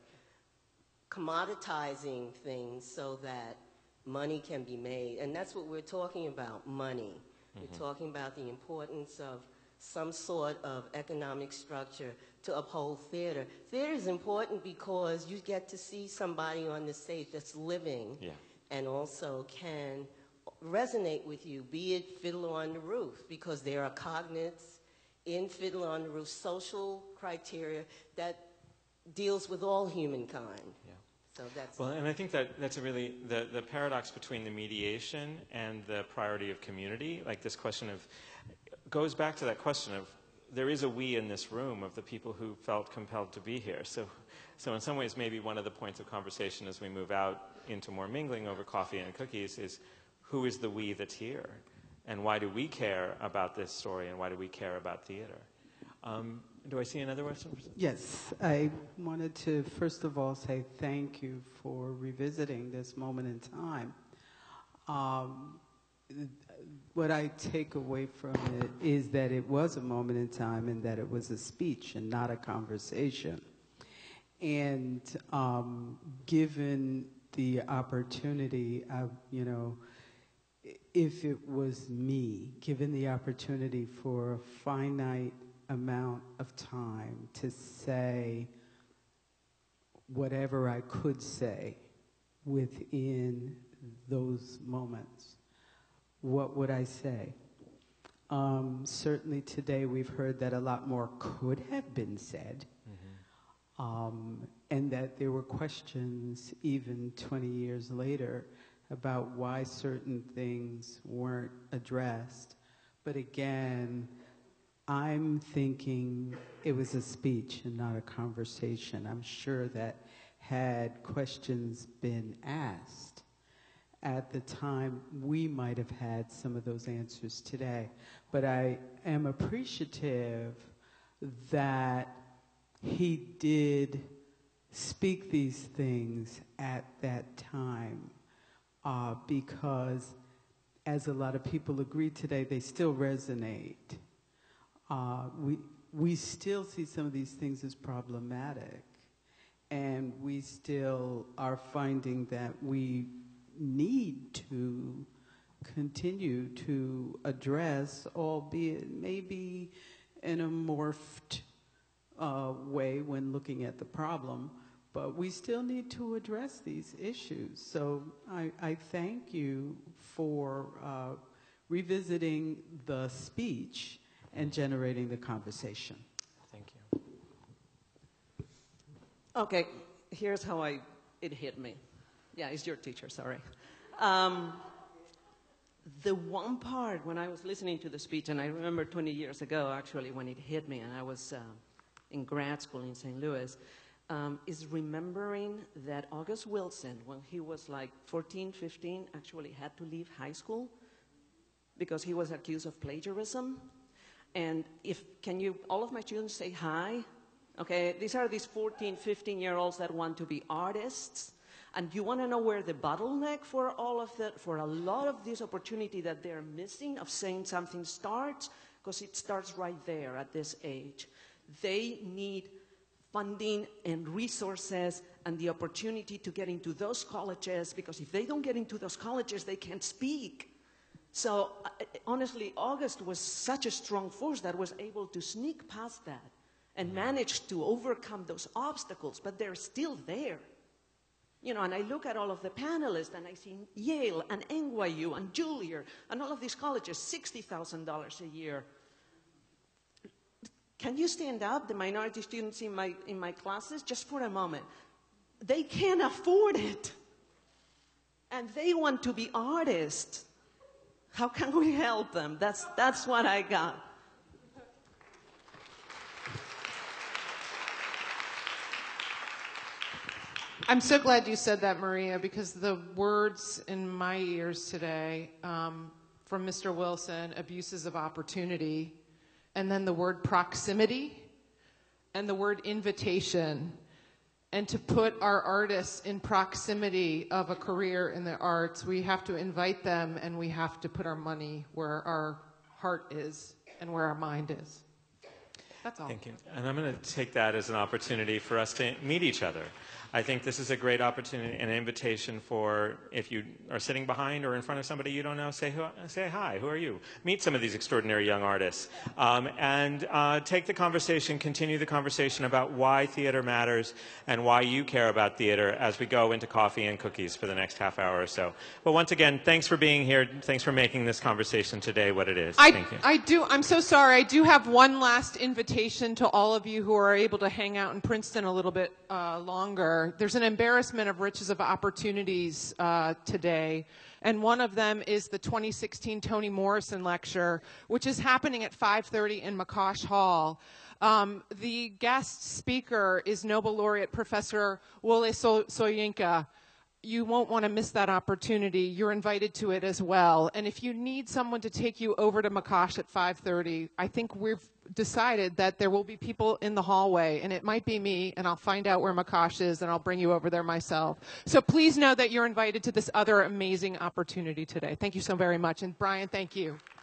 Speaker 20: commoditizing things so that money can be made. And that's what we're talking about, money. Mm-hmm. We're talking about the importance of some sort of economic structure to uphold theater. Theater is important because you get to see somebody on the stage that's living, yeah, and also can resonate with you, be it Fiddler on the Roof, because there are cognates in Fiddler on the Roof, social criteria that deals with all humankind. Yeah. So that's
Speaker 9: well, and I think that that's a really, the, the paradox between the mediation and the priority of community, like this question of, goes back to that question of, there is a we in this room of the people who felt compelled to be here. So, so in some ways, maybe one of the points of conversation as we move out into more mingling over coffee and cookies is, who is the we that's here? And why do we care about this story, and why do we care about theater? Um, do I see another question?
Speaker 21: Yes, I wanted to first of all say thank you for revisiting this moment in time. Um, what I take away from it is that it was a moment in time and that it was a speech and not a conversation. And um, given the opportunity of, you know, if it was me, given the opportunity for a finite amount of time to say whatever I could say within those moments, what would I say? Um, certainly today we've heard that a lot more could have been said, mm-hmm. um, and that there were questions even twenty years later about why certain things weren't addressed. But again, I'm thinking it was a speech and not a conversation. I'm sure that had questions been asked at the time, we might have had some of those answers today. But I am appreciative that he did speak these things at that time. Uh, because, as a lot of people agree today, they still resonate. Uh, we, we still see some of these things as problematic, and we still are finding that we need to continue to address, albeit maybe in a morphed uh, way when looking at the problem, but we still need to address these issues. So I, I thank you for uh, revisiting the speech and generating the conversation.
Speaker 9: Thank you.
Speaker 22: Okay, here's how I, it hit me. Yeah, it's your teacher, sorry. Um, the one part when I was listening to the speech, and I remember twenty years ago actually when it hit me, and I was uh, in grad school in Saint Louis, Um, is remembering that August Wilson, when he was like fourteen, fifteen, actually had to leave high school because he was accused of plagiarism. And if, can you, all of my children say hi? Okay, these are these fourteen, fifteen-year-olds that want to be artists. And you want to know where the bottleneck for all of that, for a lot of this opportunity that they're missing of saying something starts? Because it starts right there at this age. They need funding and resources and the opportunity to get into those colleges, because if they don't get into those colleges, they can't speak. So uh, honestly, August was such a strong force that was able to sneak past that and managed to overcome those obstacles, but they're still there. You know, and I look at all of the panelists and I see Yale and N Y U and Juilliard and all of these colleges, sixty thousand dollars a year. Can you stand up, the minority students in my, in my classes, just for a moment? They can't afford it. And they want to be artists. How can we help them? That's, that's what I got.
Speaker 4: I'm so glad you said that, Maria, because the words in my ears today um, from Mister Wilson, abuses of opportunity, and then the word proximity, and the word invitation, and to put our artists in proximity of a career in the arts, we have to invite them and we have to put our money where our heart is and where our mind is. That's all.
Speaker 9: Thank you. And I'm going to take that as an opportunity for us to meet each other. I think this is a great opportunity, an invitation for, if you are sitting behind or in front of somebody you don't know, say, who, say hi, who are you? Meet some of these extraordinary young artists. Um, and uh, take the conversation, continue the conversation about why theater matters and why you care about theater as we go into coffee and cookies for the next half hour or so. But once again, thanks for being here. Thanks for making this conversation today what it is.
Speaker 4: I,
Speaker 9: Thank you.
Speaker 4: I do, I'm so sorry. I do have one last invitation to all of you who are able to hang out in Princeton a little bit uh, longer. There's an embarrassment of riches of opportunities uh, today, and one of them is the twenty sixteen Toni Morrison Lecture, which is happening at five thirty in McCosh Hall. Um, the guest speaker is Nobel laureate Professor Wole so Soyinka. You won't want to miss that opportunity. You're invited to it as well. And if you need someone to take you over to McCosh at five thirty, I think we've decided that there will be people in the hallway, and it might be me, and I'll find out where McCosh is, and I'll bring you over there myself. So please know that you're invited to this other amazing opportunity today. Thank you so very much. And Brian, thank you.